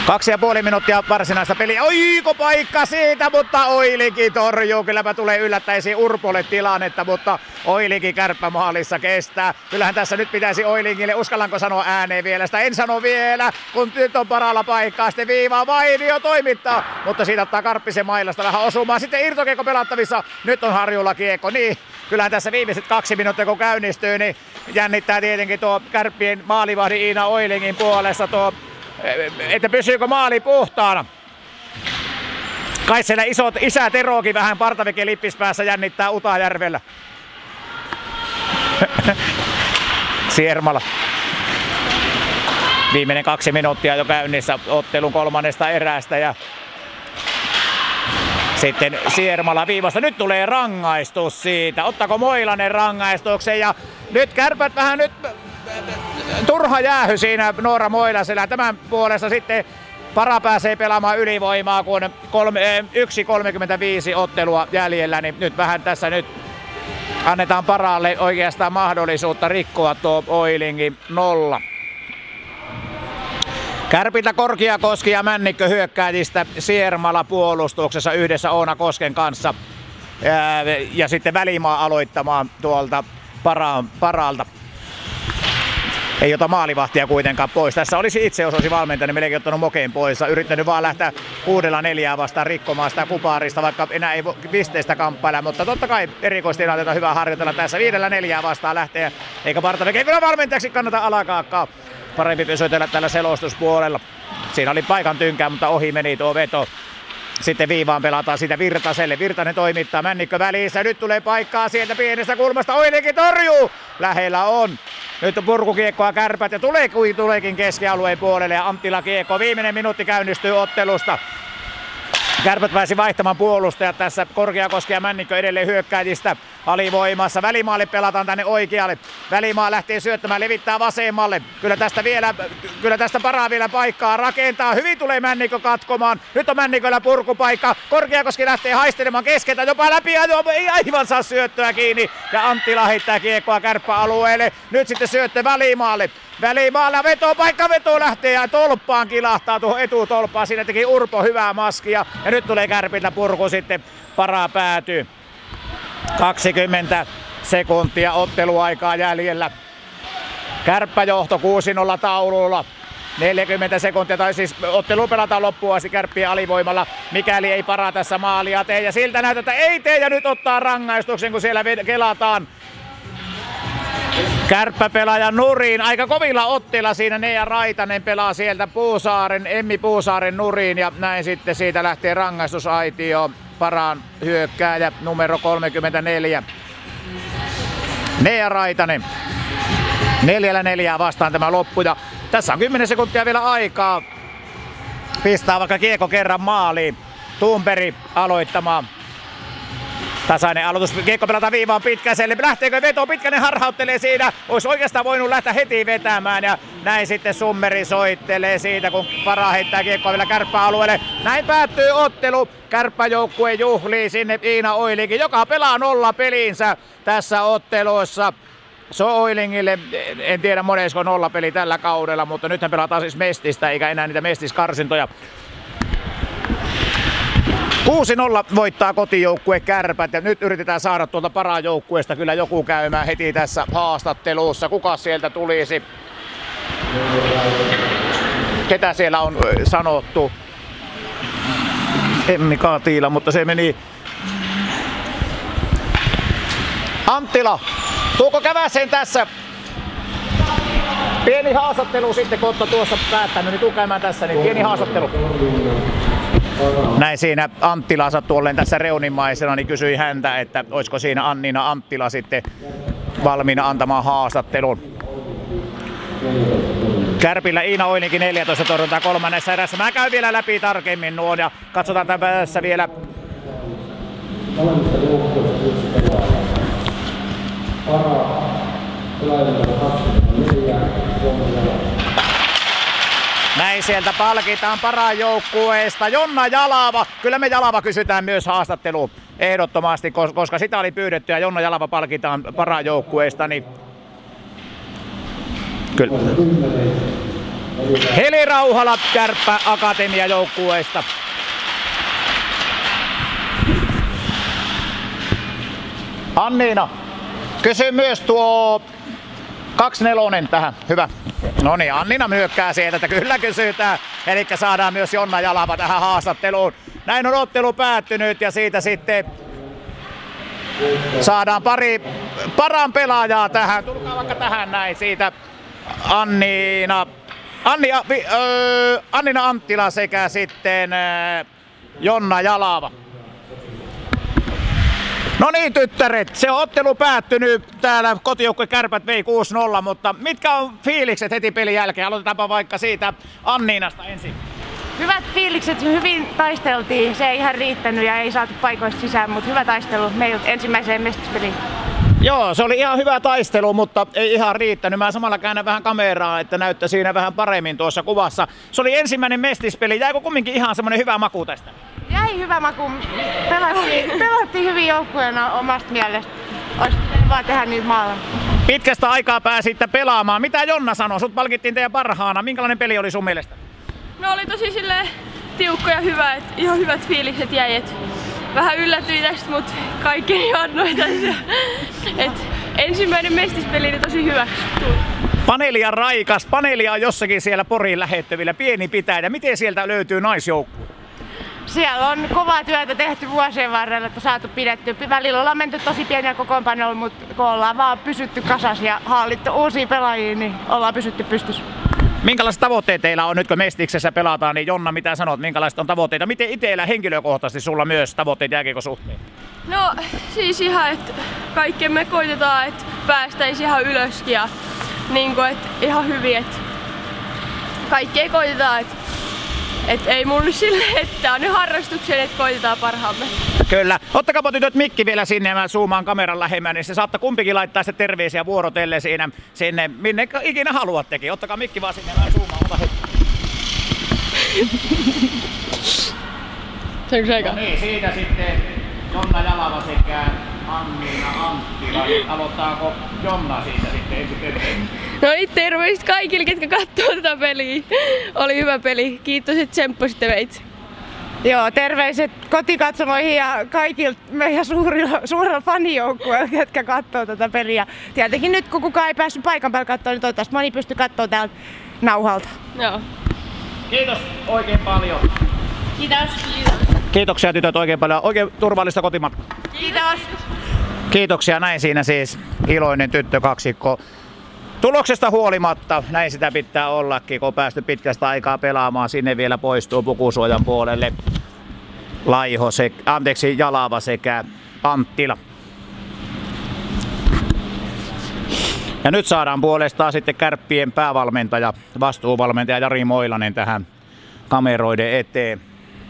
Kaksi ja puoli minuuttia varsinaista peliä. Oiko paikka siitä, mutta Oilinki torjuu. Kylläpä tulee yllättäisi Urpolle tilannetta, mutta Oilinki kärppämaalissa kestää. Kyllähän tässä nyt pitäisi Oilinkille, uskallanko sanoa ääneen vielä sitä? En sano vielä, kun nyt on paralla paikkaa. Sitten viivaa Vainio toimittaa, mutta siitä ottaa Karppisen mailasta vähän osumaan. Sitten irtokiekko pelattavissa. Nyt on Harjulla kiekko. Niin, kyllähän tässä viimeiset kaksi minuuttia kun käynnistyy, niin jännittää tietenkin tuo Kärppien maalivahdin Iina Oilingin puolesta tuo, että pysyykö maali puhtaana. Kai siellä isot, isä Terokin vähän partavike lippispäässä jännittää Utajärvellä. Siermala. Viimeinen kaksi minuuttia jo käynnissä ottelun kolmannesta erästä ja sitten Siermala viivasta. Nyt tulee rangaistus siitä. Ottaako Moilanen rangaistuksen ja nyt Kärpät vähän nyt turha jäähy siinä Noora Moilasella. Tämän puolesta sitten Para pääsee pelaamaan ylivoimaa, kun yksi kolmekymmentäviisi ottelua jäljellä, niin nyt vähän tässä nyt annetaan Paralle oikeastaan mahdollisuutta rikkoa tuo Oilingin nolla. Kärpiltä Korkiakoski ja Männikkö hyökkääjistä, Siermala puolustuksessa yhdessä Oona Kosken kanssa ja, ja sitten Välimaa aloittamaan tuolta para, Paralta. Ei ota maalivahtia kuitenkaan pois. Tässä olisi itse, jos olisi valmentaja, niin melkein ottanut Mokeen pois. Yrittänyt vaan lähteä kuudella neljää vastaan rikkomaan sitä kuparista, vaikka enää ei pisteistä kamppailla. Mutta totta kai erikoistilanteita hyvä harjoitella tässä. Viidellä neljää vastaan lähtee, eikä Partaveke kyllä valmentajaksi kannata alakaakkaa. Parempi pysytellä tällä selostuspuolella. Siinä oli paikan tynkää, mutta ohi meni tuo veto. Sitten viivaan pelataan siitä Virtaselle. Virtanen toimittaa, Männikkö välissä. Nyt tulee paikkaa sieltä pienestä kulmasta. Oilinki torjuu! Lähellä on. Nyt on purkukiekkoa Kärpät ja tulee kuin tuleekin keskialueen puolelle ja Anttila kiekko. Viimeinen minuutti käynnistyy ottelusta. Kärpät pääsi vaihtamaan puolustajat tässä. Korkeakoski ja Männikkö edelleen hyökkääjistä alivoimassa. Välimaalle pelataan tänne oikealle. Välimaa lähtee syöttämään, levittää vasemmalle. Kyllä tästä vielä, kyllä tästä Paraa vielä paikkaa rakentaa. Hyvin tulee Männikkö katkomaan. Nyt on Männiköllä purkupaikka. Korkeakoski lähtee haistelemaan keskeltä jopa läpi ja ei aivan saa syöttöä kiinni. Ja Anttila heittää kiekkoa kärppäalueelle. Nyt sitten syöttö Välimaalle. Välimaalla veto, paikka veto lähtee ja tolppaan kilahtaa tuohon etutolppaan. Siinä teki Urpo hyvää maskia ja nyt tulee Kärpiltä purku sitten. Para päätyy. kaksikymmentä sekuntia otteluaikaa jäljellä. Kärppäjohto kuusi nolla taululla. neljäkymmentä sekuntia, tai siis ottelu pelataan loppuun asti Kärppien alivoimalla, mikäli ei Para tässä maalia tee. Ja siltä näyttää, että ei tee ja nyt ottaa rangaistuksen, kun siellä kelataan. Kärppäpelaaja nurin, aika kovilla ottilla siinä. Nea Raitanen pelaa sieltä Puusaaren, Emmi Puusaaren nurin ja näin sitten siitä lähtee rangaistusaitio. Paraan hyökkääjä numero kolmekymmentäneljä. Nea Raitanen. Neljällä neljää vastaan tämä loppu ja tässä on kymmenen sekuntia vielä aikaa. Pistää vaikka kiekko kerran maaliin. Tuumperi aloittamaan. Tasainen aloitus, kiekko pelataan viivaan Pitkäselle. Lähteekö veto? Pitkänen harhauttelee siinä. Olisi oikeastaan voinut lähteä heti vetämään ja näin sitten Summeri soittelee siitä, kun Para heittää kiekkoa vielä kärppäalueelle. Näin päättyy ottelu. Kärppäjoukkue juhlii sinne Iina Oilinki, joka pelaa nolla pelinsä tässä ottelussa. Se on Oilingille, en tiedä monesko nollapeli tällä kaudella, mutta nythän pelataan siis Mestistä eikä enää niitä Mestiskarsintoja. kuusi nolla voittaa kotijoukkue Kärpät ja nyt yritetään saada tuolta Parajoukkueesta kyllä joku käymään heti tässä haastattelussa. Kuka sieltä tulisi? Ketä siellä on sanottu? Emmi Kaatiila, mutta se meni. Anttila, tuuko Käväsen tässä? Pieni haastattelu sitten, kun olette tuossa päättänyt, niin tuu käymään tässä, niin pieni haastattelu. Näin siinä Anttila sattui olleen tässä reunimaisena, niin kysyi häntä, että olisiko siinä Anniina Anttila sitten valmiina antamaan haastattelun. Kärpillä Iina Oilinki neljätoista torjuntaa kolmannessa erässä. Mä käyn vielä läpi tarkemmin nuon ja katsotaan tässä vielä. Näin sieltä palkitaan Parajoukkueesta Jonna Jalava. Kyllä me Jalava kysytään myös haastatteluun ehdottomasti, koska sitä oli pyydetty ja Jonna Jalava palkitaan Parajoukkueesta. Niin kyllä. Heli Rauhala Kärppä Akatemia joukkueesta. Anniina, kysy myös tuo kaksikymmentäneljä tähän. Hyvä. No niin, Anniina nyökkää sieltä, että kyllä kysytään. Eli saadaan myös Jonna Jalava tähän haastatteluun. Näin on ottelu päättynyt ja siitä sitten saadaan pari paran pelaajaa tähän. Tulkaa vaikka tähän näin siitä. Anniina, Anni, öö, Annina Anttila sekä sitten öö, Jonna Jalava. No niin tyttäret, se on ottelu päättynyt. Täällä kotijoukkue Kärpät vei kuusi nolla, mutta mitkä on fiilikset heti pelin jälkeen? Aloitetaanpa vaikka siitä Anniinasta ensin. Hyvät fiilikset, hyvin taisteltiin. Se ei ihan riittänyt ja ei saatu paikoista sisään, mutta hyvä taistelu meiltä ensimmäiseen mestispeliin. Joo, se oli ihan hyvä taistelu, mutta ei ihan riittänyt. Mä samalla käännän vähän kameraa, että näyttää siinä vähän paremmin tuossa kuvassa. Se oli ensimmäinen mestispeli. Jäikö kumminkin ihan semmonen hyvä maku tästä? Jäi hyvä maku. Pelattiin, pelattiin hyvin joukkueena omasta mielestä. Olisi vaan tehdä niitä maalla. Pitkästä aikaa pääsitte pelaamaan. Mitä Jonna sanoi? Sut palkittiin teidän parhaana. Minkälainen peli oli sun mielestä? No oli tosi silleen tiukka ja hyvä, et ihan hyvät fiilikset jäi. Et vähän yllätyin tästä, mutta kaikkeni annoin tässä. Et ensimmäinen mestispeli oli tosi hyvä. Paneelia raikas. Paneelia on jossakin siellä Porin lähettävillä. Pieni pitäjä. Miten sieltä löytyy naisjoukkue? Siellä on kovaa työtä tehty vuosien varrella, että saatu pidetty. Välillä ollaan menty tosi pieniä kokoonpanoilla, mutta kun ollaan vaan pysytty kasassa ja hallittu uusia pelaajia, niin ollaan pysytty pystyssä. Minkälaiset tavoitteet teillä on nyt, kun Mestiksessä pelataan, niin Jonna, mitä sanot, minkälaiset on tavoitteita? Miten itsellä henkilökohtaisesti sulla myös tavoitteet jääkiekon suhteen? No siis ihan, että kaikkeen me koitetaan, että päästäisiin ihan ylöskin ja niin kuin, että ihan hyvin, että kaikkea koitetaan, että et ei mun silleen, että tää on nyt harrastuksen, että koitetaan parhaamme. Kyllä. Ottakaapa tytöt mikki vielä sinne ja mä zoomaan kameran lähemmän, niin se saatte kumpikin laittaa sitten terveisiä vuorotelle siinä, sinne, minne ikinä haluattekin. Ottakaa mikki vaan sinne ja mä zoomaan, ota hetki. Saanko aika? No niin, siitä sitten Jonna Jalava sekä Anniina Anttila. Aloittaako Jonna siitä sitten ensin? No niin, terveiset kaikille, ketkä katsoo tätä peliä. Oli hyvä peli. Kiitos, että tsemppasitte meitä. Joo, terveiset kotikatsomoihin ja kaikilta meidän suurilla, suurella fanijoukkueella, jotka katsoo tätä peliä. Tietenkin nyt, kun kukaan ei päässyt paikan päällä katsoa, niin toivottavasti moni pystyy katsoa täältä nauhalta. Joo. Kiitos oikein paljon. Kiitos. Kiitoksia tytöt oikein paljon. Oikein turvallista kotimatkaa. Kiitos. Kiitoksia, näin siinä siis iloinen tyttökaksikko. Tuloksesta huolimatta, näin sitä pitää ollakin, kun on päästy pitkästä aikaa pelaamaan. Sinne vielä poistuu pukusuojan puolelle Laiho, se, anteeksi, Jalava sekä Anttila. Ja nyt saadaan puolestaan sitten Kärppien päävalmentaja, vastuuvalmentaja Jari Moilanen tähän kameroiden eteen.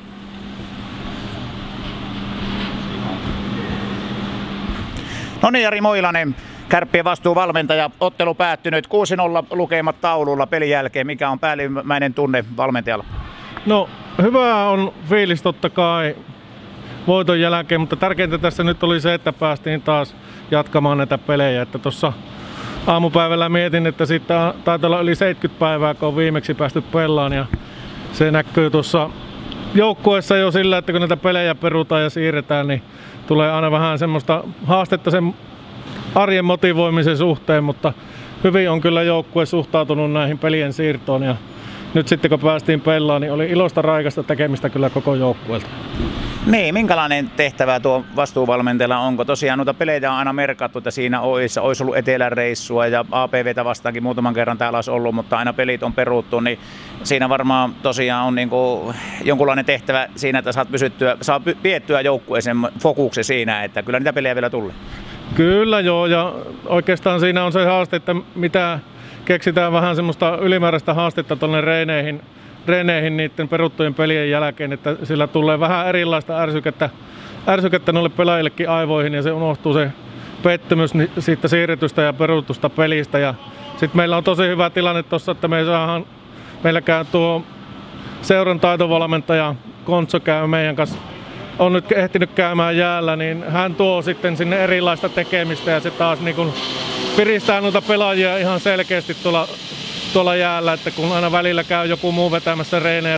No niin, Jari Moilanen, Kärppien vastuuvalmentaja, ottelu päättynyt kuusi nolla lukemat taululla pelin jälkeen. Mikä on päällimmäinen tunne valmentajalla? No hyvä on fiilis totta kai voiton jälkeen, mutta tärkeintä tässä nyt oli se, että päästiin taas jatkamaan näitä pelejä. Että tuossa aamupäivällä mietin, että siitä taitaa olla yli seitsemänkymmentä päivää, kun on viimeksi päästy pelaan, ja se näkyy tuossa joukkueessa jo sillä, että kun näitä pelejä perutaan ja siirretään, niin tulee aina vähän semmoista haastetta sen arjen motivoimisen suhteen, mutta hyvin on kyllä joukkue suhtautunut näihin pelien siirtoon, ja nyt sitten kun päästiin pelaan, niin oli iloista raikasta tekemistä kyllä koko joukkueelta. Niin, minkälainen tehtävä tuo vastuuvalmentajalla onko? Tosiaan noita pelejä on aina merkattu, että siinä olisi, olisi ollut eteläreissua ja A P V:tä vastaankin muutaman kerran täällä olisi ollut, mutta aina pelit on peruttu, niin siinä varmaan tosiaan on niin kuin jonkunlainen tehtävä siinä, että saat pysyttyä, saa piettyä joukkueeseen fokuksen siinä, että kyllä niitä pelejä vielä tulee. Kyllä joo, ja oikeastaan siinä on se haaste, että mitä keksitään vähän semmoista ylimääräistä haastetta tuonne reeneihin, reeneihin niiden peruttujen pelien jälkeen, että sillä tulee vähän erilaista ärsykettä, ärsykettä noille pelaajillekin aivoihin, ja se unohtuu se pettymys siitä siirretystä ja perutusta pelistä. Ja sitten meillä on tosi hyvä tilanne tuossa, että me saadaan, meilläkään tuo seuran taitovalmentaja Kontso käy meidän kanssa, on nyt ehtinyt käymään jäällä, niin hän tuo sitten sinne erilaista tekemistä, ja se taas niin kuin piristää noita pelaajia ihan selkeästi tuolla, tuolla jäällä, että kun aina välillä käy joku muu vetämässä reenejä